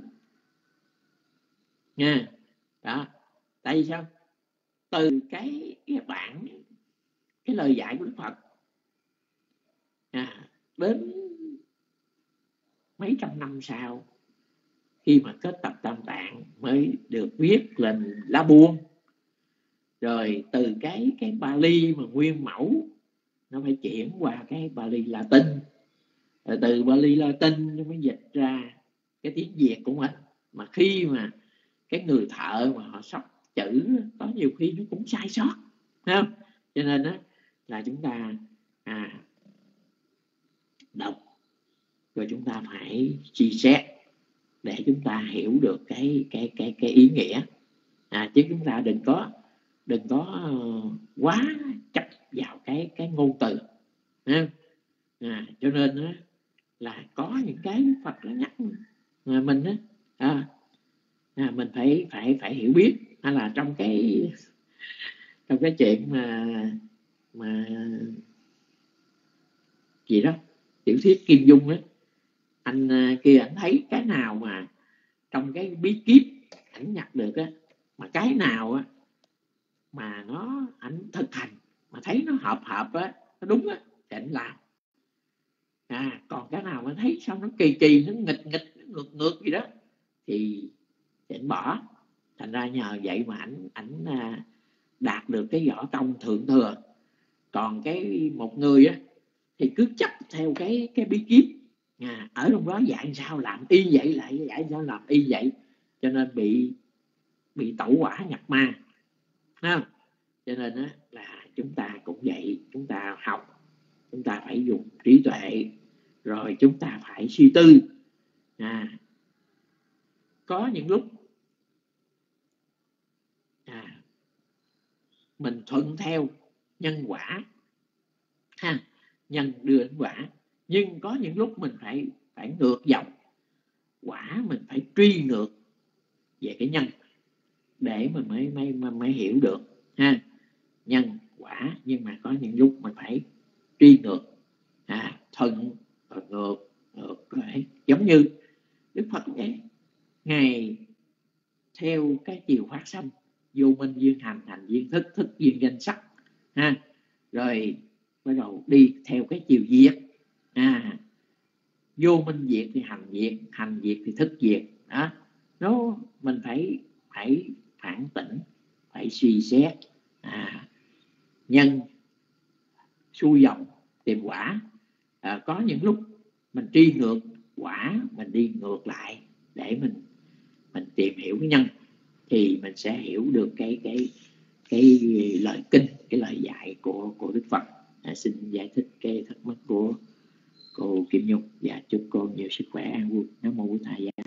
nha. Đó, tại vì sao? Từ cái cái bản cái lời dạy của Đức Phật à, đến mấy trăm năm sau khi mà kết tập Tam Tạng mới được viết lên lá buông, rồi từ cái cái Bali mà nguyên mẫu nó phải chuyển qua cái Bali Latin, rồi từ Bali Latin nó mới dịch ra cái tiếng Việt của mình. Mà khi mà cái người thợ mà họ sắp chữ có nhiều khi nó cũng sai sót, thấy không? Cho nên đó là chúng ta à, đọc rồi chúng ta phải suy xét để chúng ta hiểu được cái cái cái cái ý nghĩa. À, chứ chúng ta đừng có đừng có uh, quá chấp vào cái cái ngôn từ. À, cho nên đó, là có những cái Phật nó nhắc mà mình đó, à, à, mình phải phải phải hiểu biết. Hay là trong cái trong cái chuyện mà mà gì đó tiểu thuyết Kim Dung á, anh kia anh thấy cái nào mà trong cái bí kíp ảnh nhặt được á, mà cái nào á mà nó ảnh thực hành mà thấy nó hợp hợp á, nó đúng á thì ảnh làm. À, còn cái nào mà thấy sao nó kỳ kỳ, nó nghịch nghịch, nó ngược ngược gì đó thì, thì ảnh bỏ. Thành ra nhờ vậy mà ảnh ảnh đạt được cái võ công thượng thừa. Còn cái một người á thì cứ chấp theo cái cái bí kíp, à, ở trong đó dạy sao làm y vậy, lại dạy sao làm y vậy, cho nên bị bị tẩu hỏa nhập ma. Không? Cho nên á, là chúng ta cũng vậy, chúng ta học chúng ta phải dùng trí tuệ, rồi chúng ta phải suy tư. À, có những lúc à, mình thuận theo nhân quả ha, nhân đưa đến quả, nhưng có những lúc mình phải phải ngược dòng quả, mình phải truy ngược về cái nhân để mình mới mới mới, mới hiểu được ha, nhân quả. Nhưng mà có những lúc mình phải truy ngược, à, thuận và ngược, ngược lại. Giống như Đức Phật ấy, ngài theo cái chiều phát sanh, vô minh duyên hành, hành duyên thức, thức duyên danh sắc ha, rồi bắt đầu đi theo cái chiều diệt. À, vô minh diệt thì hành diệt, hành diệt thì thức diệt đó. Nó mình phải phải phản tỉnh, phải suy xét. À, nhân xuôi dòng tìm quả. À, có những lúc mình truy ngược quả, mình đi ngược lại để mình mình tìm hiểu cái nhân, thì mình sẽ hiểu được cái cái cái lời kinh, cái lời dạy của của Đức Phật. À, xin giải thích cái thắc mắc của cô Kim Nhung và chúc cô nhiều sức khỏe, an vui. Nam mô Bổn Thầy Giá.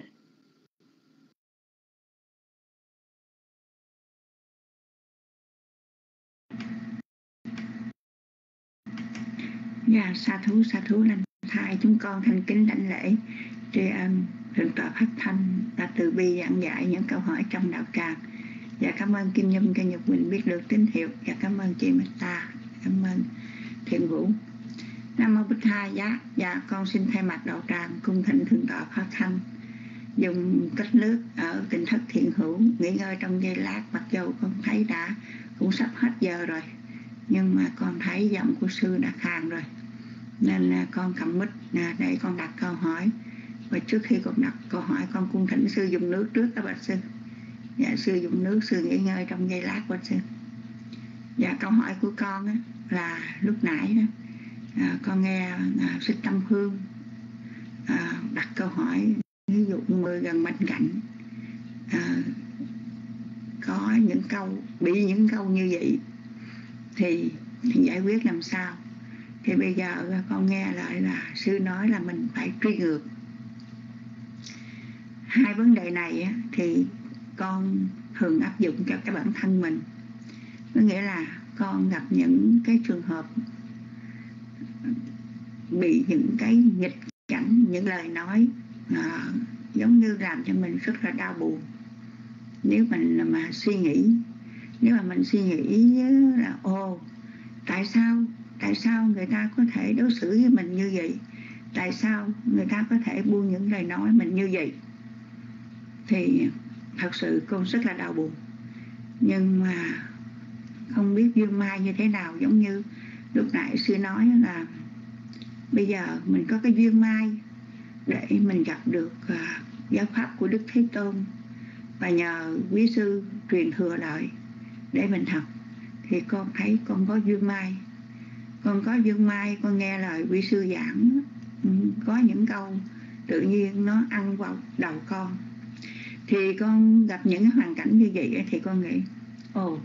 Dạ, sa thú sa thú lành thai, chúng con thành kính đảnh lễ tri ân Thượng tọa Pháp Thanh đã từ bi giảng dạy những câu hỏi trong đạo tràng. Dạ, cảm ơn Kim Nhung cho Nhật Quỳnh biết được tín hiệu. Dạ, cảm ơn chị Meta, cảm ơn Thiện Vũ. Nam mô Bích Tha Giá. Dạ, con xin thay mặt đạo tràng cung thỉnh Thượng tọa Pháp Thanh dùng cách nước ở tỉnh thất Thiện Hữu nghỉ ngơi trong giây lát. Mặc dầu con thấy đã cũng sắp hết giờ rồi, nhưng mà con thấy giọng của sư đã khàn rồi, nên con cầm mic để con đặt câu hỏi. Và trước khi con đặt câu hỏi, con cung thỉnh sư dùng nước trước đó bạch sư. Dạ, sư dùng nước, sư nghỉ ngơi trong giây lát bạch sư. Dạ, câu hỏi của con á, là lúc nãy đó, à, con nghe à, sư Tâm Phương à, đặt câu hỏi, ví dụ mười gần bên cạnh, à, có những câu bị những câu như vậy thì, thì giải quyết làm sao? Thì bây giờ con nghe lại là sư nói là mình phải truy ngược hai vấn đề này. Thì con thường áp dụng cho cái bản thân mình, có nghĩa là con gặp những cái trường hợp bị những cái nghịch cảnh, những lời nói à, giống như làm cho mình rất là đau buồn. Nếu mình mà suy nghĩ, nếu mà mình suy nghĩ là ồ, tại sao tại sao người ta có thể đối xử với mình như vậy, tại sao người ta có thể buông những lời nói mình như vậy, thì thật sự con rất là đau buồn. Nhưng mà không biết duyên mai như thế nào, giống như lúc nãy sư nói là bây giờ mình có cái duyên mai để mình gặp được uh, giáo pháp của Đức Thế Tôn, và nhờ quý sư truyền thừa lại để mình học, thì con thấy con có duyên mai. Con có duyên mai, con nghe lời quý sư giảng, có những câu tự nhiên nó ăn vào đầu con. Thì con gặp những hoàn cảnh như vậy thì con nghĩ ồ,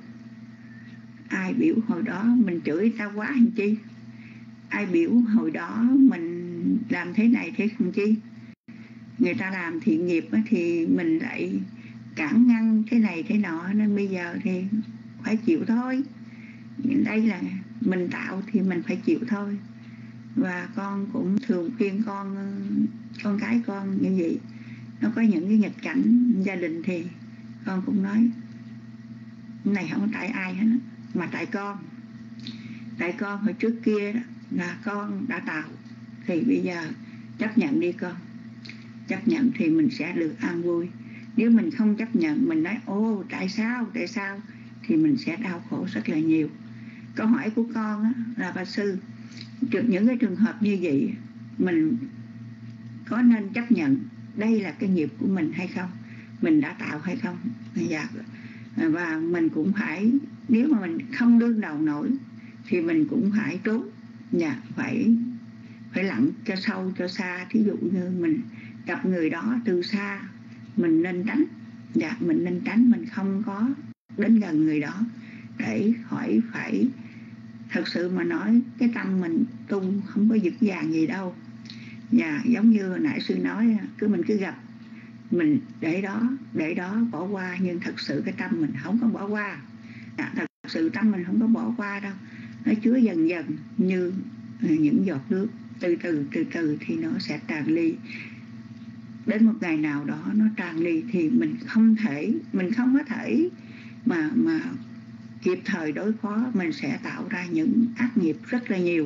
ai biểu hồi đó mình chửi ta quá làm chi, ai biểu hồi đó mình làm thế này thế không chi, người ta làm thiện nghiệp thì mình lại cản ngăn thế này thế nọ, nên bây giờ thì phải chịu thôi. Đây là mình tạo thì mình phải chịu thôi. Và con cũng thường khuyên con con cái con như vậy. Nó có những cái nghịch cảnh gia đình thì con cũng nói này không tại ai hết, mà tại con. Tại con hồi trước kia đó là con đã tạo, thì bây giờ chấp nhận đi con. Chấp nhận thì mình sẽ được an vui. Nếu mình không chấp nhận, mình nói ô tại sao, tại sao, thì mình sẽ đau khổ rất là nhiều. Câu hỏi của con á, là bà sư, những cái trường hợp như vậy mình có nên chấp nhận đây là cái nghiệp của mình hay không, mình đã tạo hay không? Dạ. Và mình cũng phải, nếu mà mình không đương đầu nổi thì mình cũng phải trốn, dạ, phải phải lặn cho sâu cho xa. Thí dụ như mình gặp người đó từ xa, mình nên tránh, dạ, mình nên tránh, mình không có đến gần người đó, để khỏi phải. Thật sự mà nói, cái tâm mình tu không có dứt dàng gì đâu. Dạ, giống như hồi nãy sư nói, cứ mình cứ gặp, mình để đó, để đó bỏ qua, nhưng thật sự cái tâm mình không có bỏ qua. Dạ, thật sự tâm mình không có bỏ qua đâu. Nó chứa dần dần như những giọt nước, từ từ, từ từ thì nó sẽ tràn ly. Đến một ngày nào đó nó tràn ly thì mình không thể, mình không có thể mà mà kịp thời đối phó, mình sẽ tạo ra những ác nghiệp rất là nhiều.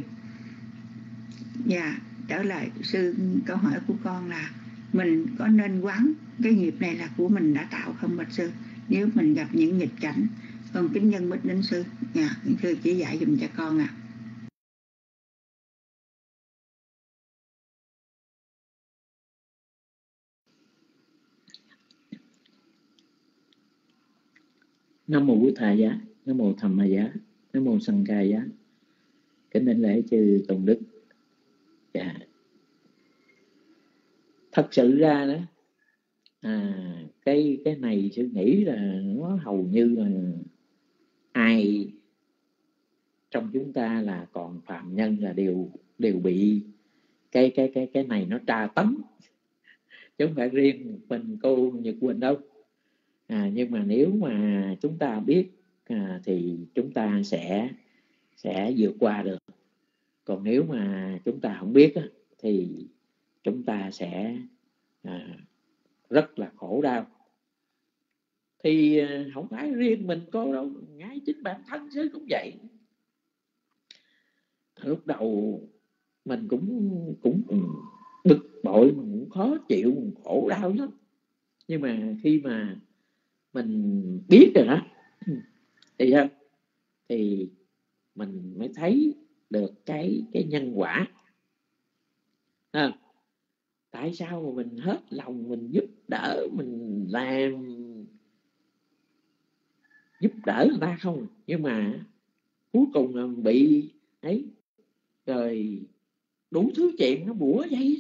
Và trở lại sư câu hỏi của con là mình có nên quán cái nghiệp này là của mình đã tạo không bạch sư, nếu mình gặp những nghịch cảnh? Con kính nhân bích đến sư, dạ, sư chỉ dạy dùm cho con ạ. À. Nam mô Bụt Thà Giá, Nam mô Tham Ma Giá, Nam mô Sanh Ca Giá. Kính đảnh lễ chư tôn đức. Dạ. Thật sự ra đó, à, cái cái này sư nghĩ là nó hầu như là ai trong chúng ta là còn phạm nhân là đều đều bị cái cái cái cái này nó tra tấn, chứ không phải riêng mình cô Nhật Quỳnh đâu. À, nhưng mà nếu mà chúng ta biết à, thì chúng ta sẽ sẽ vượt qua được. Còn nếu mà chúng ta không biết á, thì chúng ta sẽ à, rất là khổ đau. Thì à, không phải riêng mình cô đâu, ngay chính bản thân sư cũng vậy. Lúc đầu mình cũng cũng bực bội, mình cũng khó chịu, mình khổ đau lắm. Nhưng mà khi mà mình biết rồi đó thì sao? Thì mình mới thấy được cái cái nhân quả. À, tại sao mà mình hết lòng mình giúp đỡ, mình làm giúp đỡ người ta không, nhưng mà cuối cùng là bị ấy, rồi đủ thứ chuyện nó bủa vậy.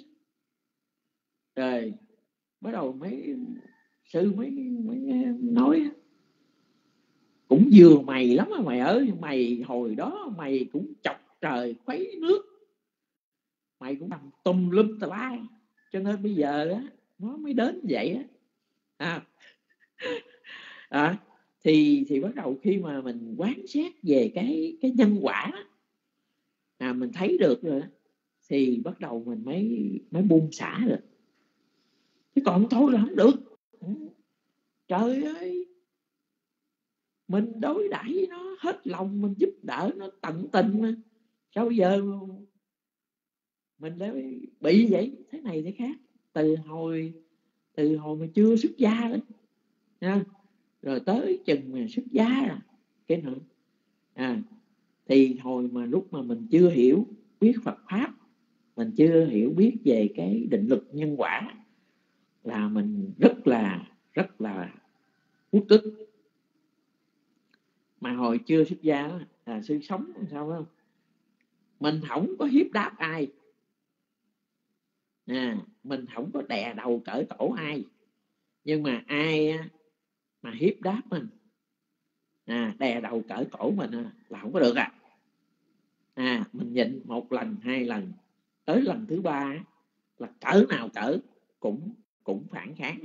Rồi bắt đầu mấy sư mới mới nói cũng vừa mày lắm á mày ơi, mày hồi đó mày cũng chọc trời khuấy nước, mày cũng làm tùm lum tà la, cho nên bây giờ á nó mới đến vậy á. À, à, thì thì bắt đầu khi mà mình quán xét về cái cái nhân quả à, mình thấy được rồi đó, thì bắt đầu mình mới mới buông xả được, chứ còn thôi là không được. Trời ơi, mình đối đãi với nó hết lòng, mình giúp đỡ nó tận tình mà, sao bây giờ mình lại bị vậy? Thế này thế khác, từ hồi từ hồi mà chưa xuất gia đó nha, rồi tới chừng mà xuất gia rồi cái nữa à, thì hồi mà lúc mà mình chưa hiểu biết Phật pháp, mình chưa hiểu biết về cái định luật nhân quả, là mình rất là rất là uất ức. Mà hồi chưa xuất gia đó, là sư sống làm sao không, mình không có hiếp đáp ai à, mình không có đè đầu cởi cổ ai, nhưng mà ai mà hiếp đáp mình à, đè đầu cởi cổ mình là không có được à. À, mình nhịn một lần hai lần, tới lần thứ ba là cỡ nào cỡ cũng cũng phản kháng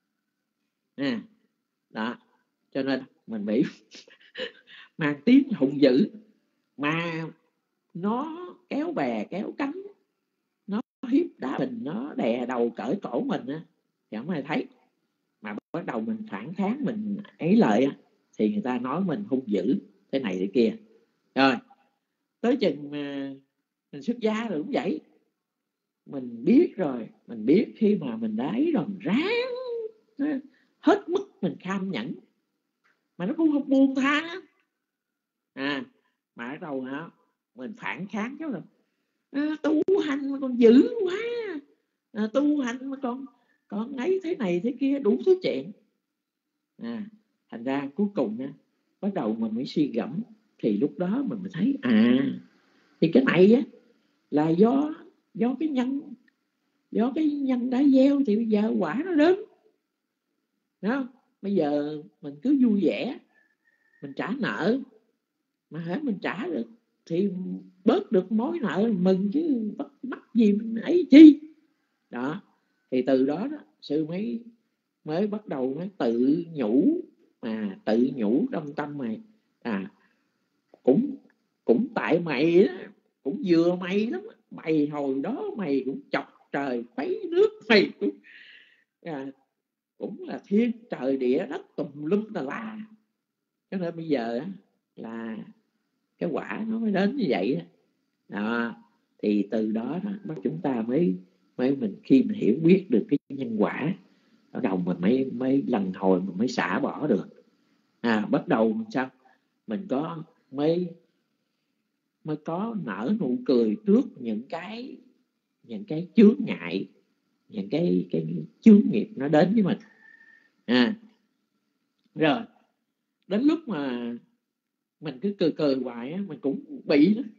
à. Đó, cho nên mình bị mang tiếng hung dữ, mà nó kéo bè kéo cánh, nó hiếp đáp mình, nó đè đầu cởi cổ mình á, thì không ai thấy. Mà bắt đầu mình phản kháng, mình ấy lợi á, thì người ta nói mình hung dữ thế này thế kia. Rồi tới chừng mà mình xuất gia rồi cũng vậy, mình biết rồi, mình biết khi mà mình đáy rồi mình ráng hết mức mình kham nhẫn, mà nó cũng không buông tha à. Mà ở đầu hả, mình phản kháng chứ rồi à, tu hành mà còn dữ quá à, tu hành mà còn còn ấy thế này thế kia đủ thứ chuyện à. Thành ra cuối cùng á, bắt đầu mình mới suy gẫm, thì lúc đó mình mới thấy à, thì cái này á là do do cái nhân do cái nhân đã gieo, thì bây giờ quả nó đến đó. Bây giờ mình cứ vui vẻ, mình trả nợ, mà hễ mình trả được thì bớt được mối nợ mừng chứ, bắt mắc gì mình ấy chi đó. Thì từ đó đó sư mới mới bắt đầu mới tự nhủ, mà tự nhủ trong tâm mày à, cũng cũng tại mày đó, cũng vừa mày lắm, mày hồi đó mày cũng chọc trời khuấy nước, mày cũng à, cũng là thiên trời địa đất tùm lum tà la, cho nên bây giờ là cái quả nó mới đến như vậy đó. Đó, thì từ đó, đó bắt chúng ta mới mới mình khi mình hiểu biết được cái nhân quả, bắt đầu mình mới mới lần hồi mình mới xả bỏ được à. Bắt đầu mình sao mình có mới mới có nở nụ cười trước những cái những cái chướng ngại, những cái cái chướng nghiệp nó đến với mình à. Rồi đến lúc mà mình cứ cười cười hoài á, mình cũng bị đó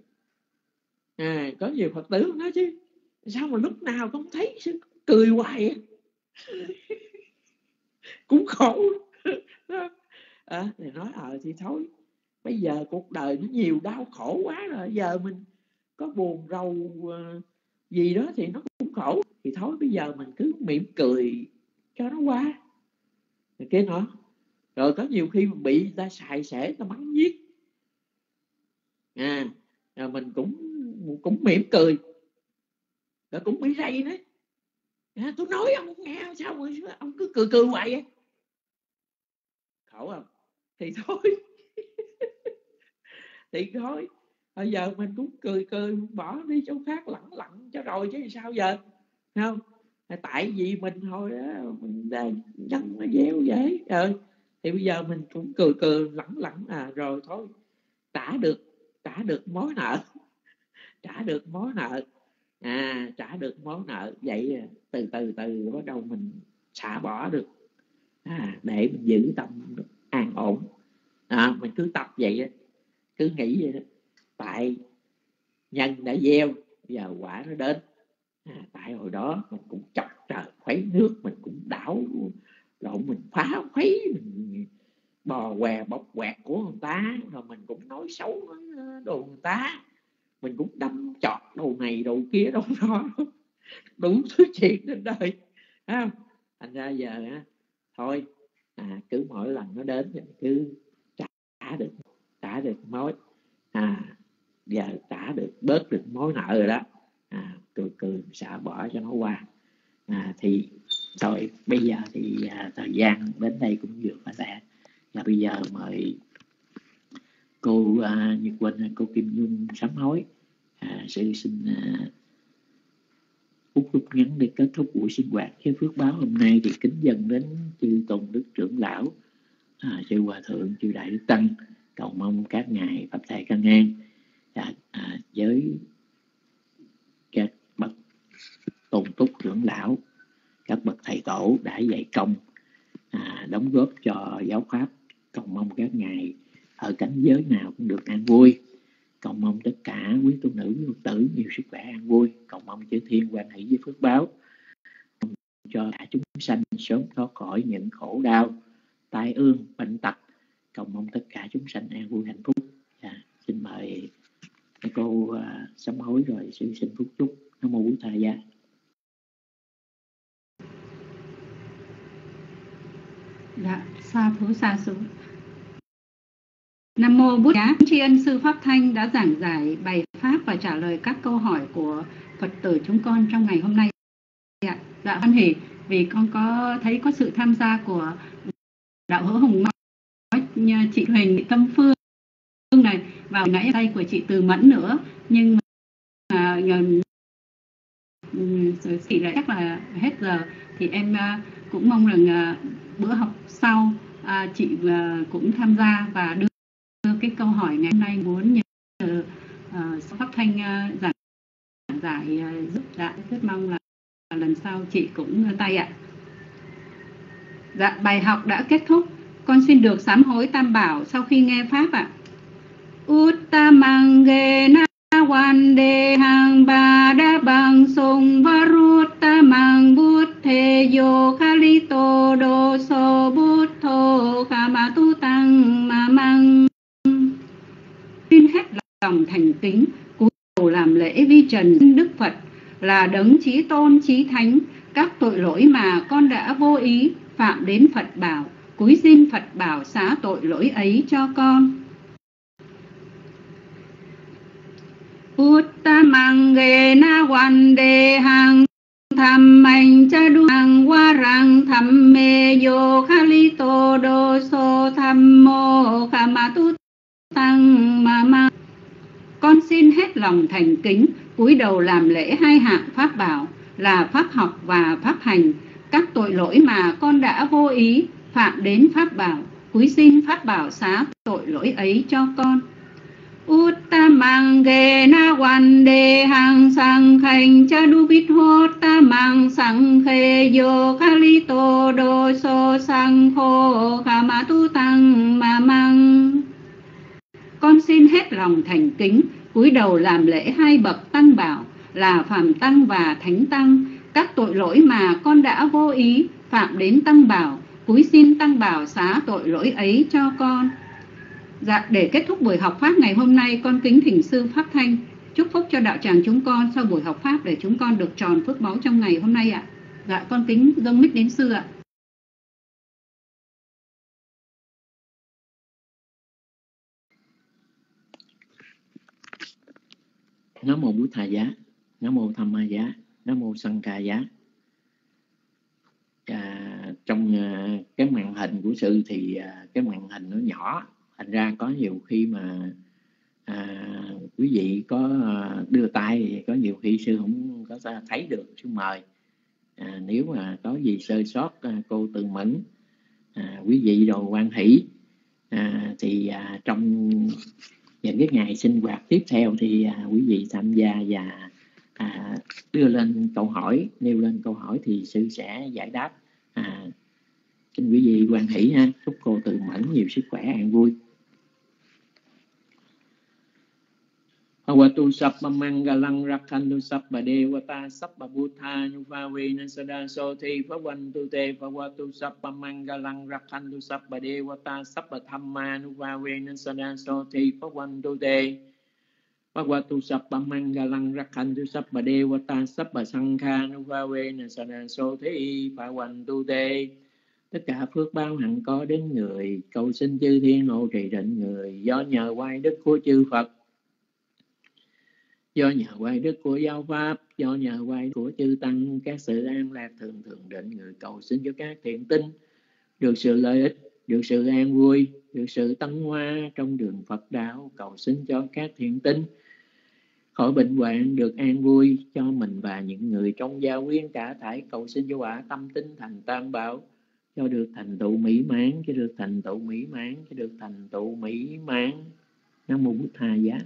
à. Có nhiều Phật tử nói chứ sao mà lúc nào cũng thấy cười hoài á, cũng khổ à. Thì nói ờ thì thôi, bây giờ cuộc đời nó nhiều đau khổ quá rồi, giờ mình có buồn rầu gì đó thì nó cũng khổ, thì thôi bây giờ mình cứ mỉm cười cho nó qua rồi cái nó. Rồi có nhiều khi mình bị người ta xài xể, người ta mắng nhiếc à, rồi mình cũng cũng mỉm cười, rồi cũng bị rầy đấy à. Tôi nói ông nghe sao mà ông cứ cười cười hoài vậy, khổ không? Thì thôi thì thôi bây giờ mình cũng cười cười bỏ đi chỗ khác lẳng lặng cho rồi chứ sao giờ, không? Tại vì mình thôi á, mình nhân nó gieo vậy rồi, thì bây giờ mình cũng cười cười lẳng lặng à, rồi thôi trả được trả được mối nợ trả được mối nợ à, trả được mối nợ vậy. Từ từ từ bắt đầu mình xả bỏ được à, để mình giữ tâm an ổn à. Mình cứ tập vậy đó, cứ nghĩ vậy đó, tại nhân đã gieo, giờ quả nó đến à. Tại hồi đó mình cũng chọc trời khuấy nước, mình cũng đảo lộn, mình phá khuấy, mình bò què bóc quẹt của người ta, rồi mình cũng nói xấu đồ người ta, mình cũng đâm chọt đồ này đồ kia đâu đó, đủ thứ chuyện trên đời, thấy không? Thành ra giờ á, thôi à, cứ mỗi lần nó đến cứ trả được trả được mối, à giờ trả được bớt được mối nợ rồi đó, à, cười cười xả bỏ cho nó qua. À, thì rồi bây giờ thì à, thời gian đến đây cũng vừa phải lẽ, và bây giờ mời cô à, Nhật Quỳnh, cô Kim Nhung sám hối, à, sư xin à, phút rút ngắn để kết thúc buổi sinh hoạt với phước báo hôm nay. Thì kính dâng đến chư tôn đức trưởng lão, à, chư hòa thượng, chư đại đức tăng, cầu mong các ngài pháp thầy căn an, à, à, với các bậc tôn túc trưởng lão, các bậc thầy tổ đã dạy công, à, đóng góp cho giáo pháp, cầu mong các ngài ở cảnh giới nào cũng được an vui. Cầu mong tất cả quý tu nữ, quý Phật tử nhiều sức khỏe an vui. Cầu mong chư thiên quan hỷ với phước báo, cho cả chúng sanh sớm thoát khỏi những khổ đau, tai ương, bệnh tật. Cầu mong tất cả chúng sanh an vui hạnh phúc. À, xin mời cô uh, sám hối rồi sư xin phúc chúc. Nam mô Bổn Thầy Giá. Dạ, sa thú sa số. Nam mô Bụt Giá. Tri ân sư Pháp Thanh đã giảng giải bài pháp và trả lời các câu hỏi của Phật tử chúng con trong ngày hôm nay. Dạ, dạ hoan hỉ vì con có thấy có sự tham gia của đạo hữu Hồng Mai, chị Huỳnh Tâm Phương này, và nãy đây của chị Từ Mẫn nữa, nhưng mà rồi chị lại chắc là hết giờ, thì em cũng mong rằng bữa học sau chị cũng tham gia và đưa cái câu hỏi ngày hôm nay muốn nhờ uh, Pháp Thanh uh, giảng giải uh, giúp. Dạ, rất mong là lần sau chị cũng tay ạ. Dạ, bài học đã kết thúc. Con xin được sám hối tam bảo sau khi nghe pháp ạ. Uttamang ge na wan de hang ba da bang sung varuttamang buddhe yo khalito do so buddho kamatu tăng ma mang. Xin hết lòng thành kính cúi đầu làm lễ vi trần Đức Phật là đấng chí tôn chí thánh. Các tội lỗi mà con đã vô ý phạm đến Phật bảo, cúi xin Phật bảo xá tội lỗi ấy cho con. Uttamang ge na wan de hang tham mạnh cha du hang wa rang tham me yo khalito do so tham mô kamatu tăng ma ma. Con xin hết lòng thành kính cúi đầu làm lễ hai hạng pháp bảo là pháp học và pháp hành. Các tội lỗi mà con đã vô ý phạm đến pháp bảo, cúi xin pháp bảo xá tội lỗi ấy cho con. Uttamang ge na wan de hang sang khanh cha du bit hot tamang sang khe yo khalito do so sang kho kamatu tăng ma mang. Con xin hết lòng thành kính cúi đầu làm lễ hai bậc tăng bảo là phàm tăng và thánh tăng. Các tội lỗi mà con đã vô ý phạm đến tăng bảo, cúi xin tăng bảo xá tội lỗi ấy cho con. Dạ, để kết thúc buổi học pháp ngày hôm nay, con kính thỉnh sư Pháp Thanh chúc phúc cho đạo tràng chúng con sau buổi học pháp để chúng con được tròn phước báu trong ngày hôm nay ạ. Dạ, con kính dâng mic đến sư ạ. Nam mô Bụt Thầy Giá, Nam mô Tham Ma Giá, Nam mô Sanh Ca Giá. À, trong uh, cái màn hình của sư thì uh, cái màn hình nó nhỏ, thành ra có nhiều khi mà à, quý vị có uh, đưa tay thì có nhiều khi sư không có thấy được. Sư mời à, nếu mà có gì sơ sót uh, cô Từ Mẫn, à, quý vị đồ quan hỷ, à, thì uh, trong những cái ngày sinh hoạt tiếp theo thì à, quý vị tham gia và à, đưa lên câu hỏi, nêu lên câu hỏi thì sư sẽ giải đáp. À, xin quý vị quan hỷ ha, chúc cô Từ Mẫn nhiều sức khỏe an vui. Bhagavatu Sabba Mangalang Rakhantu Sabba Devata Sabba Buddha Nupavena Sada Sothi Bhavantu Te Bhagavatu Sabba Mangalang Rakhantu Sabba Devata Sabba Dhamma Nupavena Sada Sothi Bhavantu Te Bhagavatu Sabba Mangalang Rakhantu Sabba Devata Sabba Sankha Nupavena Sada Sothi Bhavantu Te. Tất cả phước báo hằng có đến người, cầu xin chư thiên hộ trì định người, do nhờ oai đức của chư Phật, do nhờ oai đức của giáo pháp, do nhờ oai của chư tăng, các sự an lạc thường thường định người, cầu xin cho các thiện tinh được sự lợi ích, được sự an vui, được sự tấn hóa trong đường Phật đạo, cầu xin cho các thiện tinh khỏi bệnh hoạn, được an vui cho mình và những người trong gia quyến cả thảy, cầu xin cho quả tâm tinh thành tam bảo, cho được thành tựu mỹ mãn, cho được thành tựu mỹ mãn, cho được thành tựu mỹ mãn. Nam mô Bụt Tha Giá.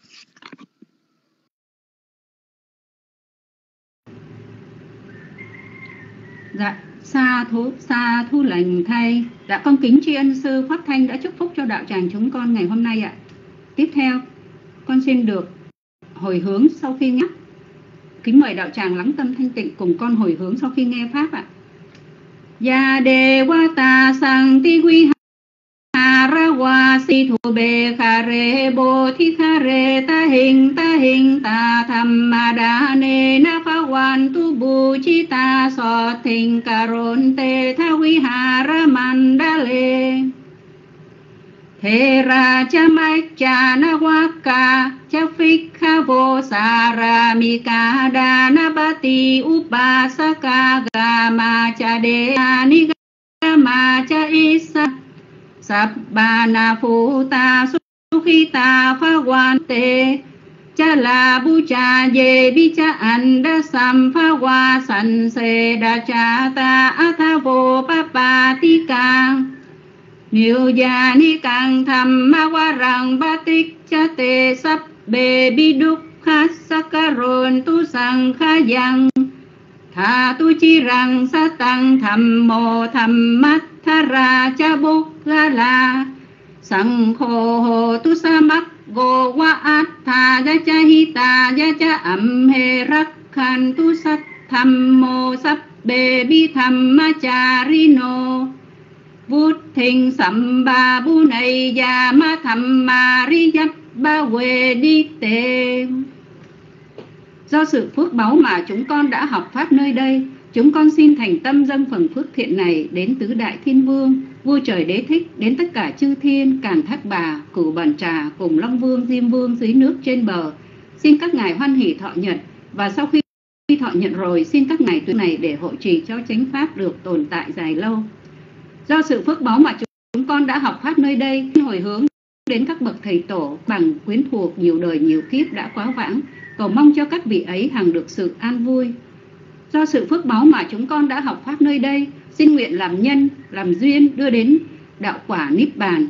Dạ, sa thú sa thú lành thay. Dạ, con kính tri ân sư Pháp Thanh đã chúc phúc cho đạo tràng chúng con ngày hôm nay ạ. Tiếp theo, con xin được hồi hướng sau khi nghe. Kính mời đạo tràng lắng tâm thanh tịnh cùng con hồi hướng sau khi nghe pháp ạ. Ya Devata Sankti Quy Hara Si Thu Bê Khare Bồ Thi Khare Ta Hình Ta Hình Ta Thammadane Na Pha Wan Tu Bu Chi Ta So Thình Karon Te Tha Vi Hara Mandale Thế Ra Cha Mạch Cha Na Waka Cha Phích Kha Vô Sara Mika Đa Na Ba Ti Upasaka Gama Cha De Ni Gama Cha Isa Sabbana Phuta Sukhita Pha Wan Te Cha La Bu Cha Ye Bi Cha Anda Sam Pha Wa San Se Da Cha Ta Atha Vô Papa Ti Kang Niêu Gia Ni Càng Tham Ma Wa Rang Ba Tích Cha Te Sắp Bê Bi Đúc Khát Sakaron Tu Sang Kha Yang Tha Tu Chi Rang Sa Tăng Tham Mô Tham Mát Tha Ra Cha Búc Ga La Sang Khô Hồ Tu Sa Mắc Gô Wa Át Tha Gia Cha Hi Ta Gia Cha Âm Hê Rắc Khan Tu Sát Tham Mô Sắp Bê Bi Tham Ma Cha Ri Nô Vút Thình Sầm Ba Bu Này Gia Ma Tham Ma Ri Giáp Ba Quê Đi Tê. Do sự phước báu mà chúng con đã học pháp nơi đây, chúng con xin thành tâm dâng phần phước thiện này đến tứ đại thiên vương, vua trời đế thích, đến tất cả chư thiên, Càn Thác Bà, Cửu Bản Trà, cùng Long Vương, Diêm Vương dưới nước trên bờ. Xin các ngài hoan hỷ thọ nhận, và sau khi thọ nhận rồi, xin các ngài tuyên này để hộ trì cho chánh pháp được tồn tại dài lâu. Do sự phước báu mà chúng con đã học pháp nơi đây, hồi hướng đến các bậc thầy tổ bằng quyến thuộc nhiều đời nhiều kiếp đã quá vãng, cầu mong cho các vị ấy hằng được sự an vui. Do sự phước báu mà chúng con đã học pháp nơi đây, xin nguyện làm nhân, làm duyên đưa đến đạo quả niết bàn.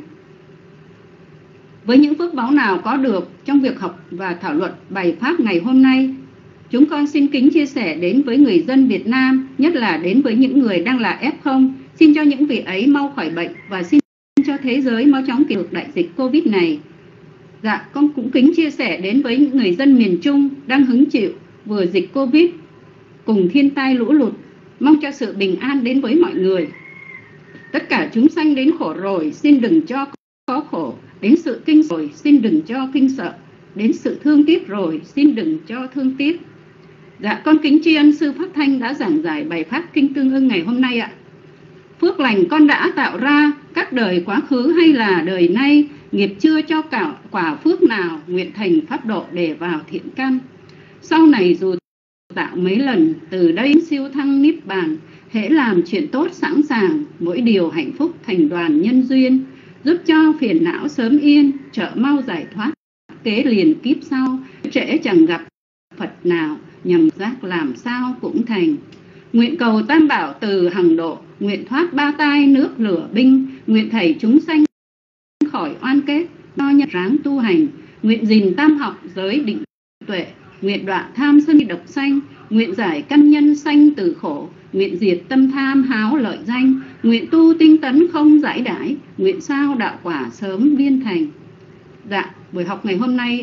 Với những phước báu nào có được trong việc học và thảo luận bài pháp ngày hôm nay, chúng con xin kính chia sẻ đến với người dân Việt Nam, nhất là đến với những người đang là ép không. Xin cho những vị ấy mau khỏi bệnh và xin cho thế giới mau chóng kiềm được đại dịch Covid này. Dạ, con cũng kính chia sẻ đến với những người dân miền Trung đang hứng chịu vừa dịch Covid cùng thiên tai lũ lụt, mong cho sự bình an đến với mọi người. Tất cả chúng sanh đến khổ rồi, xin đừng cho có khổ, đến sự kinh rồi, xin đừng cho kinh sợ, đến sự thương tiếc rồi, xin đừng cho thương tiếc. Dạ, con kính tri ân sư Pháp Thanh đã giảng giải bài pháp kinh tương ưng ngày hôm nay ạ. Phước lành con đã tạo ra các đời quá khứ hay là đời nay, nghiệp chưa cho cả quả phước nào, nguyện thành pháp độ để vào thiện căn. Sau này dù tạo mấy lần, từ đây siêu thăng niết bàn, hễ làm chuyện tốt sẵn sàng, mỗi điều hạnh phúc thành đoàn nhân duyên, giúp cho phiền não sớm yên, trợ mau giải thoát, kế liền kiếp sau, trễ chẳng gặp Phật nào, nhầm giác làm sao cũng thành. Nguyện cầu tam bảo từ hằng độ, nguyện thoát ba tai nước lửa binh, nguyện thầy chúng sanh khỏi oan kết, do nhân ráng tu hành, nguyện gìn tam học giới định tuệ, nguyện đoạn tham sân độc sanh, nguyện giải căn nhân sanh từ khổ, nguyện diệt tâm tham háo lợi danh, nguyện tu tinh tấn không giải đãi, nguyện sao đạo quả sớm viên thành. Dạ, buổi học ngày hôm nay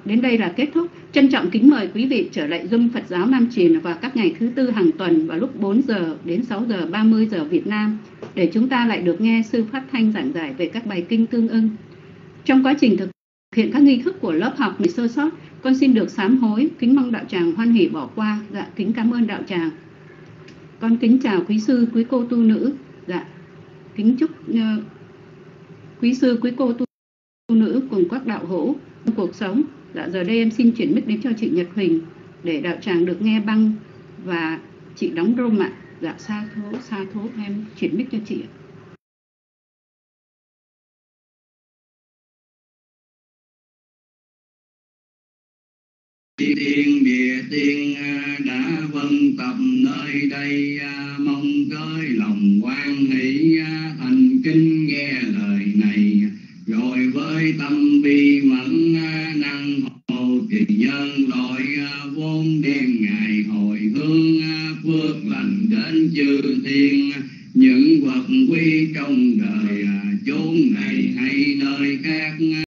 đến đây là kết thúc. Trân trọng kính mời quý vị trở lại Zoom Phật giáo Nam Truyền vào các ngày thứ tư hàng tuần vào lúc bốn giờ đến sáu giờ ba mươi giờ Việt Nam để chúng ta lại được nghe sư phát thanh giảng giải về các bài kinh tương ưng. Trong quá trình thực hiện các nghi thức của lớp học bị sơ sót, con xin được sám hối, kính mong đạo tràng hoan hỷ bỏ qua. Dạ, kính cảm ơn đạo tràng. Con kính chào quý sư, quý cô tu nữ. Dạ, kính chúc uh, quý sư, quý cô tu, tu nữ cùng các đạo hữu trong cuộc sống. Dạ, giờ đây em xin chuyển mic đến cho chị Nhật Huỳnh để đạo tràng được nghe băng và chị đóng rôm ạ. Dạ, sa thố, sa thố, em chuyển mic cho chị ạ. Tiên địa tiên đã vân tập nơi đây, mong cởi lòng hoan hỷ thành kính nghe lời này, rồi với tâm bi mẫn năng hộ trì nhân loại vốn đêm ngày hồi hướng phước lành đến chư thiên, những vật quý trong đời chốn này hay nơi khác.